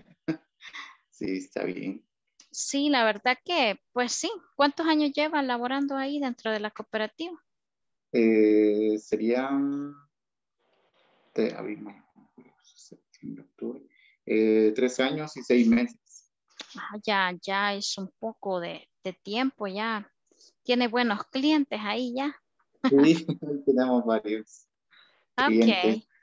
[SPEAKER 11] Sí, está bien.
[SPEAKER 1] Sí, la verdad que, pues sí. ¿Cuántos años lleva laborando ahí dentro de la cooperativa?
[SPEAKER 11] Eh, serían de abril, mayo, junio, septiembre, octubre, eh, tres años y seis meses.
[SPEAKER 1] Ah, ya, ya es un poco de, de tiempo ya. Tiene buenos clientes ahí ya.
[SPEAKER 11] Sí, tenemos varios clientes.
[SPEAKER 1] Ok,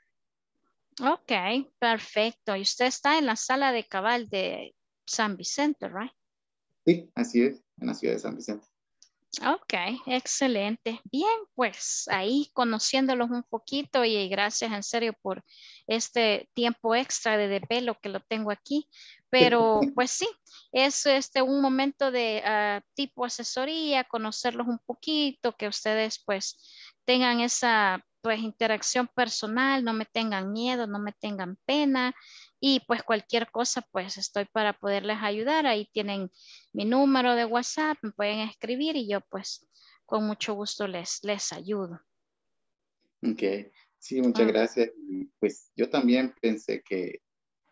[SPEAKER 1] ok, perfecto. Y usted está en la sala de cabal de San Vicente, ¿right?
[SPEAKER 11] Sí, así es, en la ciudad de San Vicente.
[SPEAKER 1] Ok, excelente. Bien, pues ahí conociéndolos un poquito y gracias en serio por este tiempo extra de desvelo que lo tengo aquí. Pero pues sí, es este un momento de ah, tipo asesoría, conocerlos un poquito, que ustedes pues tengan esa pues interacción personal, no me tengan miedo, no me tengan pena y pues cualquier cosa pues estoy para poderles ayudar. Ahí tienen mi número de WhatsApp, me pueden escribir y yo pues con mucho gusto les, les ayudo.
[SPEAKER 11] Ok, sí, muchas
[SPEAKER 1] Mm.
[SPEAKER 11] gracias. Y, pues yo también pensé que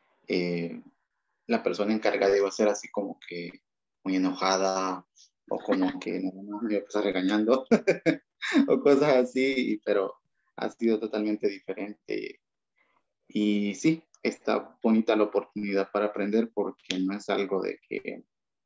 [SPEAKER 11] eh, la persona encargada iba a ser así como que muy enojada o como que no, no, me iba a pasar regañando o cosas así, pero ha sido totalmente diferente. Y sí, está bonita la oportunidad para aprender porque no es algo de que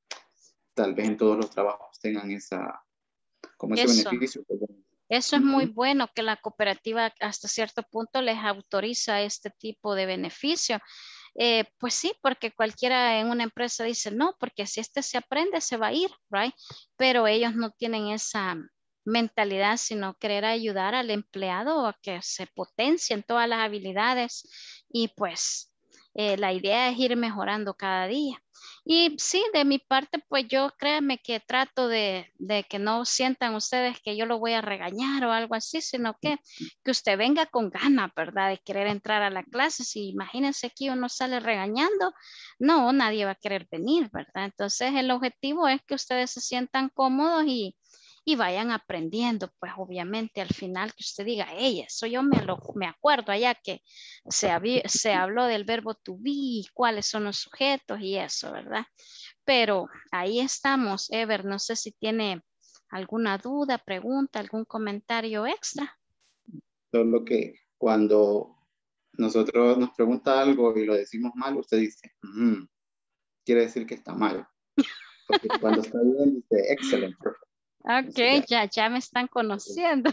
[SPEAKER 11] tal vez en todos los trabajos tengan esa, como ese
[SPEAKER 1] Eso.
[SPEAKER 11] beneficio.
[SPEAKER 1] Eso es muy bueno que la cooperativa hasta cierto punto les autoriza este tipo de beneficio. Eh, pues sí, porque cualquiera en una empresa dice, no, porque si este se aprende, se va a ir, right? Pero ellos no tienen esa mentalidad, sino querer ayudar al empleado a que se potencien todas las habilidades y pues eh, la idea es ir mejorando cada día. Y sí, de mi parte, pues yo créanme que trato de, de que no sientan ustedes que yo lo voy a regañar o algo así, sino que, que usted venga con ganas, ¿verdad? De querer entrar a la clase. Si imagínense aquí uno sale regañando, no, nadie va a querer venir, ¿verdad? Entonces el objetivo es que ustedes se sientan cómodos y, y vayan aprendiendo, pues obviamente al final que usted diga, hey, eso yo me, lo, me acuerdo allá que se, se habló del verbo to be, cuáles son los sujetos y eso, ¿verdad? Pero ahí estamos, Ever, no sé si tiene alguna duda, pregunta, algún comentario extra.
[SPEAKER 11] Solo que cuando nosotros nos pregunta algo y lo decimos mal, usted dice, mm, quiere decir que está mal. Porque cuando está bien, dice, excelente, perfecto.
[SPEAKER 1] Ok, ya, ya me están conociendo.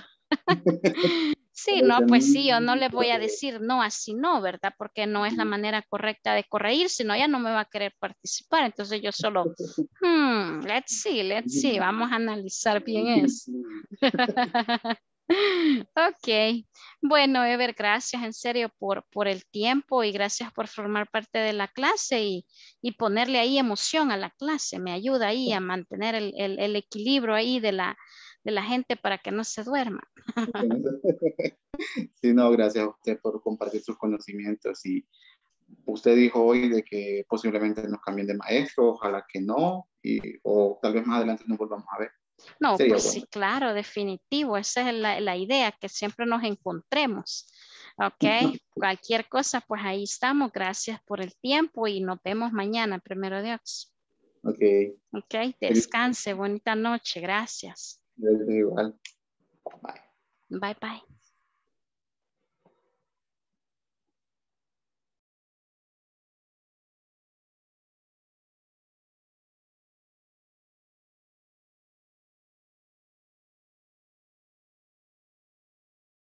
[SPEAKER 1] Sí, no, pues sí, yo no le voy a decir no, así no, ¿verdad? Porque no es la manera correcta de corregir, sino ya no me va a querer participar. Entonces yo solo, hmm, let's see, let's see, vamos a analizar bien eso. Ok, bueno, Ever, gracias en serio por, por el tiempo y gracias por formar parte de la clase y, y ponerle ahí emoción a la clase. Me ayuda ahí a mantener el, el, el equilibrio ahí de la, de la gente para que no se duerma.
[SPEAKER 11] Sí, no, gracias a usted por compartir sus conocimientos y usted dijo hoy de que posiblemente nos cambien de maestro, ojalá que no, y, o tal vez más adelante nos volvamos a ver.
[SPEAKER 1] No,
[SPEAKER 11] Sería
[SPEAKER 1] pues
[SPEAKER 11] bueno.
[SPEAKER 1] sí, claro, definitivo. Esa es la, la idea, que siempre nos encontremos. Ok, cualquier cosa, pues ahí estamos. Gracias por el tiempo y nos vemos mañana, primero Dios.
[SPEAKER 11] Ok.
[SPEAKER 1] Ok, descanse, bonita noche, gracias.
[SPEAKER 11] Igual. Bye.
[SPEAKER 1] Bye, bye.